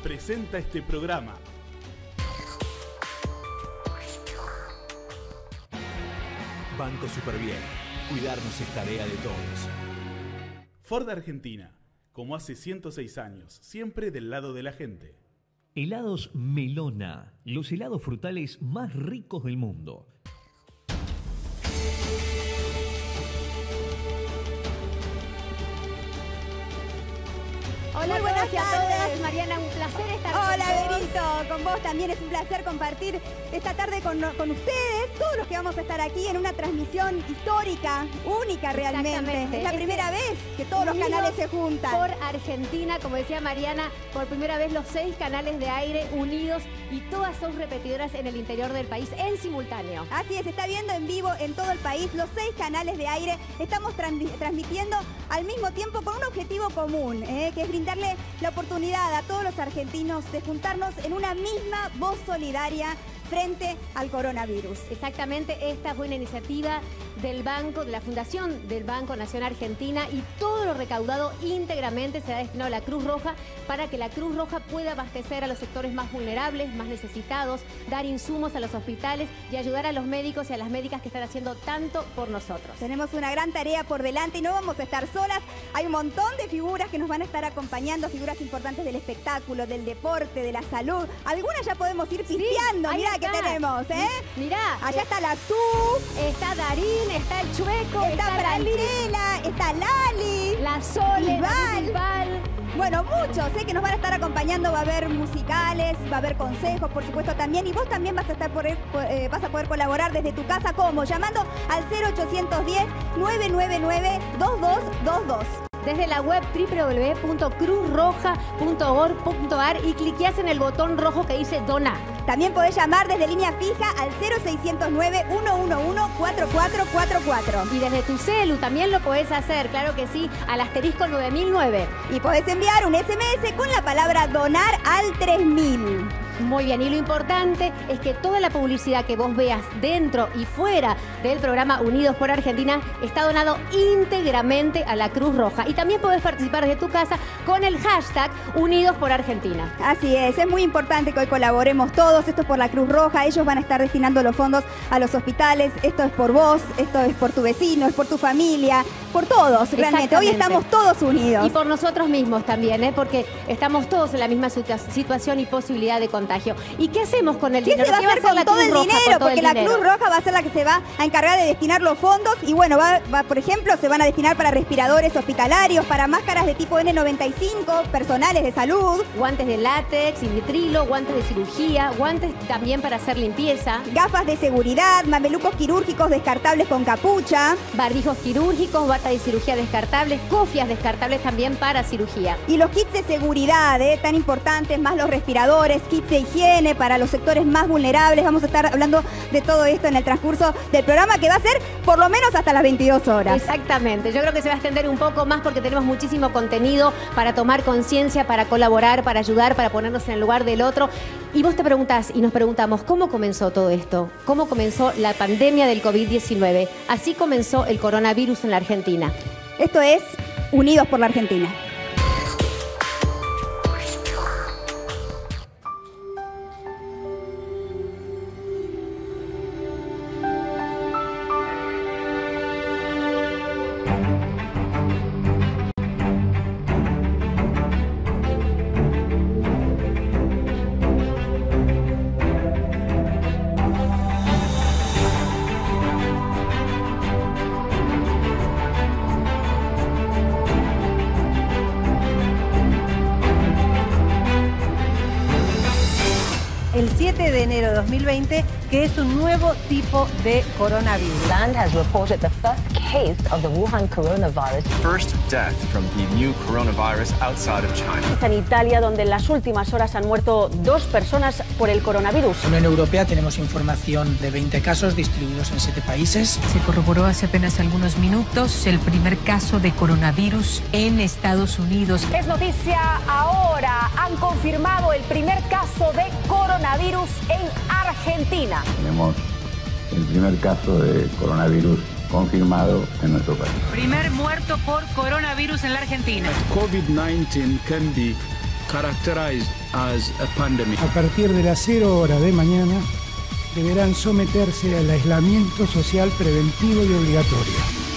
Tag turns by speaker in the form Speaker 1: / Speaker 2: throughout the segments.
Speaker 1: presenta este programa.
Speaker 2: Banco Superbién. Cuidarnos es tarea de todos.
Speaker 1: Ford Argentina, como hace 106 años, siempre del lado de la gente.
Speaker 2: Helados Melona, los helados frutales más ricos del mundo.
Speaker 3: Hola, buenas tardes, Mariana, un placer estar con vos.
Speaker 4: Hola, Berito, con vos también es un placer compartir esta tarde con ustedes, todos los que vamos a estar aquí en una transmisión histórica, única realmente. Es la primera vez que todos los canales se juntan.
Speaker 3: Por Argentina, como decía Mariana, por primera vez los 6 canales de aire unidos y todas son repetidoras en el interior del país en simultáneo.
Speaker 4: Así es, se está viendo en vivo en todo el país los 6 canales de aire. Estamos transmitiendo al mismo tiempo con un objetivo común, que es brindarle la oportunidad a todos los argentinos de juntarnos en una misma voz solidaria frente al coronavirus.
Speaker 3: Exactamente, esta fue una iniciativa del Banco, de la Fundación del Banco Nación Argentina, y todo lo recaudado íntegramente será destinado a la Cruz Roja para que la Cruz Roja pueda abastecer a los sectores más vulnerables, más necesitados, dar insumos a los hospitales y ayudar a los médicos y a las médicas que están haciendo tanto por nosotros.
Speaker 4: Tenemos una gran tarea por delante y no vamos a estar solas. Hay un montón de figuras que nos van a estar acompañando, figuras importantes del espectáculo, del deporte, de la salud. Algunas ya podemos ir pisteando.
Speaker 3: Sí,
Speaker 4: mirá que tenemos,
Speaker 3: Mirá.
Speaker 4: Allá está la Su,
Speaker 3: está Darín, está el Chueco,
Speaker 4: está Franchella, está Lali,
Speaker 3: la Sole,
Speaker 4: Val. Bueno, muchos, que nos van a estar acompañando. Va a haber musicales, va a haber consejos, por supuesto, también. Y vos también vas a poder colaborar desde tu casa. ¿Cómo? Llamando al 0810-999-2222.
Speaker 3: Desde la web www.cruzroja.org.ar y cliqueás en el botón rojo que dice Donar.
Speaker 4: También podés llamar desde línea fija al 0609-111-4444.
Speaker 3: Y desde tu celu también lo podés hacer, claro que sí, al asterisco 9009.
Speaker 4: Y podés enviar un SMS con la palabra donar al 3000.
Speaker 3: Muy bien, y lo importante es que toda la publicidad que vos veas dentro y fuera del programa Unidos por Argentina está donado íntegramente a la Cruz Roja. Y también podés participar desde tu casa con el hashtag Unidos por Argentina.
Speaker 4: Así es muy importante que hoy colaboremos todos. Esto es por la Cruz Roja, ellos van a estar destinando los fondos a los hospitales. Esto es por vos, esto es por tu vecino, es por tu familia, por todos, realmente. Hoy estamos todos unidos.
Speaker 3: Y por nosotros mismos también, porque estamos todos en la misma situación y posibilidad de contagio. ¿Y qué hacemos con el dinero?
Speaker 4: ¿Qué se va a hacer con todo el dinero? Porque la Cruz Roja va a ser la que se va a encargar de destinar los fondos. Y bueno, por ejemplo, se van a destinar para respiradores hospitalarios, para máscaras de tipo N95, personales de salud.
Speaker 3: Guantes de látex y nitrilo, guantes de cirugía, guantes también para hacer limpieza.
Speaker 4: Gafas de seguridad, mamelucos quirúrgicos descartables con capucha.
Speaker 3: Barbijos quirúrgicos, bata de cirugía descartables, cofias descartables también para cirugía.
Speaker 4: Y los kits de seguridad, tan importantes, más los respiradores, kits de higiene para los sectores más vulnerables. Vamos a estar hablando de todo esto en el transcurso del programa, que va a ser por lo menos hasta las 22 horas.
Speaker 3: Exactamente, yo creo que se va a extender un poco más porque tenemos muchísimo contenido para tomar conciencia, para colaborar, para ayudar, para ponernos en el lugar del otro. Y vos te preguntás y nos preguntamos, ¿cómo comenzó todo esto? ¿Cómo comenzó la pandemia del COVID-19? Así comenzó el coronavirus en la Argentina.
Speaker 4: Esto es Unidos por la Argentina.
Speaker 5: El 7 de enero de 2020, que es un nuevo tipo de coronavirus.
Speaker 6: Land has reported the first case of the Wuhan coronavirus.
Speaker 7: First death from the new coronavirus outside of China.
Speaker 8: En Italia, donde en las últimas horas han muerto 2 personas por el coronavirus.
Speaker 9: En la Unión Europea tenemos información de 20 casos distribuidos en 7 países.
Speaker 10: Se corroboró hace apenas algunos minutos el primer caso de coronavirus en Estados Unidos.
Speaker 8: Es noticia ahora, han confirmado el primer caso de coronavirus en Argentina.
Speaker 11: Tenemos el primer caso de coronavirus confirmado en nuestro país.
Speaker 10: Primer muerto por coronavirus en la Argentina.
Speaker 12: COVID-19 can be characterized as a pandemic.
Speaker 9: A partir de las 0 horas de mañana deberán someterse al aislamiento social preventivo y obligatorio.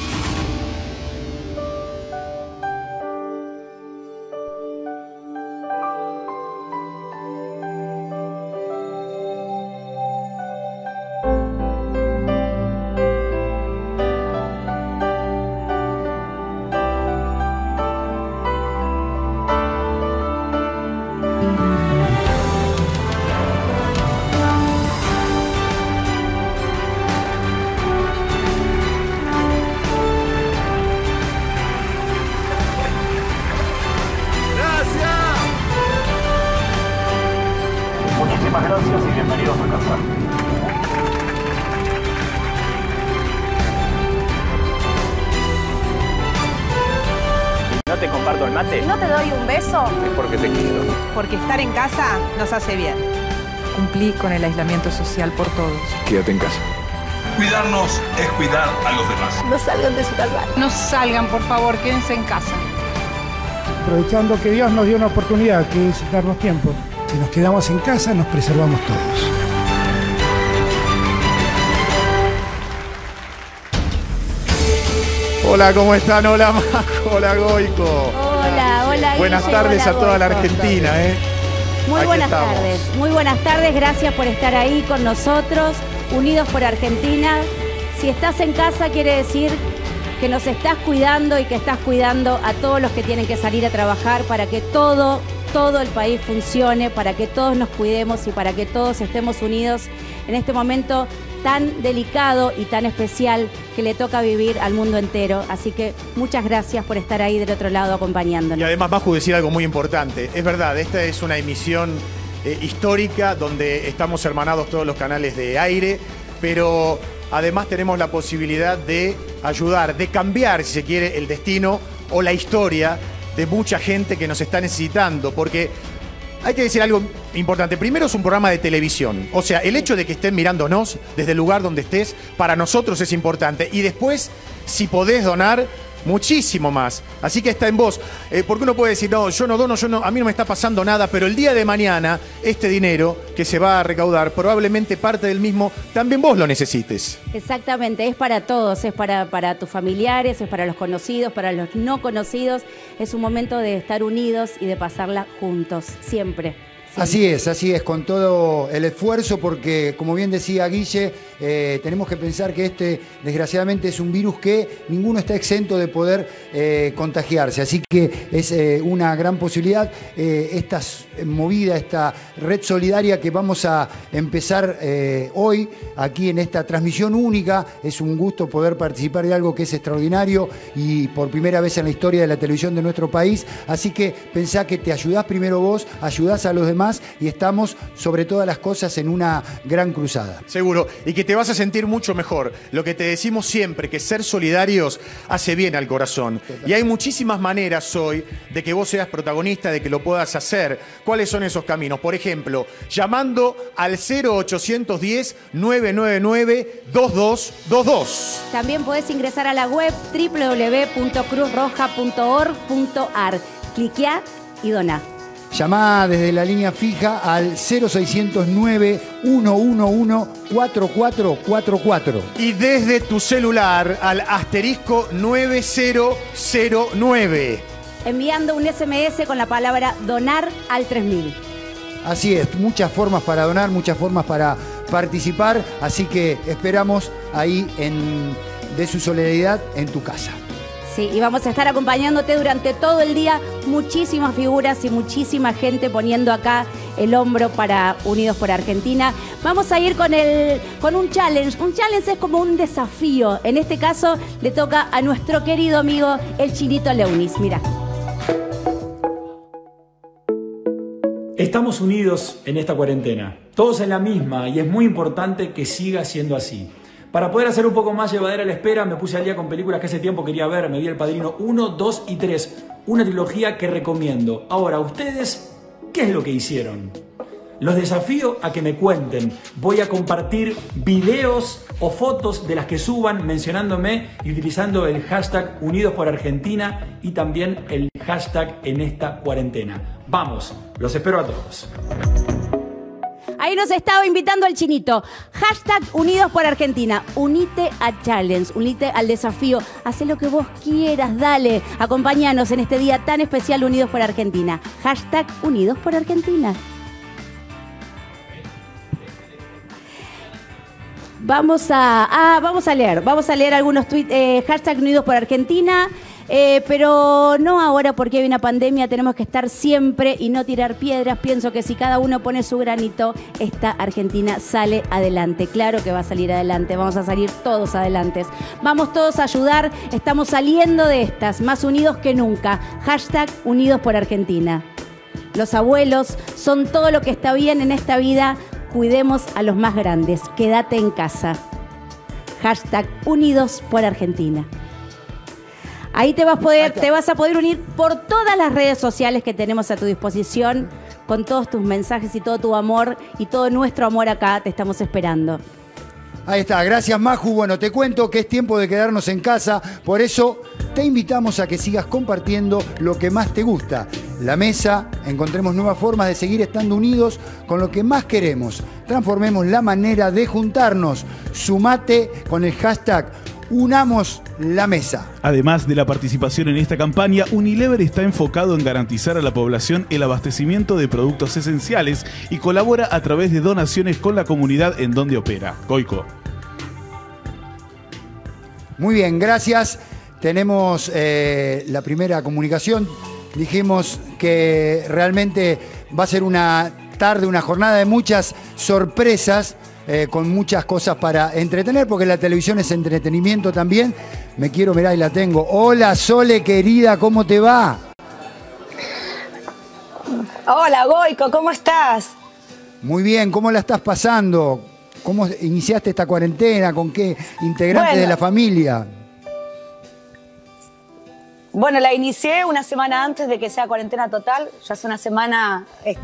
Speaker 13: Muchísimas gracias y bienvenidos a casa.
Speaker 7: ¿No te comparto el mate?
Speaker 8: ¿No te doy un beso?
Speaker 7: Es porque te quiero.
Speaker 14: Porque estar en casa nos hace bien.
Speaker 10: Cumplí con el aislamiento social por todos.
Speaker 7: Quédate en casa.
Speaker 15: Cuidarnos es cuidar a los demás.
Speaker 8: No salgan de su casa.
Speaker 14: No salgan, por favor, quédense en casa.
Speaker 9: Aprovechando que Dios nos dio una oportunidad, que es darnos tiempo. Si nos quedamos en casa, nos preservamos todos.
Speaker 16: Hola, ¿cómo están? Hola, Majo. Hola, Goico.
Speaker 3: Hola.
Speaker 16: Buenas tardes a toda la Argentina,
Speaker 3: Muy buenas tardes. Muy buenas tardes. Gracias por estar ahí con nosotros, unidos por Argentina. Si estás en casa, quiere decir que nos estás cuidando y que estás cuidando a todos los que tienen que salir a trabajar para que todo el país funcione, para que todos nos cuidemos y para que todos estemos unidos en este momento tan delicado y tan especial que le toca vivir al mundo entero. Así que muchas gracias por estar ahí del otro lado acompañándonos.
Speaker 16: Y además, Maju, decir algo muy importante. Es verdad, esta es una emisión histórica donde estamos hermanados todos los canales de aire, pero además tenemos la posibilidad de ayudar, de cambiar, si se quiere, el destino o la historia de mucha gente que nos está necesitando, porque hay que decir algo importante. Primero, es un programa de televisión. O sea, el hecho de que estén mirándonos desde el lugar donde estés, para nosotros es importante. Y después, si podés donar, muchísimo más. Así que está en vos. Porque uno puede decir, no, yo no dono, a mí no me está pasando nada, pero el día de mañana, este dinero que se va a recaudar, probablemente parte del mismo, también vos lo necesites.
Speaker 3: Exactamente, es para todos, es para tus familiares, es para los conocidos, para los no conocidos. Es un momento de estar unidos y de pasarla juntos, siempre.
Speaker 17: Así es, con todo el esfuerzo, porque como bien decía Guille, tenemos que pensar que desgraciadamente es un virus que ninguno está exento de poder contagiarse, así que es una gran posibilidad. Esta movida, esta red solidaria que vamos a empezar hoy aquí en esta transmisión única, es un gusto poder participar de algo que es extraordinario y por primera vez en la historia de la televisión de nuestro país, así que pensá que te ayudás primero vos, ayudás a los demás y estamos sobre todas las cosas en una gran cruzada.
Speaker 16: Seguro, y que te vas a sentir mucho mejor. Lo que te decimos siempre, que ser solidarios hace bien al corazón. Y hay muchísimas maneras hoy de que vos seas protagonista, de que lo puedas hacer. ¿Cuáles son esos caminos? Por ejemplo, llamando al 0810-999-2222.
Speaker 3: También podés ingresar a la web www.cruzroja.org.ar. Cliqueá y doná.
Speaker 17: Llamá desde la línea fija al 0609-111-4444.
Speaker 16: Y desde tu celular al asterisco 9009.
Speaker 3: Enviando un SMS con la palabra donar al 3000.
Speaker 17: Así es, muchas formas para donar, muchas formas para participar, así que esperamos ahí de su solidaridad en tu casa.
Speaker 3: Sí, y vamos a estar acompañándote durante todo el día, muchísimas figuras y muchísima gente poniendo acá el hombro para Unidos por Argentina. Vamos a ir con un challenge. Un challenge es como un desafío. En este caso le toca a nuestro querido amigo el Chinito Leunis. Mira.
Speaker 18: Estamos unidos en esta cuarentena, todos en la misma, y es muy importante que siga siendo así. Para poder hacer un poco más llevadera la espera, me puse al día con películas que hace tiempo quería ver. Me vi El Padrino 1, 2 y 3. Una trilogía que recomiendo. Ahora, ¿ustedes qué es lo que hicieron? Los desafío a que me cuenten. Voy a compartir videos o fotos de las que suban mencionándome y utilizando el hashtag Unidos por Argentina y también el hashtag en esta cuarentena. Vamos, los espero a todos.
Speaker 19: Ahí nos estaba invitando el Chinito. Hashtag Unidos por Argentina. Unite a Challenge, unite al desafío. Haz lo que vos quieras, dale. Acompáñanos en este día tan especial Unidos por Argentina. Hashtag Unidos por Argentina. Vamos a leer algunos tweets. Hashtag Unidos por Argentina. Pero no ahora porque hay una pandemia, tenemos que estar siempre y no tirar piedras. Pienso que si cada uno pone su granito, esta Argentina sale adelante. Claro que va a salir adelante, vamos a salir todos adelante. Vamos todos a ayudar, estamos saliendo de estas, más unidos que nunca. Hashtag Unidos por Argentina. Los abuelos son todo lo que está bien en esta vida. Cuidemos a los más grandes, quédate en casa. Hashtag Unidos por Argentina. Ahí te vas a poder unir por todas las redes sociales que tenemos a tu disposición, con todos tus mensajes y todo tu amor y todo nuestro amor acá. Te estamos esperando.
Speaker 17: Ahí está, gracias Maju. Bueno, te cuento que es tiempo de quedarnos en casa, por eso te invitamos a que sigas compartiendo lo que más te gusta. La mesa, encontremos nuevas formas de seguir estando unidos con lo que más queremos. Transformemos la manera de juntarnos. Sumate con el hashtag Unamos la Mesa.
Speaker 1: Además de la participación en esta campaña, Unilever está enfocado en garantizar a la población el abastecimiento de productos esenciales y colabora a través de donaciones con la comunidad en donde opera. Goico.
Speaker 17: Muy bien, gracias. Tenemos la primera comunicación. Dijimos que realmente va a ser una tarde, una jornada de muchas sorpresas. Con muchas cosas para entretener, porque la televisión es entretenimiento también. Me quiero mirar y la tengo. Hola Sole, querida, ¿cómo te va?
Speaker 20: Hola Goico, ¿cómo estás?
Speaker 17: Muy bien, ¿cómo la estás pasando? ¿Cómo iniciaste esta cuarentena? ¿Con qué integrantes de la familia?
Speaker 20: Bueno, la inicié una semana antes de que sea cuarentena total. Ya hace una semana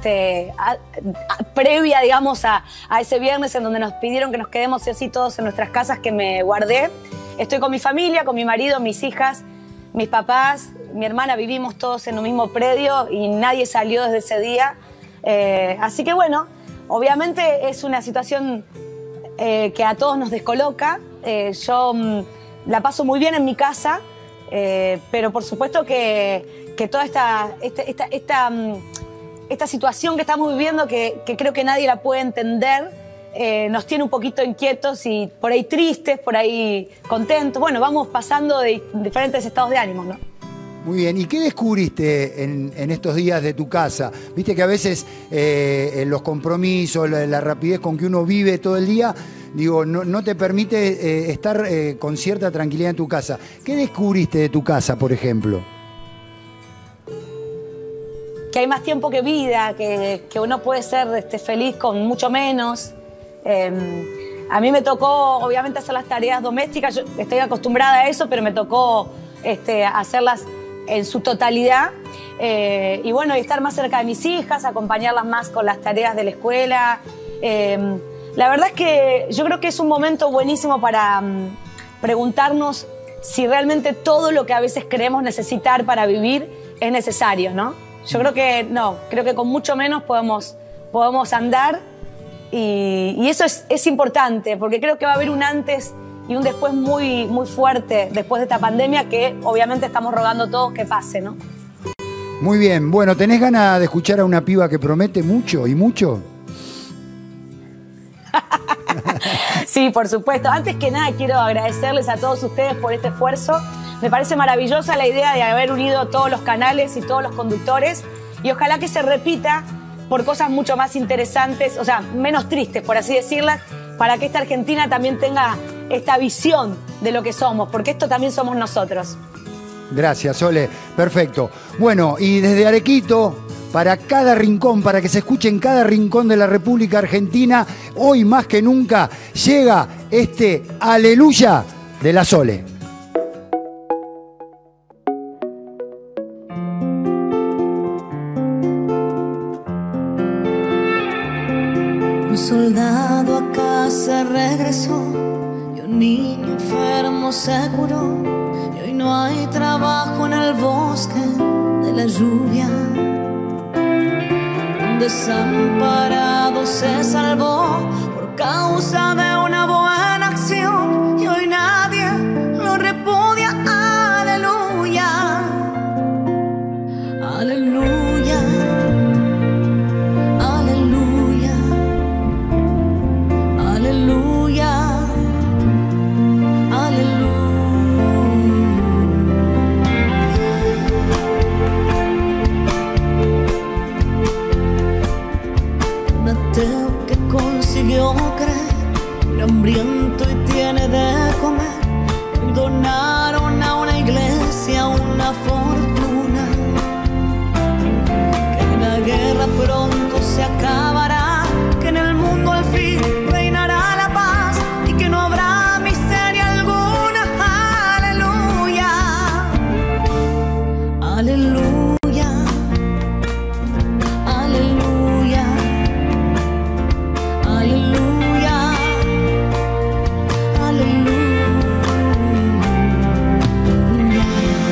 Speaker 20: previa, digamos, a ese viernes en donde nos pidieron que nos quedemos así todos en nuestras casas, que me guardé. Estoy con mi familia, con mi marido, mis hijas, mis papás, mi hermana. Vivimos todos en un mismo predio y nadie salió desde ese día. Así que bueno, obviamente es una situación que a todos nos descoloca. Yo la paso muy bien en mi casa. Pero por supuesto que toda esta situación que estamos viviendo, que creo que nadie la puede entender, nos tiene un poquito inquietos y por ahí tristes, por ahí contentos. Bueno, vamos pasando de diferentes estados de ánimo, ¿no?
Speaker 17: Muy bien, ¿y qué descubriste en estos días de tu casa? Viste que a veces los compromisos, la rapidez con que uno vive todo el día, digo, no te permite estar con cierta tranquilidad en tu casa. ¿Qué descubriste de tu casa, por ejemplo?
Speaker 20: Que hay más tiempo que vida, que uno puede ser feliz con mucho menos. A mí me tocó, obviamente, hacer las tareas domésticas. Yo estoy acostumbrada a eso, pero me tocó hacerlas en su totalidad. Y bueno, estar más cerca de mis hijas, acompañarlas más con las tareas de la escuela. La verdad es que yo creo que es un momento buenísimo para preguntarnos si realmente todo lo que a veces creemos necesitar para vivir es necesario, ¿no? Yo creo que no, creo que con mucho menos podemos andar y eso es importante, porque creo que va a haber un antes y un después muy, muy fuerte después de esta pandemia, que obviamente estamos rogando todos que pase, ¿no?
Speaker 17: Muy bien, bueno, ¿tenés ganas de escuchar a una piba que promete mucho y mucho?
Speaker 20: Sí, por supuesto. Antes que nada quiero agradecerles a todos ustedes por este esfuerzo. Me parece maravillosa la idea de haber unido todos los canales y todos los conductores, y ojalá que se repita por cosas mucho más interesantes, o sea, menos tristes, por así decirlas, para que esta Argentina también tenga esta visión de lo que somos, porque esto también somos nosotros.
Speaker 17: Gracias, Sole. Perfecto. Bueno, y desde Arequito, para cada rincón, para que se escuche en cada rincón de la República Argentina, hoy más que nunca llega este Aleluya de la Sole.
Speaker 21: Un soldado a casa regresó y un niño enfermo se curó, y hoy no hay trabajo en el bosque de lluvia. Un desamparado se salvó por causa de una buena acción y hoy nadie lo repudia. Aleluya, aleluya, aleluya, aleluya, aleluya. Un ateo que consiguió creer, un hambriento y tiene de comer, hoy donaron a una iglesia una fortuna. Que la guerra pronto se acabará, que en el mundo al fin reinará la paz y que no habrá miseria alguna. Aleluya, aleluya, aleluya, aleluya, aleluya.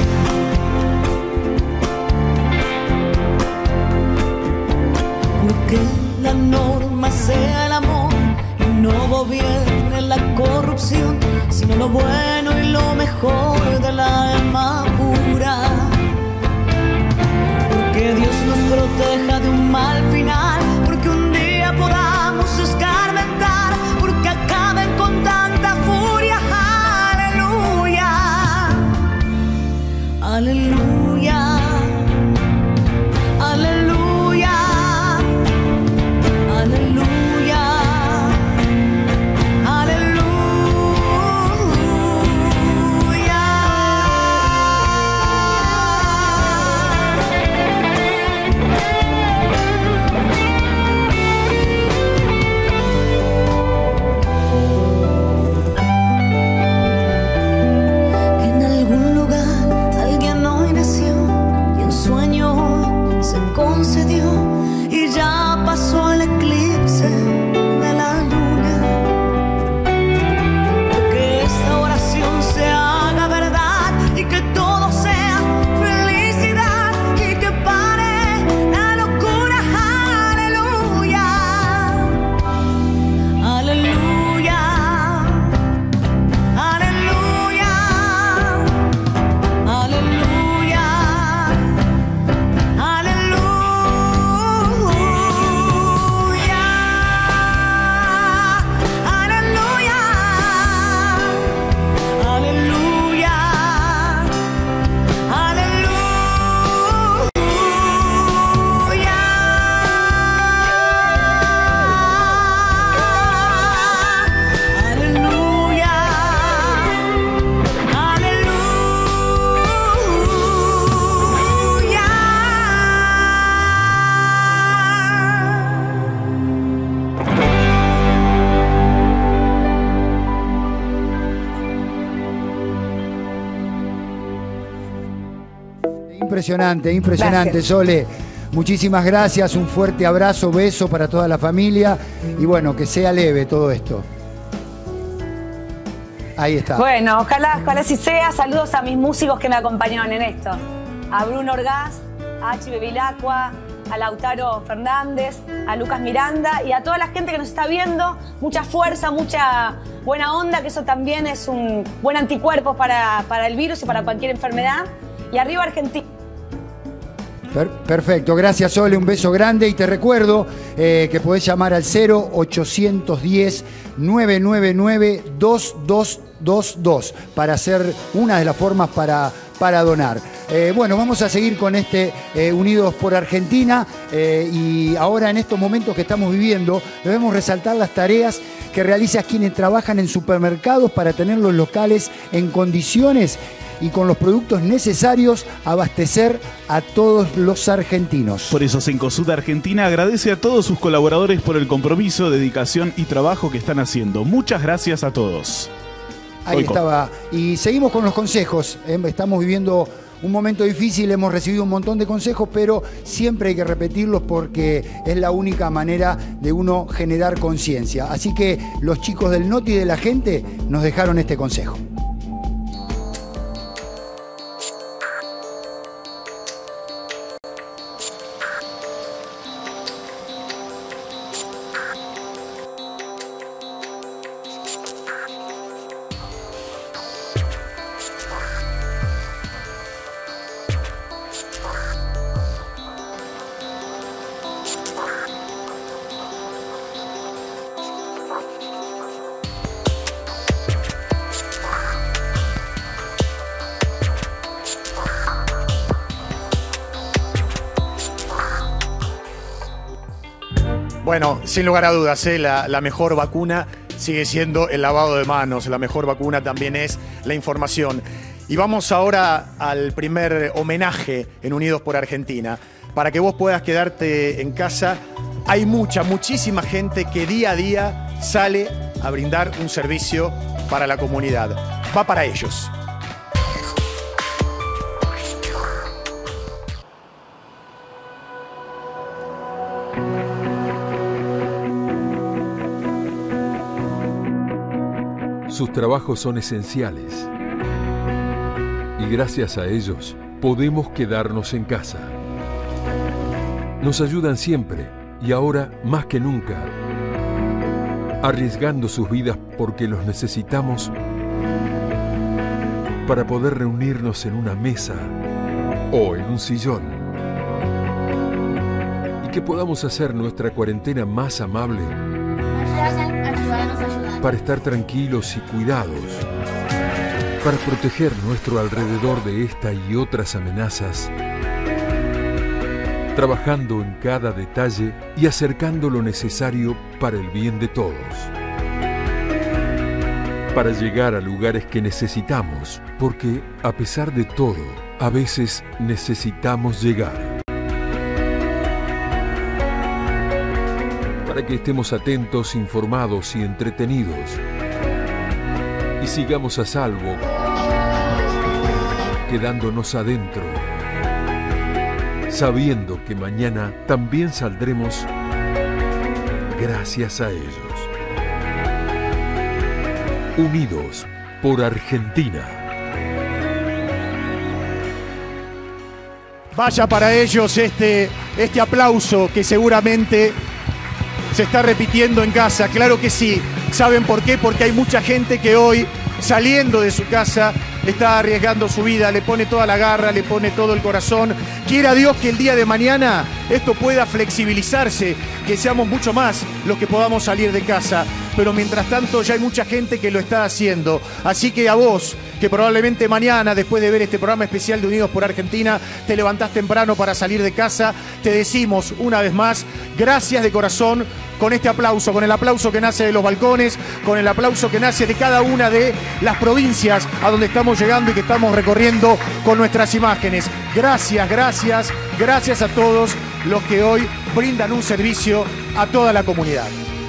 Speaker 21: Porque la norma sea el amor y no gobierne la corrupción, sino lo bueno y lo mejor del alma pura. Porque Dios nos proteja de un mal final, porque un día podamos escarmentar, porque acaben con tanta furia. Aleluya, aleluya, aleluya, aleluya, que en algún lugar alguien hoy nació y en sueño se concedió y ya pasó el eclipse de la luna. Que esta oración se haga verdad y que todo sea felicidad y que pare la locura. Aleluya, aleluya, aleluya, aleluya, aleluya, aleluya,
Speaker 17: Impresionante, impresionante,
Speaker 8: Gracias.
Speaker 17: Sole. Muchísimas gracias, un fuerte abrazo, beso para toda la familia y bueno, que sea leve todo esto. Ahí está.
Speaker 20: Bueno, ojalá así sea. Saludos a mis músicos que me acompañaron en esto. A Bruno Orgaz, a H. Bevilacqua, a Lautaro Fernández, a Lucas Miranda y a toda la gente que nos está viendo. Mucha fuerza, mucha buena onda, que eso también es un buen anticuerpo para el virus y para cualquier enfermedad. Y arriba Argentina.
Speaker 17: Perfecto, gracias Sole, un beso grande y te recuerdo que podés llamar al 0810-999-2222 para hacer una de las formas para donar. Bueno, vamos a seguir con este Unidos por Argentina y ahora en estos momentos que estamos viviendo debemos resaltar las tareas que realizan quienes trabajan en supermercados para tener los locales en condiciones y con los productos necesarios abastecer a todos los argentinos.
Speaker 1: Por eso Cencosud Argentina agradece a todos sus colaboradores por el compromiso, dedicación y trabajo que están haciendo. Muchas gracias a todos.
Speaker 17: Ahí estaba. Y seguimos con los consejos. Estamos viviendo un momento difícil, hemos recibido un montón de consejos, pero siempre hay que repetirlos porque es la única manera de uno generar conciencia. Así que los chicos del Noti de la Gente nos dejaron este consejo.
Speaker 16: Bueno, sin lugar a dudas, la mejor vacuna sigue siendo el lavado de manos. La mejor vacuna también es la información. Y vamos ahora al primer homenaje en Unidos por Argentina. Para que vos puedas quedarte en casa, hay muchísima gente que día a día sale a brindar un servicio para la comunidad. Va para ellos.
Speaker 2: Sus trabajos son esenciales y gracias a ellos podemos quedarnos en casa. Nos ayudan siempre y ahora más que nunca, arriesgando sus vidas porque los necesitamos para poder reunirnos en una mesa o en un sillón y que podamos hacer nuestra cuarentena más amable para estar tranquilos y cuidados, para proteger nuestro alrededor de esta y otras amenazas, trabajando en cada detalle y acercando lo necesario para el bien de todos, para llegar a lugares que necesitamos, porque a pesar de todo, a veces necesitamos llegar. Para que estemos atentos, informados y entretenidos y sigamos a salvo, quedándonos adentro, sabiendo que mañana también saldremos gracias a ellos. Unidos por Argentina.
Speaker 16: Vaya para ellos este aplauso que seguramente se está repitiendo en casa. Claro que sí. ¿Saben por qué? Porque hay mucha gente que hoy, saliendo de su casa, está arriesgando su vida, le pone toda la garra, le pone todo el corazón. Quiera Dios que el día de mañana esto pueda flexibilizarse, que seamos mucho más los que podamos salir de casa. Pero mientras tanto ya hay mucha gente que lo está haciendo. Así que a vos, que probablemente mañana, después de ver este programa especial de Unidos por Argentina, te levantás temprano para salir de casa, te decimos una vez más, gracias de corazón, con este aplauso, con el aplauso que nace de los balcones, con el aplauso que nace de cada una de las provincias a donde estamos llegando y que estamos recorriendo con nuestras imágenes. Gracias, gracias, gracias a todos los que hoy brindan un servicio a toda la comunidad.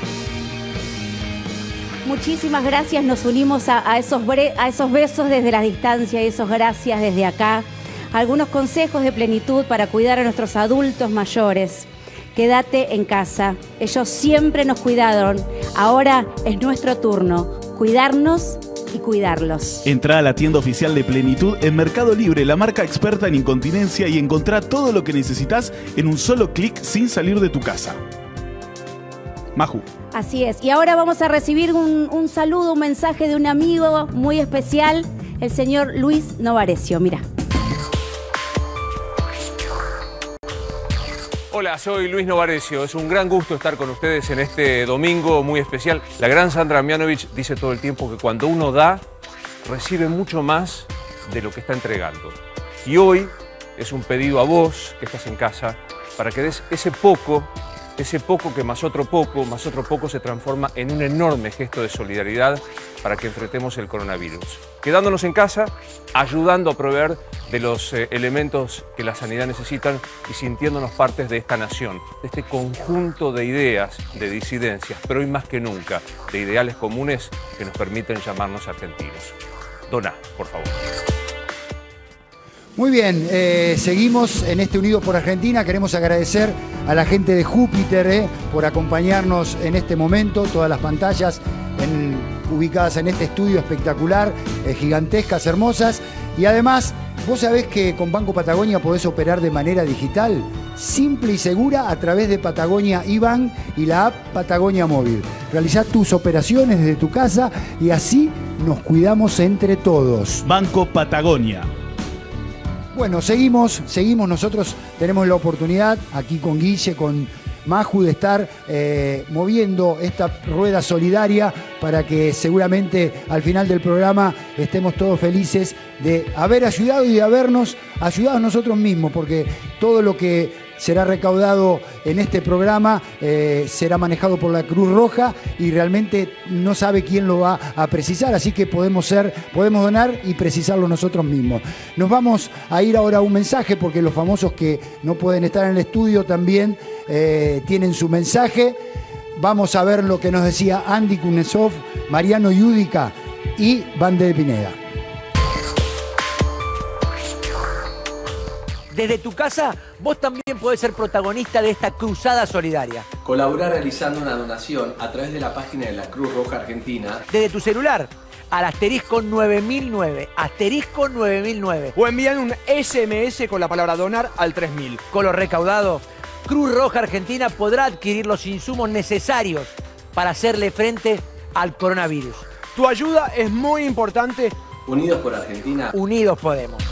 Speaker 19: Muchísimas gracias, nos unimos a esos besos desde la distancia y esos gracias desde acá. Algunos consejos de plenitud para cuidar a nuestros adultos mayores. Quédate en casa, ellos siempre nos cuidaron, ahora es nuestro turno, cuidarnos y cuidarlos.
Speaker 1: Entrá a la tienda oficial de Plenitud en Mercado Libre, la marca experta en incontinencia, y encontrá todo lo que necesitas en un solo clic sin salir de tu casa. Maju.
Speaker 19: Así es, y ahora vamos a recibir un saludo, un mensaje de un amigo muy especial, el señor Luis Novarecio. Mira.
Speaker 22: Hola, soy Luis Novarecio. Es un gran gusto estar con ustedes en este domingo muy especial. La gran Sandra Mianovich dice todo el tiempo que cuando uno da, recibe mucho más de lo que está entregando. Y hoy es un pedido a vos, que estás en casa, para que des ese poco que más otro poco se transforma en un enorme gesto de solidaridad para que enfrentemos el coronavirus. Quedándonos en casa, ayudando a proveer de los elementos que la sanidad necesitan y sintiéndonos partes de esta nación, de este conjunto de ideas, de disidencias, pero hoy más que nunca, de ideales comunes que nos permiten llamarnos argentinos. Doná, por favor.
Speaker 17: Muy bien, seguimos en este Unidos por Argentina. Queremos agradecer a la gente de Júpiter por acompañarnos en este momento. Todas las pantallas ubicadas en este estudio espectacular, gigantescas, hermosas. Y además, vos sabés que con Banco Patagonia podés operar de manera digital, simple y segura, a través de Patagonia IBAN y la app Patagonia Móvil. Realizá tus operaciones desde tu casa y así nos cuidamos entre todos.
Speaker 1: Banco Patagonia.
Speaker 17: Bueno, seguimos, nosotros tenemos la oportunidad aquí con Guille, con Maju, de estar moviendo esta rueda solidaria para que seguramente al final del programa estemos todos felices de haber ayudado y de habernos ayudado nosotros mismos, porque todo lo que será recaudado en este programa, será manejado por la Cruz Roja y realmente no sabe quién lo va a precisar, así que podemos donar y precisarlo nosotros mismos. Nos vamos a ir ahora a un mensaje porque los famosos que no pueden estar en el estudio también tienen su mensaje. Vamos a ver lo que nos decía Andy Kuznetsov, Mariano Yudica y Vander Pineda.
Speaker 4: Desde tu casa, vos también podés ser protagonista de esta cruzada solidaria.
Speaker 5: Colaborar realizando una donación a través de la página de la Cruz Roja Argentina.
Speaker 4: Desde tu celular, al asterisco 9009, asterisco 9009.
Speaker 23: O envían un SMS con la palabra donar al 3000.
Speaker 4: Con lo recaudado, Cruz Roja Argentina podrá adquirir los insumos necesarios para hacerle frente al coronavirus.
Speaker 23: Tu ayuda es muy importante.
Speaker 5: Unidos por Argentina.
Speaker 4: Unidos podemos.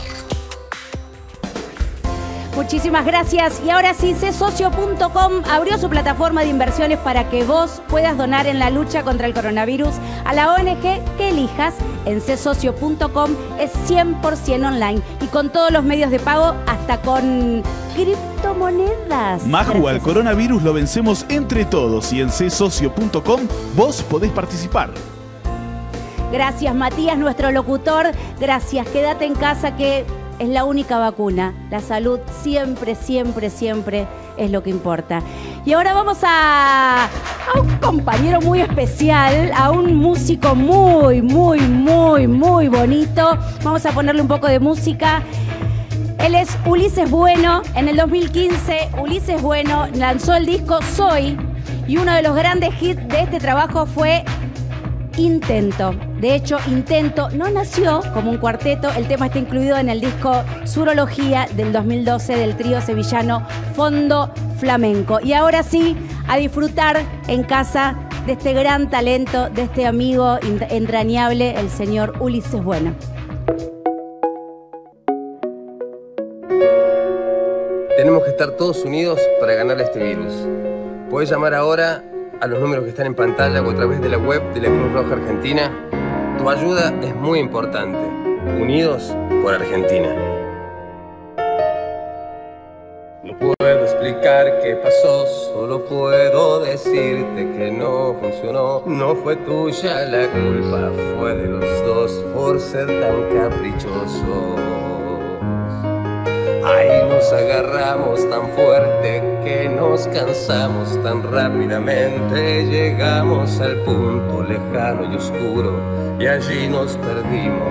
Speaker 19: Muchísimas gracias. Y ahora sí, csocio.com abrió su plataforma de inversiones para que vos puedas donar en la lucha contra el coronavirus a la ONG que elijas. En csocio.com es 100% online y con todos los medios de pago, hasta con criptomonedas.
Speaker 1: Maju, al coronavirus lo vencemos entre todos y en csocio.com vos podés participar.
Speaker 19: Gracias, Matías, nuestro locutor. Gracias, quédate en casa que es la única vacuna. La salud siempre, siempre, siempre es lo que importa. Y ahora vamos a un compañero muy especial, a un músico muy, muy, muy, muy bonito. Vamos a ponerle un poco de música. Él es Ulises Bueno. En el 2015, Ulises Bueno lanzó el disco Soy. Y uno de los grandes hits de este trabajo fue Intento. De hecho, Intento no nació como un cuarteto. El tema está incluido en el disco Surología del 2012 del trío sevillano Fondo Flamenco. Y ahora sí, a disfrutar en casa de este gran talento, de este amigo entrañable, el señor Ulises Bueno.
Speaker 24: Tenemos que estar todos unidos para ganar este virus. Podés llamar ahora a los números que están en pantalla o a través de la web de la Cruz Roja Argentina. Tu ayuda es muy importante. Unidos por Argentina. No puedo explicar qué pasó, solo puedo decirte que no funcionó. No fue tuya la culpa, fue de los dos por ser tan caprichosos. Ahí nos agarramos tan fuerte que nos cansamos tan rápidamente. Llegamos al punto lejano y oscuro y allí nos perdimos.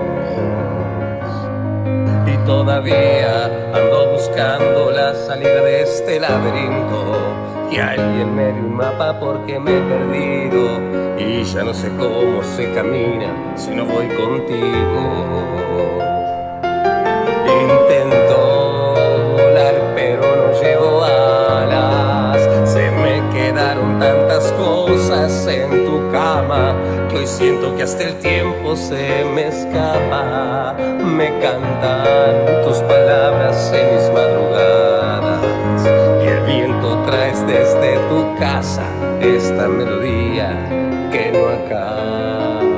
Speaker 24: Y todavía ando buscando la salida de este laberinto. Que alguien me dé un mapa porque me he perdido y ya no sé cómo se camina si no voy contigo. Intento volar pero no llevo alas. Se me quedaron tantas cosas en tu cama que hoy siento que hasta el tiempo se me escapa. Me cantan tus palabras en mis madrugadas y el viento traes desde tu casa esta melodía que no acaba.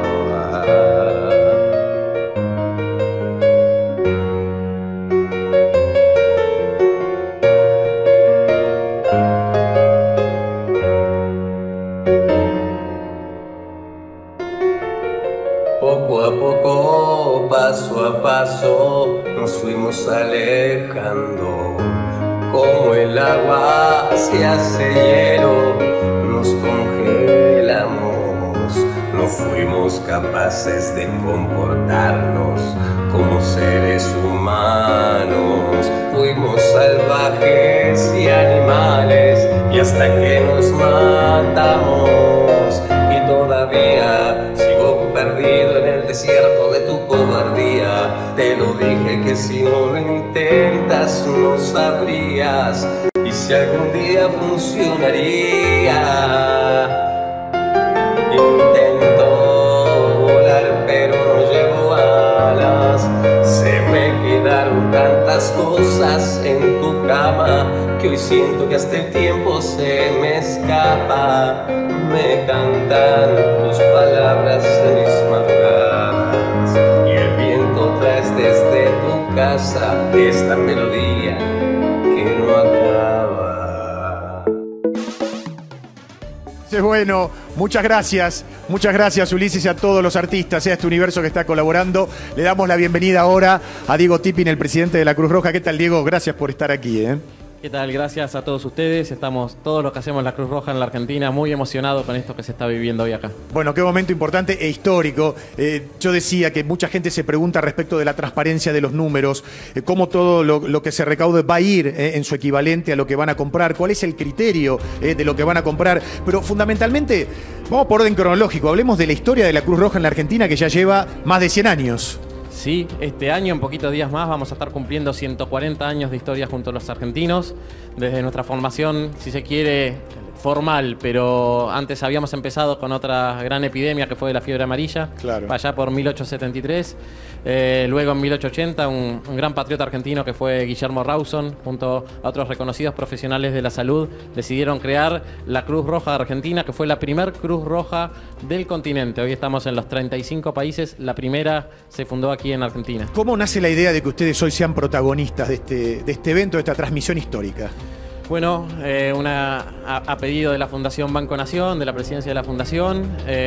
Speaker 24: Poco a poco, paso a paso, nos fuimos alejando. Como el agua se hace hielo, nos congelamos. No fuimos capaces de comportarnos como seres humanos. Fuimos salvajes y animales y hasta que nos matamos. Y todavía sigo perdido en el desierto de tu cobardía. Te lo dije que si no lo intentas no sabrías. Y si algún día funcionaría. Intento volar pero no llevo alas. Se me quedaron tantas cosas en tu cama que hoy siento que hasta el tiempo se me escapa. Me cantan tus palabras en mis madrugadas y el viento traes desde tu casa esta melodía que no acaba.
Speaker 16: Entonces, bueno, muchas gracias Ulises y a todos los artistas, a este universo que está colaborando. Le damos la bienvenida ahora a Diego Tipping, el presidente de la Cruz Roja. ¿Qué tal, Diego? Gracias por estar aquí.
Speaker 6: ¿Qué tal? Gracias a todos ustedes. Estamos todos los que hacemos la Cruz Roja en la Argentina muy emocionados con esto que se está viviendo hoy acá.
Speaker 16: Bueno, qué momento importante e histórico. Yo decía que mucha gente se pregunta respecto de la transparencia de los números, cómo todo lo que se recaude va a ir en su equivalente a lo que van a comprar, cuál es el criterio de lo que van a comprar. Pero fundamentalmente, vamos por orden cronológico, hablemos de la historia de la Cruz Roja en la Argentina, que ya lleva más de 100 años.
Speaker 6: Sí, este año, en poquitos días más, vamos a estar cumpliendo 140 años de historia junto a los argentinos. Desde nuestra formación, si se quiere, formal, pero antes habíamos empezado con otra gran epidemia que fue la fiebre amarilla, allá por 1873. Luego en 1880 un gran patriota argentino que fue Guillermo Rawson, junto a otros reconocidos profesionales de la salud, decidieron crear la Cruz Roja de Argentina, que fue la primer Cruz Roja del continente. Hoy estamos en los 35 países, la primera se fundó aquí en Argentina.
Speaker 16: ¿Cómo nace la idea de que ustedes hoy sean protagonistas de este evento, de esta transmisión histórica?
Speaker 6: Bueno, a pedido de la Fundación Banco Nación, de la presidencia de la Fundación,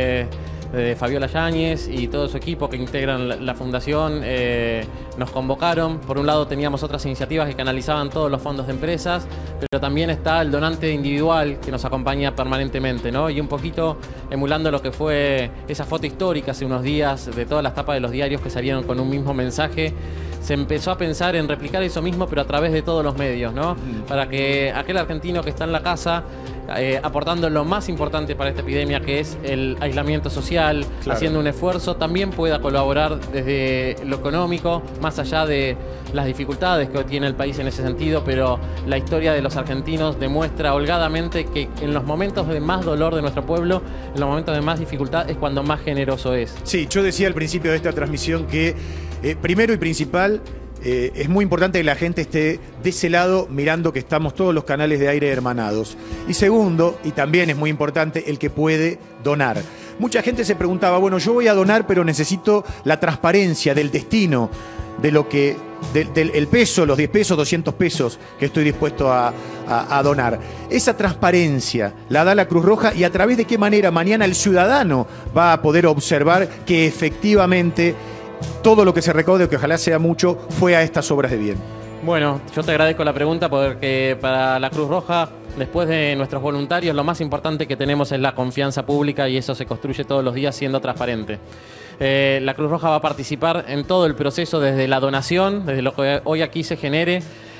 Speaker 6: de Fabiola Yáñez y todo su equipo que integran la Fundación, nos convocaron. Por un lado teníamos otras iniciativas que canalizaban todos los fondos de empresas, pero también está el donante individual que nos acompaña permanentemente, ¿no? Y un poquito emulando lo que fue esa foto histórica hace unos días de todas las tapas de los diarios que salieron con un mismo mensaje. Se empezó a pensar en replicar eso mismo, pero a través de todos los medios, ¿no? Para que aquel argentino que está en la casa, aportando lo más importante para esta epidemia, que es el aislamiento social, haciendo un esfuerzo, también pueda colaborar desde lo económico, más allá de las dificultades que tiene el país en ese sentido, pero la historia de los argentinos demuestra holgadamente que en los momentos de más dolor de nuestro pueblo, en los momentos de más dificultad, es cuando más generoso es.
Speaker 16: Sí, yo decía al principio de esta transmisión que primero y principal, es muy importante que la gente esté de ese lado mirando que estamos todos los canales de aire hermanados. Y segundo, y también es muy importante, el que puede donar. Mucha gente se preguntaba, bueno, yo voy a donar, pero necesito la transparencia del destino, de lo que, del peso, los 10 pesos, 200 pesos que estoy dispuesto a donar. Esa transparencia la da la Cruz Roja, y a través de qué manera mañana el ciudadano va a poder observar que efectivamente todo lo que se recaude, que ojalá sea mucho, fue a estas obras de bien.
Speaker 6: Bueno, yo te agradezco la pregunta, porque para la Cruz Roja, después de nuestros voluntarios, lo más importante que tenemos es la confianza pública, y eso se construye todos los días siendo transparente. La Cruz Roja va a participar en todo el proceso, desde la donación, desde lo que hoy aquí se genere,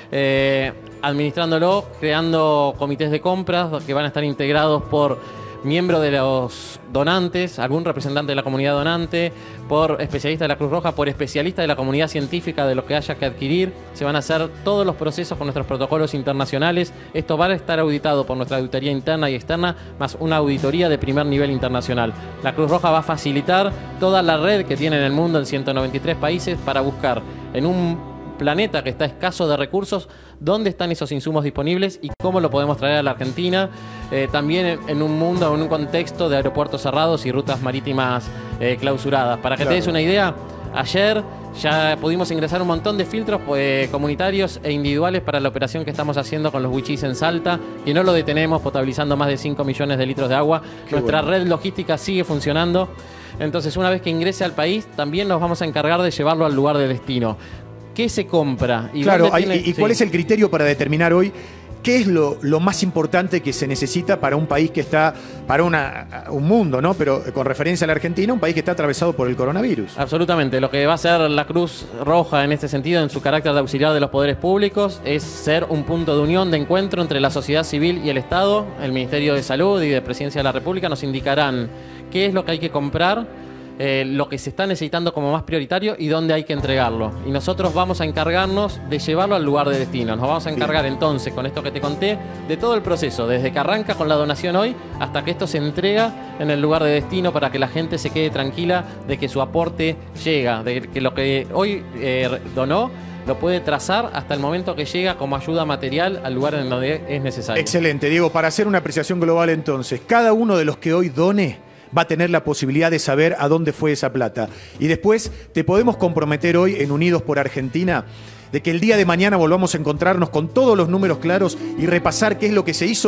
Speaker 6: administrándolo, creando comités de compras que van a estar integrados por miembro de los donantes, algún representante de la comunidad donante, por especialista de la Cruz Roja, por especialista de la comunidad científica de lo que haya que adquirir. Se van a hacer todos los procesos con nuestros protocolos internacionales. Esto va a estar auditado por nuestra auditoría interna y externa, más una auditoría de primer nivel internacional. La Cruz Roja va a facilitar toda la red que tiene en el mundo en 193 países para buscar en un planeta que está escaso de recursos, dónde están esos insumos disponibles y cómo lo podemos traer a la Argentina, también en un mundo, en un contexto de aeropuertos cerrados y rutas marítimas clausuradas. Para que te des una idea, ayer ya pudimos ingresar un montón de filtros comunitarios e individuales para la operación que estamos haciendo con los wichís en Salta, que no lo detenemos, potabilizando más de 5 millones de litros de agua. Nuestra red logística sigue funcionando. Entonces, una vez que ingrese al país, también nos vamos a encargar de llevarlo al lugar de destino. ¿Qué se compra? ¿Y claro,
Speaker 16: cuál es el criterio para determinar hoy qué es lo más importante que se necesita para un país que está, para un mundo, ¿no? Pero con referencia a la Argentina, un país que está atravesado por el coronavirus?
Speaker 6: Absolutamente. Lo que va a hacer la Cruz Roja en este sentido, en su carácter de auxiliar de los poderes públicos, es ser un punto de unión, de encuentro entre la sociedad civil y el Estado. El Ministerio de Salud y de Presidencia de la República nos indicarán qué es lo que hay que comprar, lo que se está necesitando como más prioritario y dónde hay que entregarlo. Y nosotros vamos a encargarnos de llevarlo al lugar de destino. Nos vamos a encargar entonces, con esto que te conté, de todo el proceso, desde que arranca con la donación hoy hasta que esto se entrega en el lugar de destino, para que la gente se quede tranquila de que su aporte llega, de que lo que hoy donó lo puede trazar hasta el momento que llega como ayuda material al lugar en donde es necesario.
Speaker 16: Excelente, Diego. Para hacer una apreciación global entonces, cada uno de los que hoy done va a tener la posibilidad de saber a dónde fue esa plata. Y después te podemos comprometer hoy en Unidos por Argentina de que el día de mañana volvamos a encontrarnos con todos los números claros y repasar qué es lo que se hizo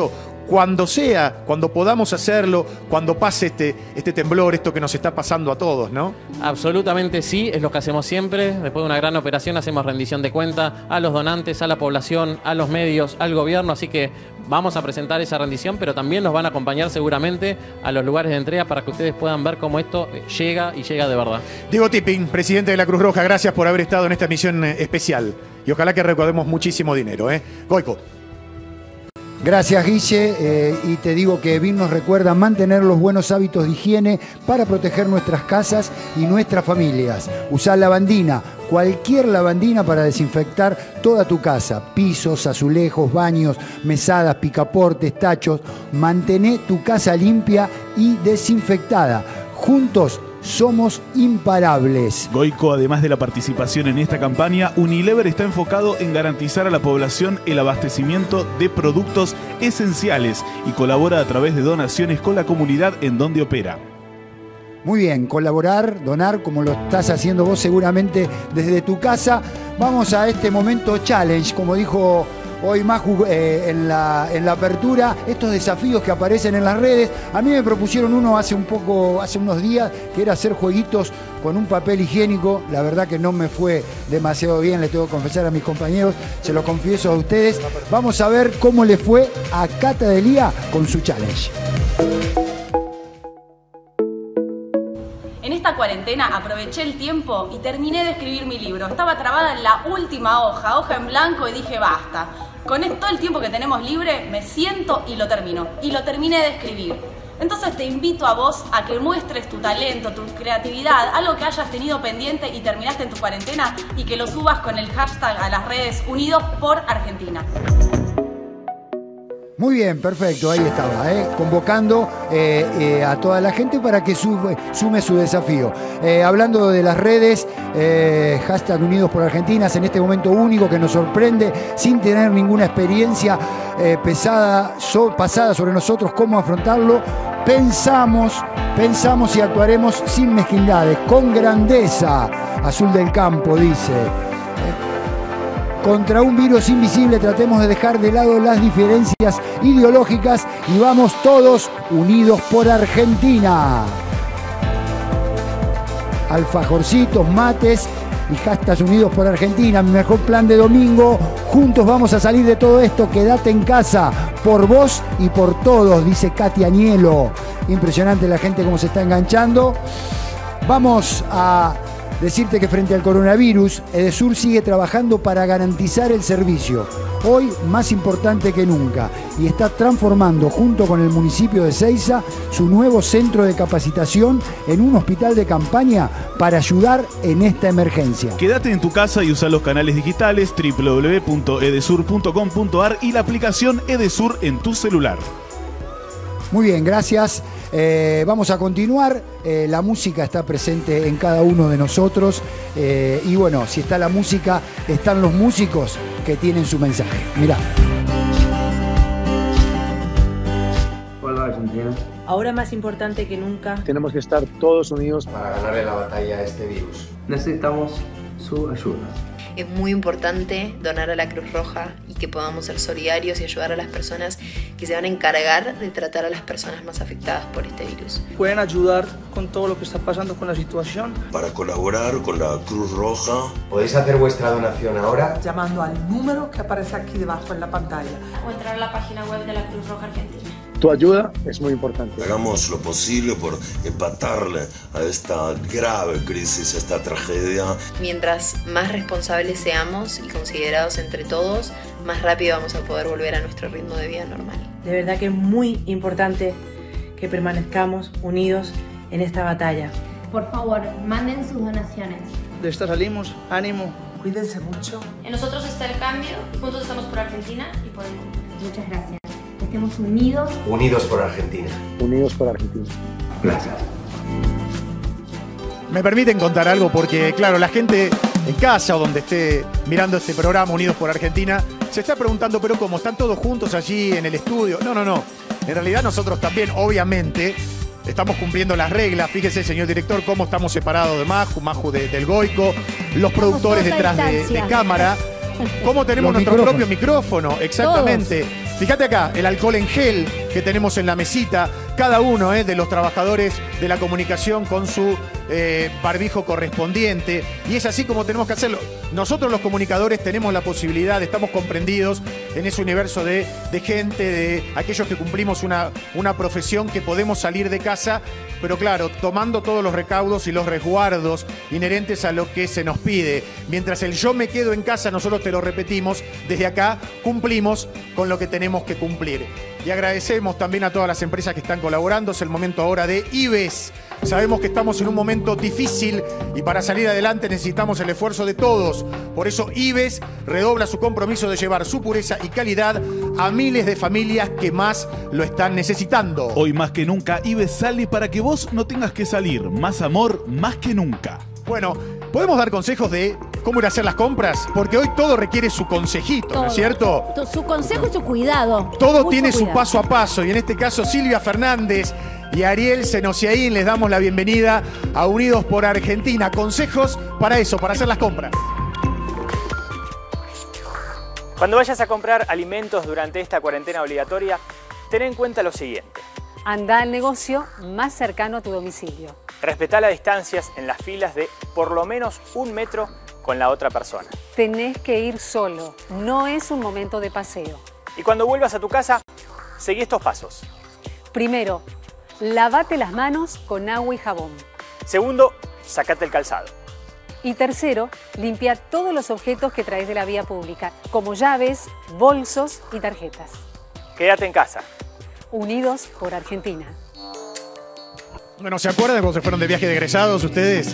Speaker 16: cuando sea, cuando podamos hacerlo, cuando pase este temblor, esto que nos está pasando a todos, ¿no?
Speaker 6: Absolutamente sí, es lo que hacemos siempre. Después de una gran operación hacemos rendición de cuenta a los donantes, a la población, a los medios, al gobierno. Así que vamos a presentar esa rendición, pero también nos van a acompañar seguramente a los lugares de entrega para que ustedes puedan ver cómo esto llega y llega de verdad.
Speaker 16: Diego Tipping, presidente de la Cruz Roja, gracias por haber estado en esta misión especial. Y ojalá que recaudemos muchísimo dinero, ¿eh? Goico.
Speaker 17: Gracias, Guille, y te digo que BIM nos recuerda mantener los buenos hábitos de higiene para proteger nuestras casas y nuestras familias. Usá lavandina, cualquier lavandina para desinfectar toda tu casa, pisos, azulejos, baños, mesadas, picaportes, tachos. Mantené tu casa limpia y desinfectada. Juntos somos imparables.
Speaker 1: Goico, además de la participación en esta campaña, Unilever está enfocado en garantizar a la población el abastecimiento de productos esenciales y colabora a través de donaciones con la comunidad en donde opera.
Speaker 17: Muy bien, colaborar, donar, como lo estás haciendo vos seguramente desde tu casa. Vamos a este momento challenge, como dijo hoy Maju en la apertura, estos desafíos que aparecen en las redes. A mí me propusieron uno hace unos días, que era hacer jueguitos con un papel higiénico. La verdad que no me fue demasiado bien, le tengo que confesar a mis compañeros, se lo confieso a ustedes. Vamos a ver cómo le fue a Cata Delía con su challenge.
Speaker 10: En esta cuarentena aproveché el tiempo y terminé de escribir mi libro. Estaba trabada en la última hoja en blanco, y dije basta. Con todo el tiempo que tenemos libre, me siento y lo termino. Y lo terminé de escribir. Entonces te invito a vos a que muestres tu talento, tu creatividad, algo que hayas tenido pendiente y terminaste en tu cuarentena, y que lo subas con el hashtag a las redes Unidos por Argentina.
Speaker 17: Muy bien, perfecto, ahí estaba, convocando a toda la gente para que sume su desafío. Hablando de las redes, hashtag Unidos por Argentina, en este momento único que nos sorprende, sin tener ninguna experiencia pasada sobre nosotros, cómo afrontarlo. Pensamos y actuaremos sin mezquindades, con grandeza. Azul del Campo dice: contra un virus invisible tratemos de dejar de lado las diferencias ideológicas y vamos todos unidos por Argentina. Alfajorcitos, mates y hashtag Unidos por Argentina, mi mejor plan de domingo. Juntos vamos a salir de todo esto, quédate en casa, por vos y por todos, dice Katy Añelo. Impresionante la gente cómo se está enganchando. Vamos a decirte que frente al coronavirus, Edesur sigue trabajando para garantizar el servicio, hoy más importante que nunca, y está transformando junto con el municipio de Seiza su nuevo centro de capacitación en un hospital de campaña para ayudar en esta emergencia.
Speaker 1: Quédate en tu casa y usa los canales digitales www.edesur.com.ar y la aplicación Edesur en tu celular.
Speaker 17: Muy bien, gracias. Vamos a continuar. La música está presente en cada uno de nosotros. Y bueno, si está la música, están los músicos que tienen su mensaje. Mirá.
Speaker 11: Hola, Argentina.
Speaker 12: Ahora más importante que nunca,
Speaker 11: tenemos que estar todos unidos
Speaker 13: para ganarle la batalla a este virus.
Speaker 11: Necesitamos su ayuda.
Speaker 25: Es muy importante donar a la Cruz Roja y que podamos ser solidarios y ayudar a las personas que se van a encargar de tratar a las personas más afectadas por este virus.
Speaker 11: ¿Pueden ayudar con todo lo que está pasando con la situación?
Speaker 26: Para colaborar con la Cruz Roja.
Speaker 13: Podéis hacer vuestra donación ahora
Speaker 27: llamando al número que aparece aquí debajo en la pantalla
Speaker 28: o entrar a la página web de la Cruz Roja Argentina.
Speaker 11: Tu ayuda es muy importante.
Speaker 26: Hagamos lo posible por empatarle a esta grave crisis, a esta tragedia.
Speaker 25: Mientras más responsables seamos y considerados entre todos, más rápido vamos a poder volver a nuestro ritmo de vida normal.
Speaker 12: De verdad que es muy importante que permanezcamos unidos en esta batalla.
Speaker 28: Por favor, manden sus donaciones.
Speaker 11: De esta salimos, ánimo.
Speaker 27: Cuídense mucho.
Speaker 28: En nosotros está el cambio, juntos estamos por Argentina y por el mundo. Muchas gracias. Estemos unidos.
Speaker 13: Unidos por Argentina.
Speaker 11: Unidos por Argentina.
Speaker 13: Gracias.
Speaker 16: Me permiten contar algo porque, claro, la gente en casa o donde esté mirando este programa Unidos por Argentina se está preguntando, pero ¿cómo? ¿Están todos juntos allí en el estudio? No. En realidad nosotros también, obviamente, estamos cumpliendo las reglas. Fíjese, señor director, cómo estamos separados de Maju del Goico, los productores detrás de cámara. cómo tenemos
Speaker 17: Los
Speaker 16: nuestro
Speaker 17: micrófonos.
Speaker 16: propio micrófono, exactamente. Fíjate acá, el alcohol en gel que tenemos en la mesita, cada uno de los trabajadores de la comunicación con su barbijo correspondiente, y es así como tenemos que hacerlo. Nosotros los comunicadores tenemos la posibilidad, estamos comprendidos en ese universo de gente, de aquellos que cumplimos una profesión, que podemos salir de casa, pero claro, tomando todos los recaudos y los resguardos inherentes a lo que se nos pide. Mientras el yo me quedo en casa, nosotros te lo repetimos, desde acá cumplimos con lo que tenemos que cumplir. Y agradecemos también a todas las empresas que están colaborando. Es el momento ahora de IBES. Sabemos que estamos en un momento difícil y para salir adelante necesitamos el esfuerzo de todos. Por eso IBES redobla su compromiso de llevar su pureza y calidad a miles de familias que más lo están necesitando.
Speaker 1: Hoy más que nunca, IBES sale para que vos no tengas que salir. Más amor, más que nunca.
Speaker 16: Bueno, ¿podemos dar consejos de cómo ir a hacer las compras? Porque hoy todo requiere su consejito, ¿no es cierto?
Speaker 19: Su consejo y su cuidado.
Speaker 16: Todo
Speaker 19: Mucho
Speaker 16: tiene su
Speaker 19: cuidado.
Speaker 16: paso a paso, y en este caso Silvia Fernández y Ariel Senosiaín les damos la bienvenida a Unidos por Argentina. Consejos para eso, para hacer las compras.
Speaker 3: Cuando vayas a comprar alimentos durante esta cuarentena obligatoria, ten en cuenta lo siguiente.
Speaker 7: Anda al negocio más cercano a tu domicilio.
Speaker 3: Respetá las distancias en las filas de por lo menos 1 metro con la otra persona.
Speaker 7: Tenés que ir solo, no es un momento de paseo.
Speaker 3: Y cuando vuelvas a tu casa, seguí estos pasos.
Speaker 7: Primero, lavate las manos con agua y jabón.
Speaker 3: Segundo, sacate el calzado.
Speaker 7: Y tercero, limpia todos los objetos que traes de la vía pública, como llaves, bolsos y tarjetas.
Speaker 3: Quédate en casa.
Speaker 7: Unidos por Argentina.
Speaker 16: Bueno, ¿se acuerdan cuando se fueron de viaje de egresados ustedes?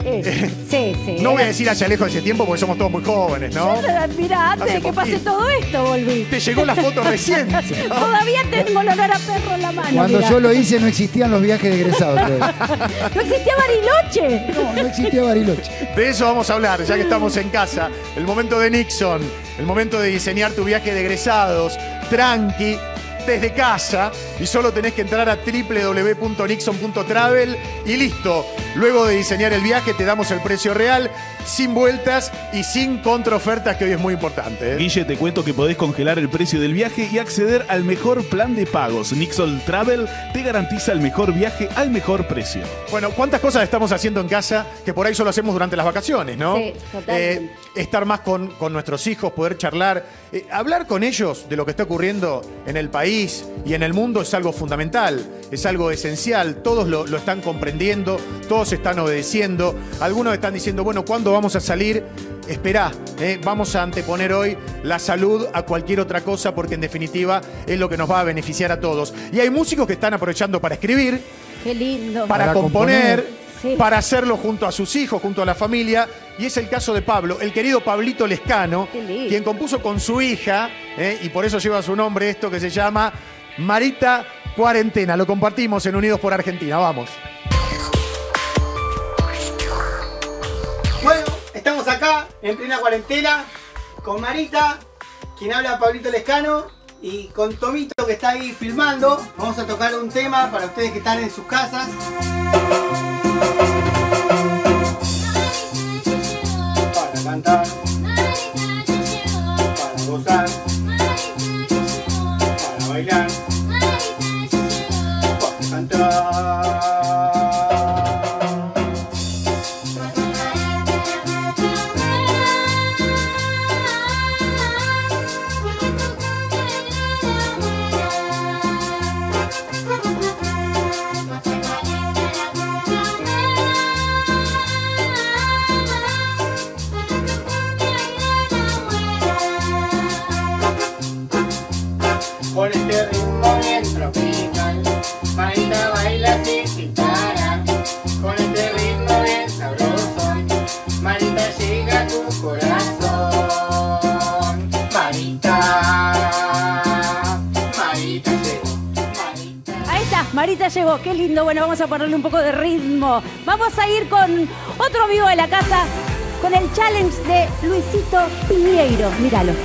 Speaker 19: Sí.
Speaker 16: No voy a decir hacia lejos de ese tiempo porque somos todos muy jóvenes, ¿no?
Speaker 19: Mira, antes
Speaker 16: Hace
Speaker 19: de que pase
Speaker 16: poquito.
Speaker 19: todo esto, volví.
Speaker 16: Te llegó la foto recién.
Speaker 19: Todavía tengo el olor a perro en la mano.
Speaker 17: Cuando
Speaker 19: mirá.
Speaker 17: yo lo hice no existían los viajes de egresados.
Speaker 19: No existía Bariloche.
Speaker 17: No existía Bariloche.
Speaker 16: De eso vamos a hablar, ya que estamos en casa. El momento de Nixon, el momento de diseñar tu viaje de egresados, tranqui, desde casa, y solo tenés que entrar a www.nixon.travel y listo. Luego de diseñar el viaje te damos el precio real, sin vueltas y sin contraofertas, que hoy es muy importante.
Speaker 1: Guille, te cuento que podés congelar el precio del viaje y acceder al mejor plan de pagos. Nixon Travel te garantiza el mejor viaje al mejor precio.
Speaker 16: Bueno, ¿cuántas cosas estamos haciendo en casa que por ahí solo hacemos durante las vacaciones, no?
Speaker 19: Sí, totalmente.
Speaker 16: Estar más con nuestros hijos, poder charlar, hablar con ellos de lo que está ocurriendo en el país y en el mundo es algo fundamental, es algo esencial. Todos lo están comprendiendo, todos están obedeciendo. Algunos están diciendo, bueno, ¿cuándo vamos a salir? Esperá, vamos a anteponer hoy la salud a cualquier otra cosa, porque en definitiva es lo que nos va a beneficiar a todos. Y hay músicos que están aprovechando para escribir,
Speaker 19: Qué lindo.
Speaker 16: para componer,
Speaker 19: Sí.
Speaker 16: para hacerlo junto a sus hijos, junto a la familia. Y es el caso de Pablo, el querido Pablito Lescano,
Speaker 19: Qué lindo.
Speaker 16: quien compuso con su hija, y por eso lleva su nombre esto que se llama Marita Cuarentena. Lo compartimos en Unidos por Argentina. Vamos.
Speaker 8: Bueno, estamos acá en plena cuarentena con Marita, quien habla Pablito Lescano, y con Tomito, que está ahí filmando. Vamos a tocar un tema para ustedes que están en sus casas. Para cantar, para gozar, para bailar, para cantar. Con este ritmo bien tropical, Marita baila sin parar. Con este ritmo bien sabroso, Marita llega a tu corazón. Marita, Marita llegó.
Speaker 19: Ahí está, Marita llegó, qué lindo. Bueno, vamos a ponerle un poco de ritmo. Vamos a ir con otro amigo de la casa, con el challenge de Luisito Piñeiro. Míralo.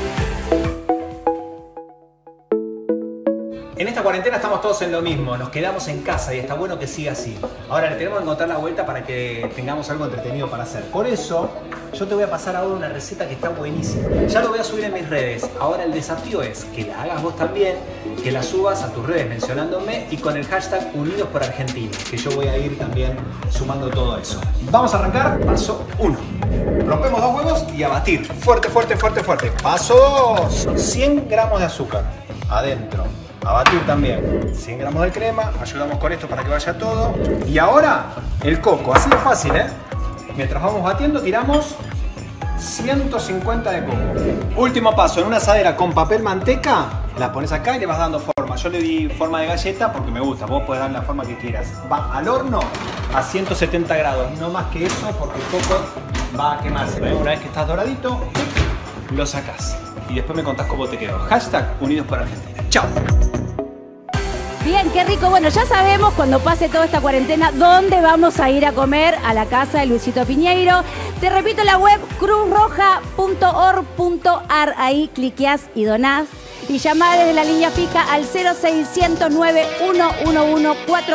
Speaker 9: En esta cuarentena estamos todos en lo mismo, nos quedamos en casa y está bueno que siga así. Ahora le tenemos que encontrar la vuelta para que tengamos algo entretenido para hacer. Por eso yo te voy a pasar ahora una receta que está buenísima. Ya lo voy a subir en mis redes. Ahora el desafío es que la hagas vos también, que la subas a tus redes mencionándome y con el hashtag Unidos por Argentina, que yo voy a ir también sumando todo eso. Vamos a arrancar. Paso 1. Rompemos 2 huevos y a batir. Fuerte, fuerte, fuerte, fuerte. Paso 2. 100 gramos de azúcar adentro. A batir también. 100 gramos de crema. Ayudamos con esto para que vaya todo. Y ahora el coco. Así de fácil, ¿eh? Mientras vamos batiendo, tiramos 150 de coco. Último paso. En una asadera con papel manteca, la pones acá y le vas dando forma. Yo le di forma de galleta porque me gusta. Vos podés dar la forma que quieras. Va al horno a 170 grados. No más que eso porque el coco va a quemarse. Una vez que estás doradito, lo sacás. Y después me contás cómo te quedó. Hashtag Unidos por Argentina. ¡Chao!
Speaker 19: Bien, qué rico. Bueno, ya sabemos cuando pase toda esta cuarentena dónde vamos a ir a comer, a la casa de Luisito Piñeiro. Te repito la web cruzroja.org.ar. Ahí cliqueás y donás. Y llamá desde la línea fija al 0600 9111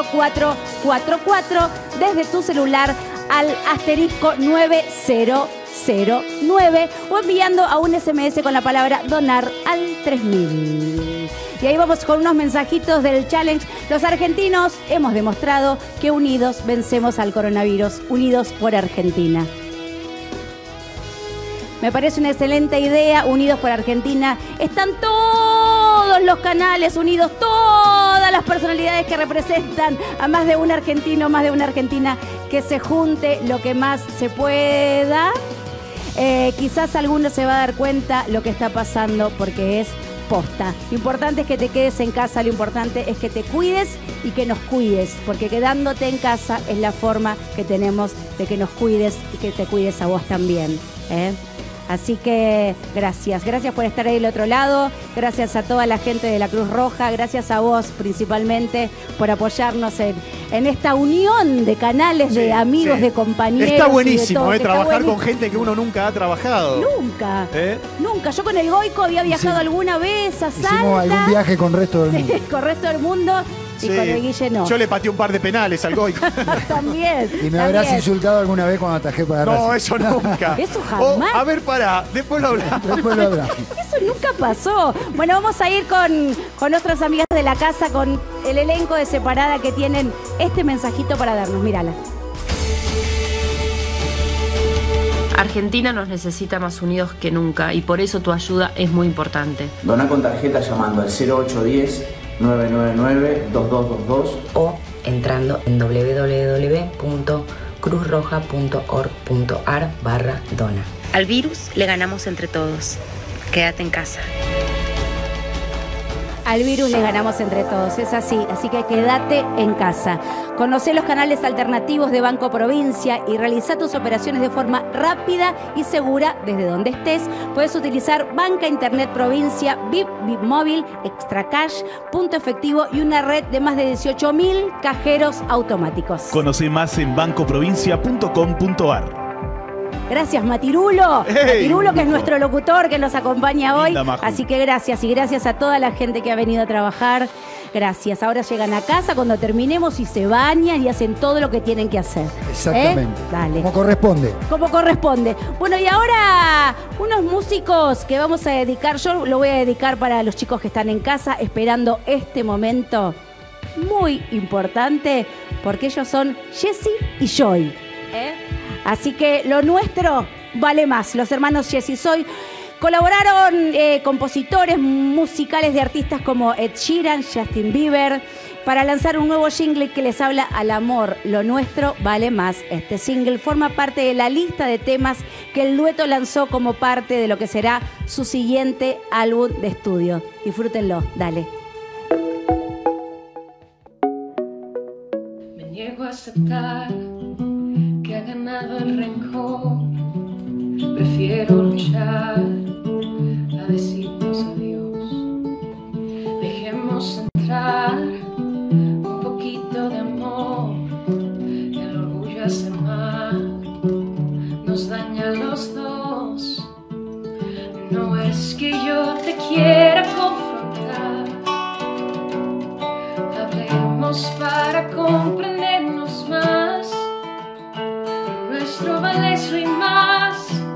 Speaker 19: 4444 desde tu celular al asterisco 9009 o enviando a un SMS con la palabra donar al 3000. Y ahí vamos con unos mensajitos del challenge. Los argentinos hemos demostrado que unidos vencemos al coronavirus. Unidos por Argentina. Me parece una excelente idea. Unidos por Argentina. Están todos los canales unidos, todas las personalidades que representan a más de un argentino, más de una argentina, que se junte lo que más se pueda. Quizás alguno se va a dar cuenta lo que está pasando porque es posta. Lo importante es que te quedes en casa, lo importante es que te cuides y que nos cuides, porque quedándote en casa es la forma que tenemos de que nos cuides y que te cuides a vos también, ¿eh? Así que gracias por estar ahí del otro lado, gracias a toda la gente de la Cruz Roja, gracias a vos principalmente por apoyarnos en esta unión de canales, de amigos, de compañeros.
Speaker 16: Está buenísimo, trabajar
Speaker 19: buenísimo.
Speaker 16: con gente que uno nunca ha trabajado.
Speaker 19: Nunca. Yo con el Goico había viajado alguna vez a Salta.
Speaker 17: Hicimos algún viaje con resto del mundo.
Speaker 19: Con resto del mundo. Y con el Guille no.
Speaker 16: Yo le pateé un par de penales al Goico.
Speaker 19: También.
Speaker 17: Y me habrás insultado alguna vez cuando atajé para Racing.
Speaker 16: No, eso nunca.
Speaker 19: Eso jamás.
Speaker 16: A ver, pará, después lo hablamos.
Speaker 19: Eso nunca pasó. Bueno, vamos a ir con nuestras amigas de la casa, con el elenco de Separada que tienen este mensajito para darnos. Mírala.
Speaker 2: Argentina nos necesita más unidos que nunca y por eso tu ayuda es muy importante.
Speaker 14: Dona con tarjeta llamando al 0810-999-2222
Speaker 2: o entrando en www.cruzroja.org.ar/dona. Al virus le ganamos entre todos. Quédate en casa.
Speaker 19: Al virus le ganamos entre todos, es así que quédate en casa. Conocé los canales alternativos de Banco Provincia y realizá tus operaciones de forma rápida y segura desde donde estés. Puedes utilizar Banca Internet Provincia, VIP Móvil, Extra Cash, Punto Efectivo y una red de más de 18.000 cajeros automáticos.
Speaker 1: Conoce más en bancoprovincia.com.ar.
Speaker 19: Gracias, Matirulo. Matirulo, que es nuestro locutor que nos acompaña hoy. Así que gracias y gracias a toda la gente que ha venido a trabajar. Gracias. Ahora llegan a casa cuando terminemos y se bañan y hacen todo lo que tienen que hacer.
Speaker 17: Exactamente.
Speaker 19: Dale.
Speaker 17: Como corresponde.
Speaker 19: Como corresponde. Bueno, y ahora unos músicos que vamos a dedicar. Yo lo voy a dedicar para los chicos que están en casa esperando este momento muy importante porque ellos son Jessy y Joy. Así que lo nuestro vale más. Los hermanos Jessy y Joy colaboraron compositores musicales de artistas como Ed Sheeran, Justin Bieber, para lanzar un nuevo jingle que les habla al amor. Lo nuestro vale más. Este single forma parte de la lista de temas que el dueto lanzó como parte de lo que será su siguiente álbum de estudio. Disfrútenlo, dale.
Speaker 15: Me niego a aceptar que ha ganado el rencor. Prefiero luchar a decirnos adiós. Dejemos entrar un poquito de amor. El orgullo hace mal, nos daña a los dos. No es que yo te quiera confrontar. Hablemos para comprendernos más. Nuestro vale eso y más.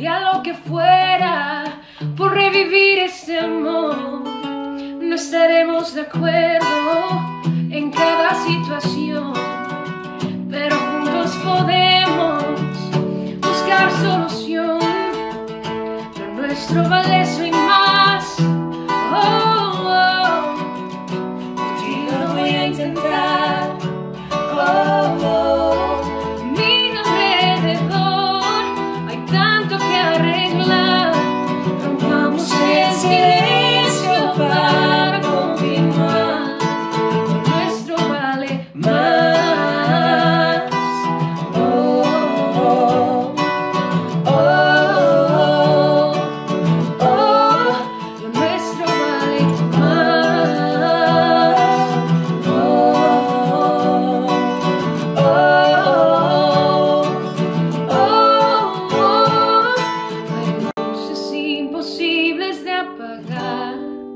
Speaker 15: haría lo que fuera por revivir este amor. No estaremos de acuerdo en cada situación, pero juntos podemos buscar solución. Lo nuestro vale eso y más. Oh, oh. Contigo lo voy a intentar. Oh, oh. Mira alrededor, hay tanto que arreglar. Rompamos el silencio para continuar. Lo nuestro vale más. Oh, oh, oh, oh, oh. Lo nuestro vale más. Oh, oh, oh. Hay luces imposibles de apagar.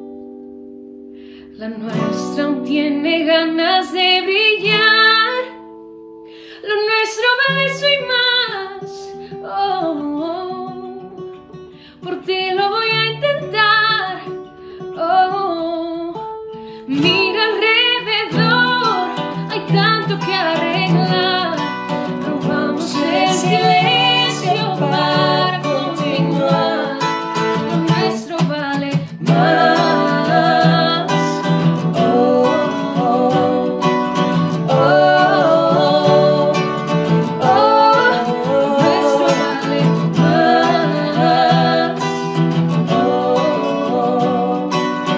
Speaker 15: La nuestra aún tiene ganas de brillar. Lo nuestro vale eso y más. Oh, oh. Por ti lo voy a intentar. Oh, mira alrededor, hay tanto que arreglar. Rompamos el silencio para continuar. Lo nuestro vale más. Oh, oh, oh, oh. Lo nuestro vale más. Oh, oh,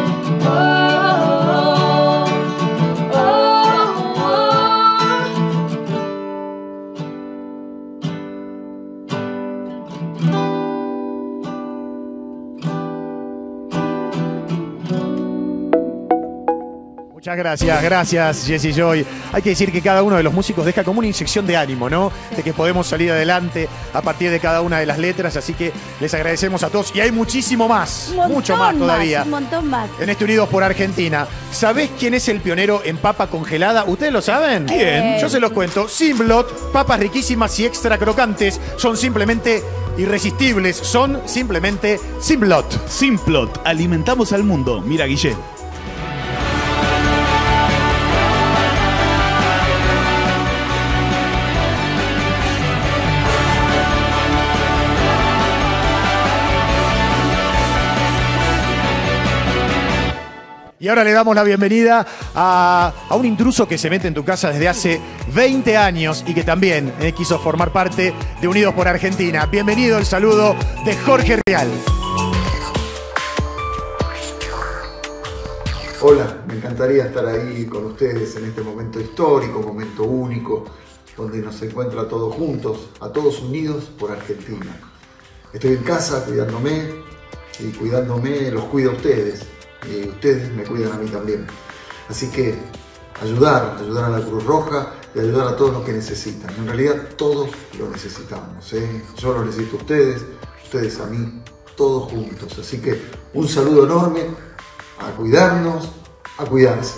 Speaker 16: Muchas gracias Jessy Joy. Hay que decir que cada uno de los músicos deja como una inyección de ánimo, ¿no? De que podemos salir adelante a partir de cada una de las letras, así que les agradecemos a todos. Y hay muchísimo más, mucho más todavía.
Speaker 19: Un montón más.
Speaker 16: En este Unidos por Argentina. ¿Sabés quién es el pionero en papa congelada? ¿Ustedes lo saben?
Speaker 1: ¿Quién?
Speaker 16: Yo se los cuento. Simblot, papas riquísimas y extra crocantes. Son simplemente irresistibles. Son simplemente Simblot.
Speaker 1: Simplot, alimentamos al mundo. Mira, Guille.
Speaker 16: Y ahora le damos la bienvenida a un intruso que se mete en tu casa desde hace 20 años y que también quiso formar parte de Unidos por Argentina. Bienvenido, el saludo de Jorge Rial.
Speaker 4: Hola, me encantaría estar ahí con ustedes en este momento histórico, momento único, donde nos encuentra a todos juntos, a todos unidos por Argentina. Estoy en casa cuidándome y cuidándome los cuido a ustedes. Y ustedes me cuidan a mí también. Así que ayudar a la Cruz Roja y ayudar a todos los que necesitan. En realidad todos lo necesitamos, ¿eh? Yo lo necesito a ustedes, ustedes a mí, todos juntos. Así que un saludo enorme, a cuidarnos, a cuidarse.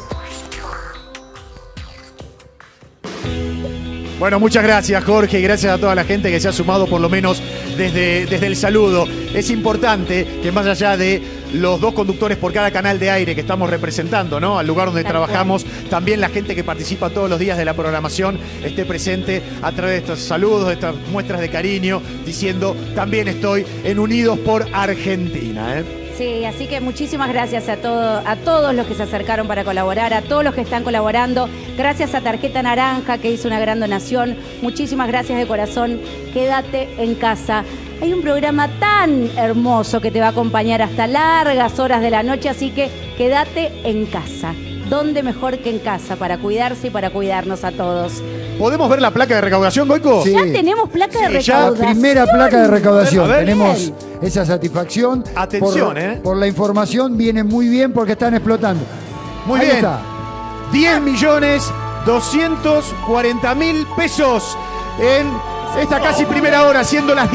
Speaker 16: Bueno, muchas gracias Jorge y gracias a toda la gente que se ha sumado por lo menos desde el saludo. Es importante que más allá de los dos conductores por cada canal de aire que estamos representando, ¿no? Al lugar donde trabajamos, también la gente que participa todos los días de la programación esté presente a través de estos saludos, de estas muestras de cariño, diciendo también estoy en Unidos por Argentina, ¿eh?
Speaker 19: Sí, así que muchísimas gracias a todos los que se acercaron para colaborar, a todos los que están colaborando. Gracias a Tarjeta Naranja, que hizo una gran donación. Muchísimas gracias de corazón. Quédate en casa. Hay un programa tan hermoso que te va a acompañar hasta largas horas de la noche, así que quédate en casa. ¿Dónde mejor que en casa para cuidarse y para cuidarnos a todos?
Speaker 16: ¿Podemos ver la placa de recaudación, Goico?
Speaker 19: Sí. Ya tenemos placa de recaudación.
Speaker 17: La primera placa de recaudación.
Speaker 16: A ver.
Speaker 17: Tenemos esa satisfacción.
Speaker 16: Atención,
Speaker 17: por la información viene muy bien porque están explotando.
Speaker 16: Muy
Speaker 17: Ahí
Speaker 16: bien.
Speaker 17: está.
Speaker 16: 10.240.000 pesos en esta casi primera hora, siendo las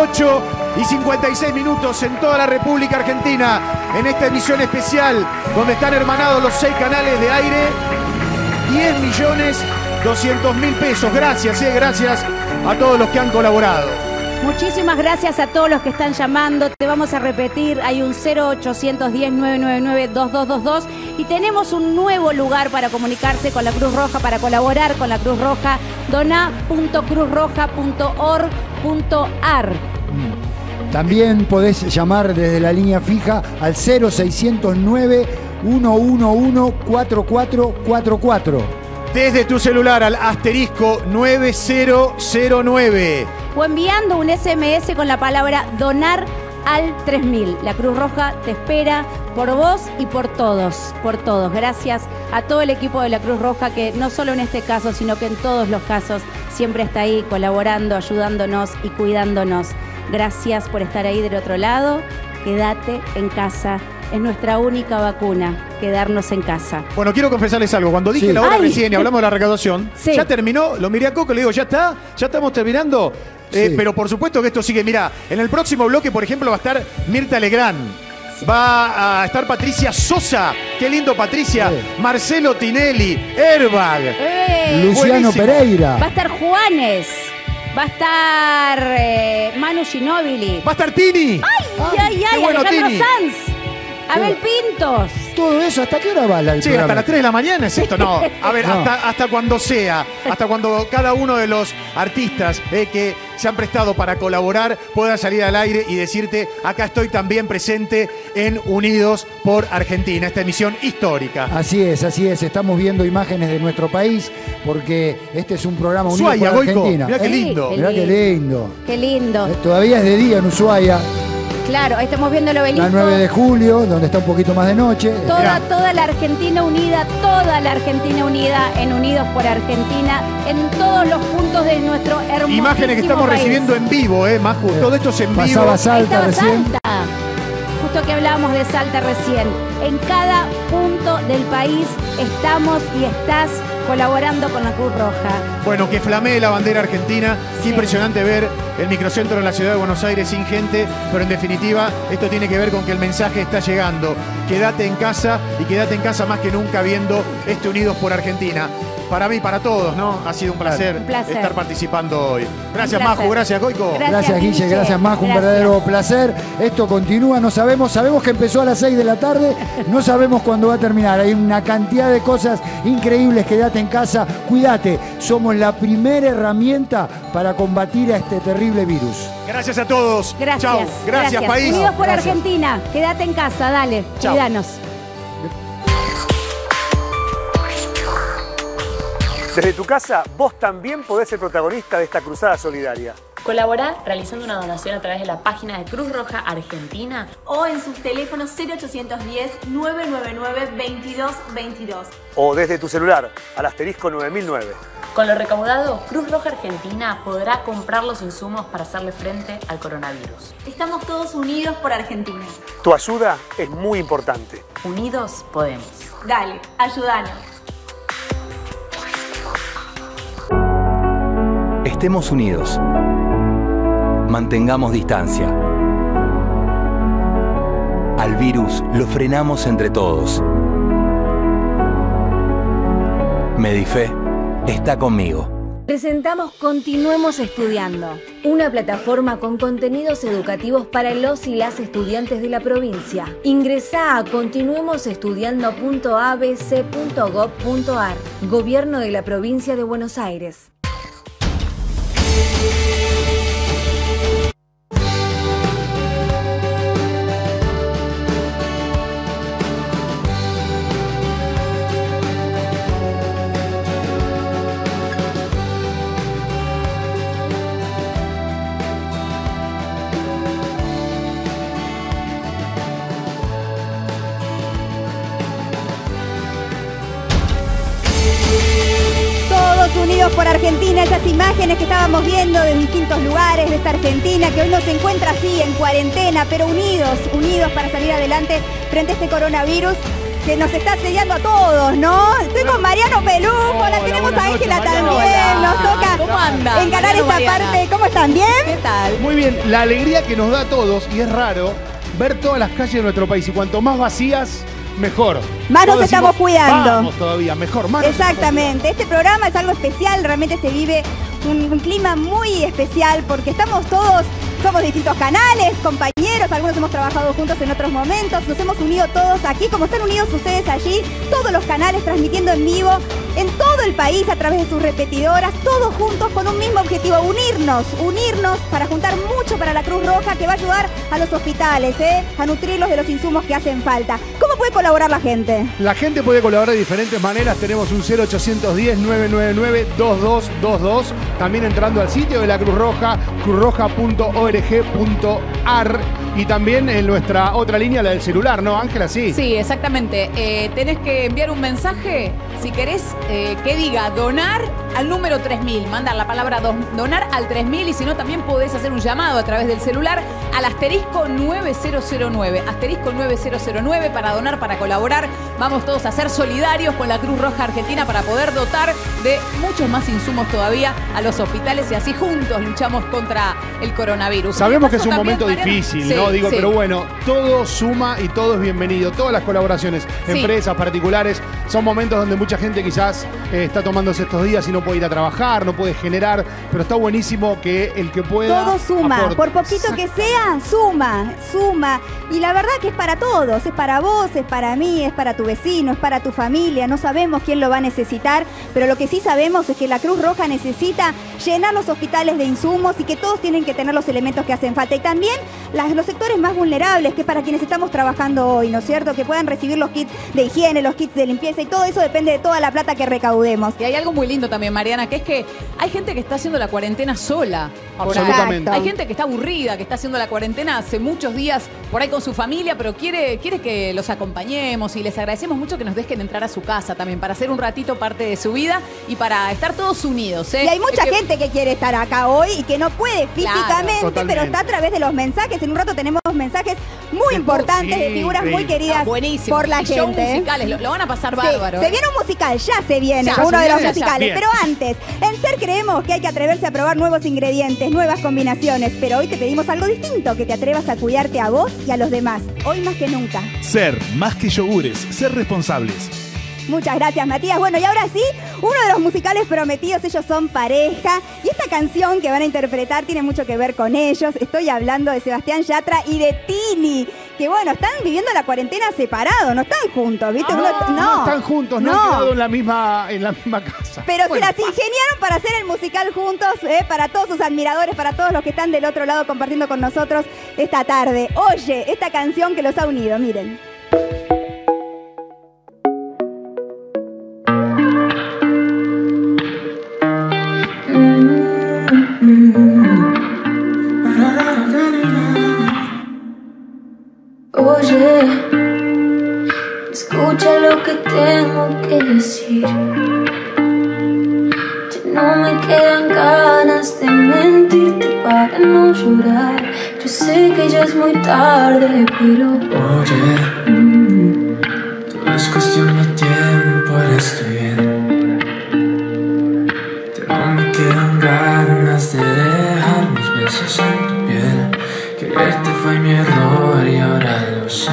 Speaker 16: 18:56 en toda la República Argentina, en esta emisión especial donde están hermanados los 6 canales de aire. 10.200.000 pesos. Gracias a todos los que han colaborado.
Speaker 19: Muchísimas gracias a todos los que están llamando. Te vamos a repetir, hay un 0810-999-2222 y tenemos un nuevo lugar para comunicarse con la Cruz Roja, para colaborar con la Cruz Roja, dona.cruzroja.org.ar.
Speaker 17: También podés llamar desde la línea fija al 0609-111-4444.
Speaker 16: Desde tu celular al asterisco 9009.
Speaker 19: O enviando un SMS con la palabra donar al 3000. La Cruz Roja te espera por vos y por todos, por todos. Gracias a todo el equipo de la Cruz Roja que no solo en este caso, sino que en todos los casos siempre está ahí colaborando, ayudándonos y cuidándonos. Gracias por estar ahí del otro lado. Quédate en casa. Es nuestra única vacuna, quedarnos en casa.
Speaker 16: Bueno, quiero confesarles algo. Cuando dije la hora recién y hablamos de la recaudación,
Speaker 19: Sí.
Speaker 16: ya terminó, lo miré a Coco y le digo, ¿ya está? ¿Ya estamos terminando? Pero por supuesto que esto sigue. Mirá, en el próximo bloque, por ejemplo, va a estar Mirta Legrand. Va a estar Patricia Sosa. Qué lindo, Patricia. Marcelo Tinelli. Airbag.
Speaker 17: Luciano
Speaker 16: Buenísimo.
Speaker 17: Pereira.
Speaker 19: Va a estar Juanes. Va a estar Manu Ginóbili.
Speaker 16: Va a estar Tini.
Speaker 19: ¡Ay!
Speaker 16: qué bueno,
Speaker 19: Alejandro
Speaker 16: Tini.
Speaker 19: Sanz. Abel Pintos.
Speaker 17: Todo eso, ¿hasta qué hora va el
Speaker 16: Sí,
Speaker 17: programa?
Speaker 16: hasta las 3 de la mañana es esto. No, a ver,
Speaker 17: No.
Speaker 16: hasta cuando sea, hasta cuando cada uno de los artistas que se han prestado para colaborar pueda salir al aire y decirte, acá estoy también presente en Unidos por Argentina, esta emisión histórica.
Speaker 17: Así es, estamos viendo imágenes de nuestro país porque este es un programa unido
Speaker 16: Ushuaia,
Speaker 17: por
Speaker 16: Goico,
Speaker 17: Argentina.
Speaker 16: mirá qué lindo.
Speaker 17: Mirá qué lindo.
Speaker 19: Qué lindo.
Speaker 17: Todavía es de día en Ushuaia,
Speaker 19: Claro, estamos viendo el obelisco.
Speaker 17: la 9 de julio, donde está un poquito más de noche.
Speaker 19: Toda la Argentina unida en Unidos por Argentina, en todos los puntos de nuestro hermoso
Speaker 16: Imágenes que estamos
Speaker 19: país.
Speaker 16: recibiendo en vivo, Maju. Todo esto es en vivo.
Speaker 17: Pasaba Salta
Speaker 19: Ahí estaba
Speaker 17: recién.
Speaker 19: Salta. Justo que hablábamos de Salta recién. En cada punto del país estamos y estás colaborando con la Cruz Roja.
Speaker 16: Bueno, que flamee la bandera argentina. Qué impresionante ver el microcentro de la ciudad de Buenos Aires sin gente, pero en definitiva esto tiene que ver con que el mensaje está llegando. Quédate en casa y quédate en casa más que nunca viendo este Unidos por Argentina. Para mí, para todos, ¿no? Ha sido un placer, estar participando hoy. Gracias,
Speaker 19: Un placer.
Speaker 16: Maju, gracias, Goico.
Speaker 17: Gracias, Guille, gracias, Majo, un verdadero placer. Esto continúa, no sabemos que empezó a las 6 de la tarde, no sabemos cuándo va a terminar. Hay una cantidad de cosas increíbles. Quédate en casa, cuídate. Somos la primera herramienta para combatir a este terrible virus.
Speaker 16: Gracias a todos.
Speaker 19: Gracias.
Speaker 16: Chau. Gracias, país.
Speaker 19: Unidos por
Speaker 17: Gracias.
Speaker 19: Argentina. Quédate en casa, dale.
Speaker 16: Chau.
Speaker 19: Cuidanos.
Speaker 3: Desde tu casa, vos también podés ser protagonista de esta cruzada solidaria.
Speaker 28: Colaborá realizando una donación a través de la página de Cruz Roja Argentina o en sus teléfonos 0810-999-2222.
Speaker 3: O desde tu celular, al asterisco 9009.
Speaker 28: Con lo recaudado, Cruz Roja Argentina podrá comprar los insumos para hacerle frente al coronavirus. Estamos todos unidos por Argentina.
Speaker 3: Tu ayuda es muy importante.
Speaker 28: Unidos podemos. Dale, ayúdanos.
Speaker 5: Estemos unidos. Mantengamos distancia. Al virus lo frenamos entre todos. Medife está conmigo.
Speaker 6: Presentamos Continuemos Estudiando, una plataforma con contenidos educativos para los y las estudiantes de la provincia. Ingresá a continuemosestudiando.abc.gov.ar, Gobierno de la Provincia de Buenos Aires.
Speaker 18: Todos unidos por Argentina, esas imágenes que estábamos viendo de distintos lugares de esta Argentina, que hoy nos encuentra así en cuarentena, pero unidos para salir adelante frente a este coronavirus que nos está sellando a todos, ¿no? Estoy con Mariano Peluco, la tenemos a Ángela también, nos toca encarar esta parte. ¿Cómo están? ¿Bien? ¿Qué tal?
Speaker 20: Muy bien, la alegría que nos da a todos, y es raro, ver todas las calles de nuestro país, y cuanto más vacías, mejor.
Speaker 18: Más nos
Speaker 20: Todos
Speaker 18: estamos
Speaker 20: decimos,
Speaker 18: cuidando.
Speaker 20: Vamos todavía, mejor, más.
Speaker 18: Exactamente, este programa es algo especial, realmente se vive un clima muy especial porque estamos todos, somos distintos canales, compañeros, algunos hemos trabajado juntos en otros momentos, nos hemos unido todos aquí, como están unidos ustedes allí, todos los canales transmitiendo en vivo en todo el país a través de sus repetidoras, todos juntos con un mismo objetivo, unirnos para juntar mucho para la Cruz Roja que va a ayudar a los hospitales, a nutrirlos de los insumos que hacen falta. ¿Cómo puede colaborar la gente?
Speaker 20: La gente puede colaborar de diferentes maneras. Tenemos un 0810-999-2222. También entrando al sitio de la Cruz Roja, cruzroja.org.ar. Y también en nuestra otra línea, la del celular, ¿no, Ángela? Sí.
Speaker 10: Sí, exactamente. Tenés que enviar un mensaje, si querés, que diga donar al número 3000. Mandar la palabra donar al 3000 y si no, también podés hacer un llamado a través del celular al asterisco 9009. Asterisco 9009 para donar, para colaborar. Vamos todos a ser solidarios con la Cruz Roja Argentina para poder dotar de muchos más insumos todavía a los hospitales y así juntos luchamos contra el coronavirus.
Speaker 20: Sabemos que es un momento difícil, ¿no?
Speaker 10: Sí.
Speaker 20: Pero bueno, todo suma y todo es bienvenido. Todas las colaboraciones, empresas, particulares, son momentos donde mucha gente quizás está tomándose estos días y no puede ir a trabajar, no puede generar, pero está buenísimo que el que pueda
Speaker 18: todo suma,
Speaker 20: aporte.
Speaker 18: Por poquito que sea, suma. Y la verdad que es para todos, es para vos, es para mí, es para tu vecino, es para tu familia. No sabemos quién lo va a necesitar, pero lo que sí sabemos es que la Cruz Roja necesita llenar los hospitales de insumos y que todos tienen que tener los elementos que hacen falta. Y también los sectores más vulnerables, que es para quienes estamos trabajando hoy, ¿no es cierto? Que puedan recibir los kits de higiene, los kits de limpieza y todo eso depende de toda la plata que recaudemos.
Speaker 10: Y hay algo muy lindo también, Mariana, que es que hay gente que está haciendo la cuarentena sola.
Speaker 20: Absolutamente.
Speaker 10: Hay gente que está aburrida, que está haciendo la cuarentena hace muchos días por ahí con su familia, pero quiere que los acompañemos y les agradecemos mucho que nos dejen entrar a su casa también para hacer un ratito parte de su vida y para estar todos unidos.
Speaker 18: Y hay mucha gente que quiere estar acá hoy y que no puede físicamente, pero está a través de los mensajes. En un rato tenemos mensajes muy importantes de figuras muy queridas por la gente.
Speaker 10: Musicales, lo van a pasar bárbaro.
Speaker 18: Se viene un musical, ya se viene uno de los musicales. Pero antes, en SER creemos que hay que atreverse a probar nuevos ingredientes, nuevas combinaciones. Pero hoy te pedimos algo distinto, que te atrevas a cuidarte a vos y a los demás. Hoy más que nunca.
Speaker 1: SER, más que yogures, ser responsables.
Speaker 18: Muchas gracias, Matías. Bueno, y ahora sí, uno de los musicales prometidos, ellos son pareja. Y esta canción que van a interpretar tiene mucho que ver con ellos. Estoy hablando de Sebastián Yatra y de Tini, que bueno, están viviendo la cuarentena separados, no están juntos, ¿viste?
Speaker 20: No están juntos, no han quedado en la misma casa.
Speaker 18: Pero se las ingeniaron para hacer el musical juntos, para todos sus admiradores, para todos los que están del otro lado compartiendo con nosotros esta tarde. Oye, esta canción que los ha unido, miren.
Speaker 15: Oye, escucha lo que tengo que decir. Ya no me quedan ganas de mentirte para no llorar. Yo sé que ya es muy tarde, pero
Speaker 12: oye, todo es cuestión de tiempo, ahora estoy bien. Ya no me quedan ganas de dejar mis besos en tu piel. Quererte fue mi error y ahora lo sé.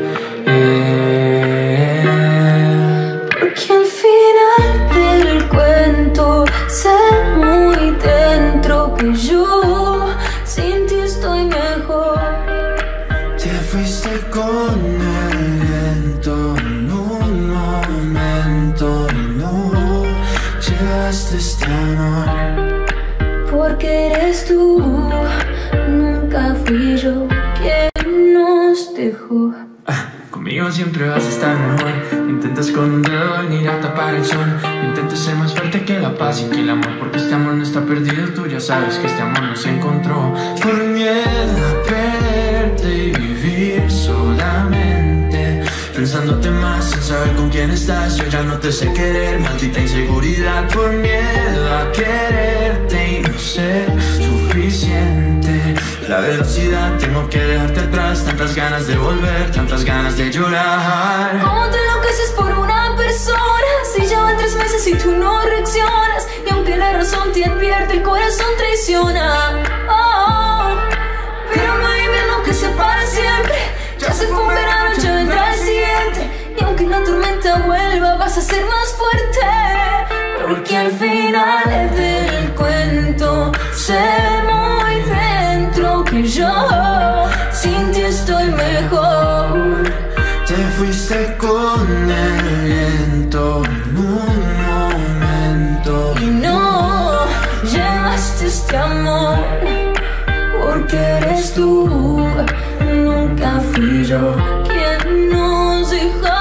Speaker 15: Porque al final del cuento sé muy dentro que yo sin ti estoy mejor.
Speaker 12: Te fuiste con el viento en un momento y no llegaste este amor.
Speaker 15: Porque eres tú, nunca fui yo quien nos dejó.
Speaker 12: Conmigo siempre vas a estar mejor. Intentas con un dedo venir a tapar el sol. Intento ser más fuerte que la paz y que el amor, porque este amor no está perdido. Tú ya sabes que este amor no se encontró. Por miedo a perderte y vivir solamente pensándote más sin saber con quién estás. Yo ya no te sé querer, maldita inseguridad. Por miedo a quererte y no ser suficiente. La velocidad, tengo que dejarte atrás. Tantas ganas de volver, tantas ganas de llorar.
Speaker 15: ¿Cómo te enloqueces por una persona? Si ya van 3 meses y tú no reaccionas. Y aunque la razón te advierte, el corazón traiciona. Pero no hay invierno que se para siempre. Ya se fue un verano, ya vendrá el siguiente. Y aunque la tormenta vuelva, vas a ser más fuerte. Porque al final del cuento Sé muy dentro que yo sin ti estoy mejor.
Speaker 12: Te fuiste con el viento en un momento
Speaker 15: Y no llevaste este amor, porque eres tú, nunca fui yo quien nos dejó.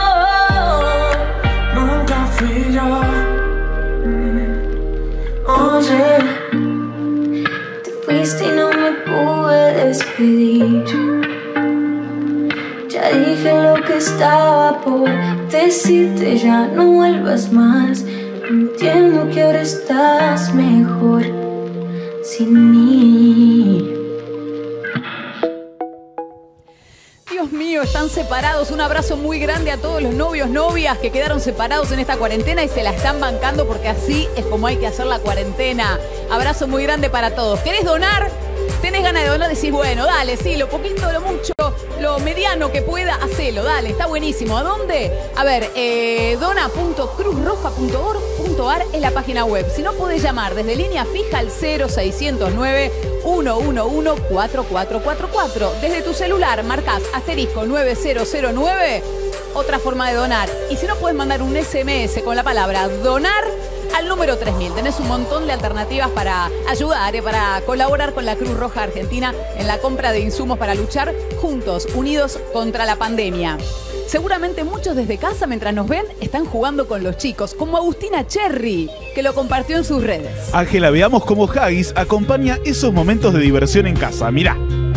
Speaker 12: Nunca fui yo. Oye,
Speaker 15: te fuiste y no me pude despedir. Ya dije lo que estaba por decirte, ya no vuelvas más. Entiendo que ahora estás mejor sin mí.
Speaker 10: Dios mío, están separados. Un abrazo muy grande a todos los novios, novias que quedaron separados en esta cuarentena y se la están bancando porque así es como hay que hacer la cuarentena. Abrazo muy grande para todos. ¿Querés donar? ¿Tenés ganas de donar? Decís, bueno, dale, sí, lo poquito, lo mucho, lo mediano que pueda, hacelo, dale, está buenísimo. ¿A dónde? A ver, dona.cruzroja.org.ar es la página web. Si no, podés llamar desde línea fija al 0609-111-4444. Desde tu celular marcás asterisco 9009, otra forma de donar. Y si no, podés mandar un SMS con la palabra donar al número 3000. Tenés un montón de alternativas para ayudar, para colaborar con la Cruz Roja Argentina en la compra de insumos para luchar juntos, unidos contra la pandemia. Seguramente muchos desde casa, mientras nos ven, están jugando con los chicos, como Agustina Cherry, que lo compartió en sus redes.
Speaker 1: Ángela, veamos cómo Haggis acompaña esos momentos de diversión en casa. Mirá.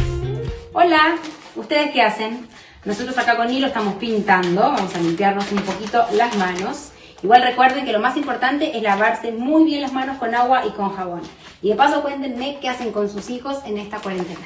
Speaker 11: Hola, ¿ustedes qué hacen? Nosotros acá con Nilo estamos pintando, vamos a limpiarnos un poquito las manos. Igual recuerden que lo más importante es lavarse muy bien las manos con agua y con jabón. Y de paso cuéntenme qué hacen con sus hijos en esta cuarentena.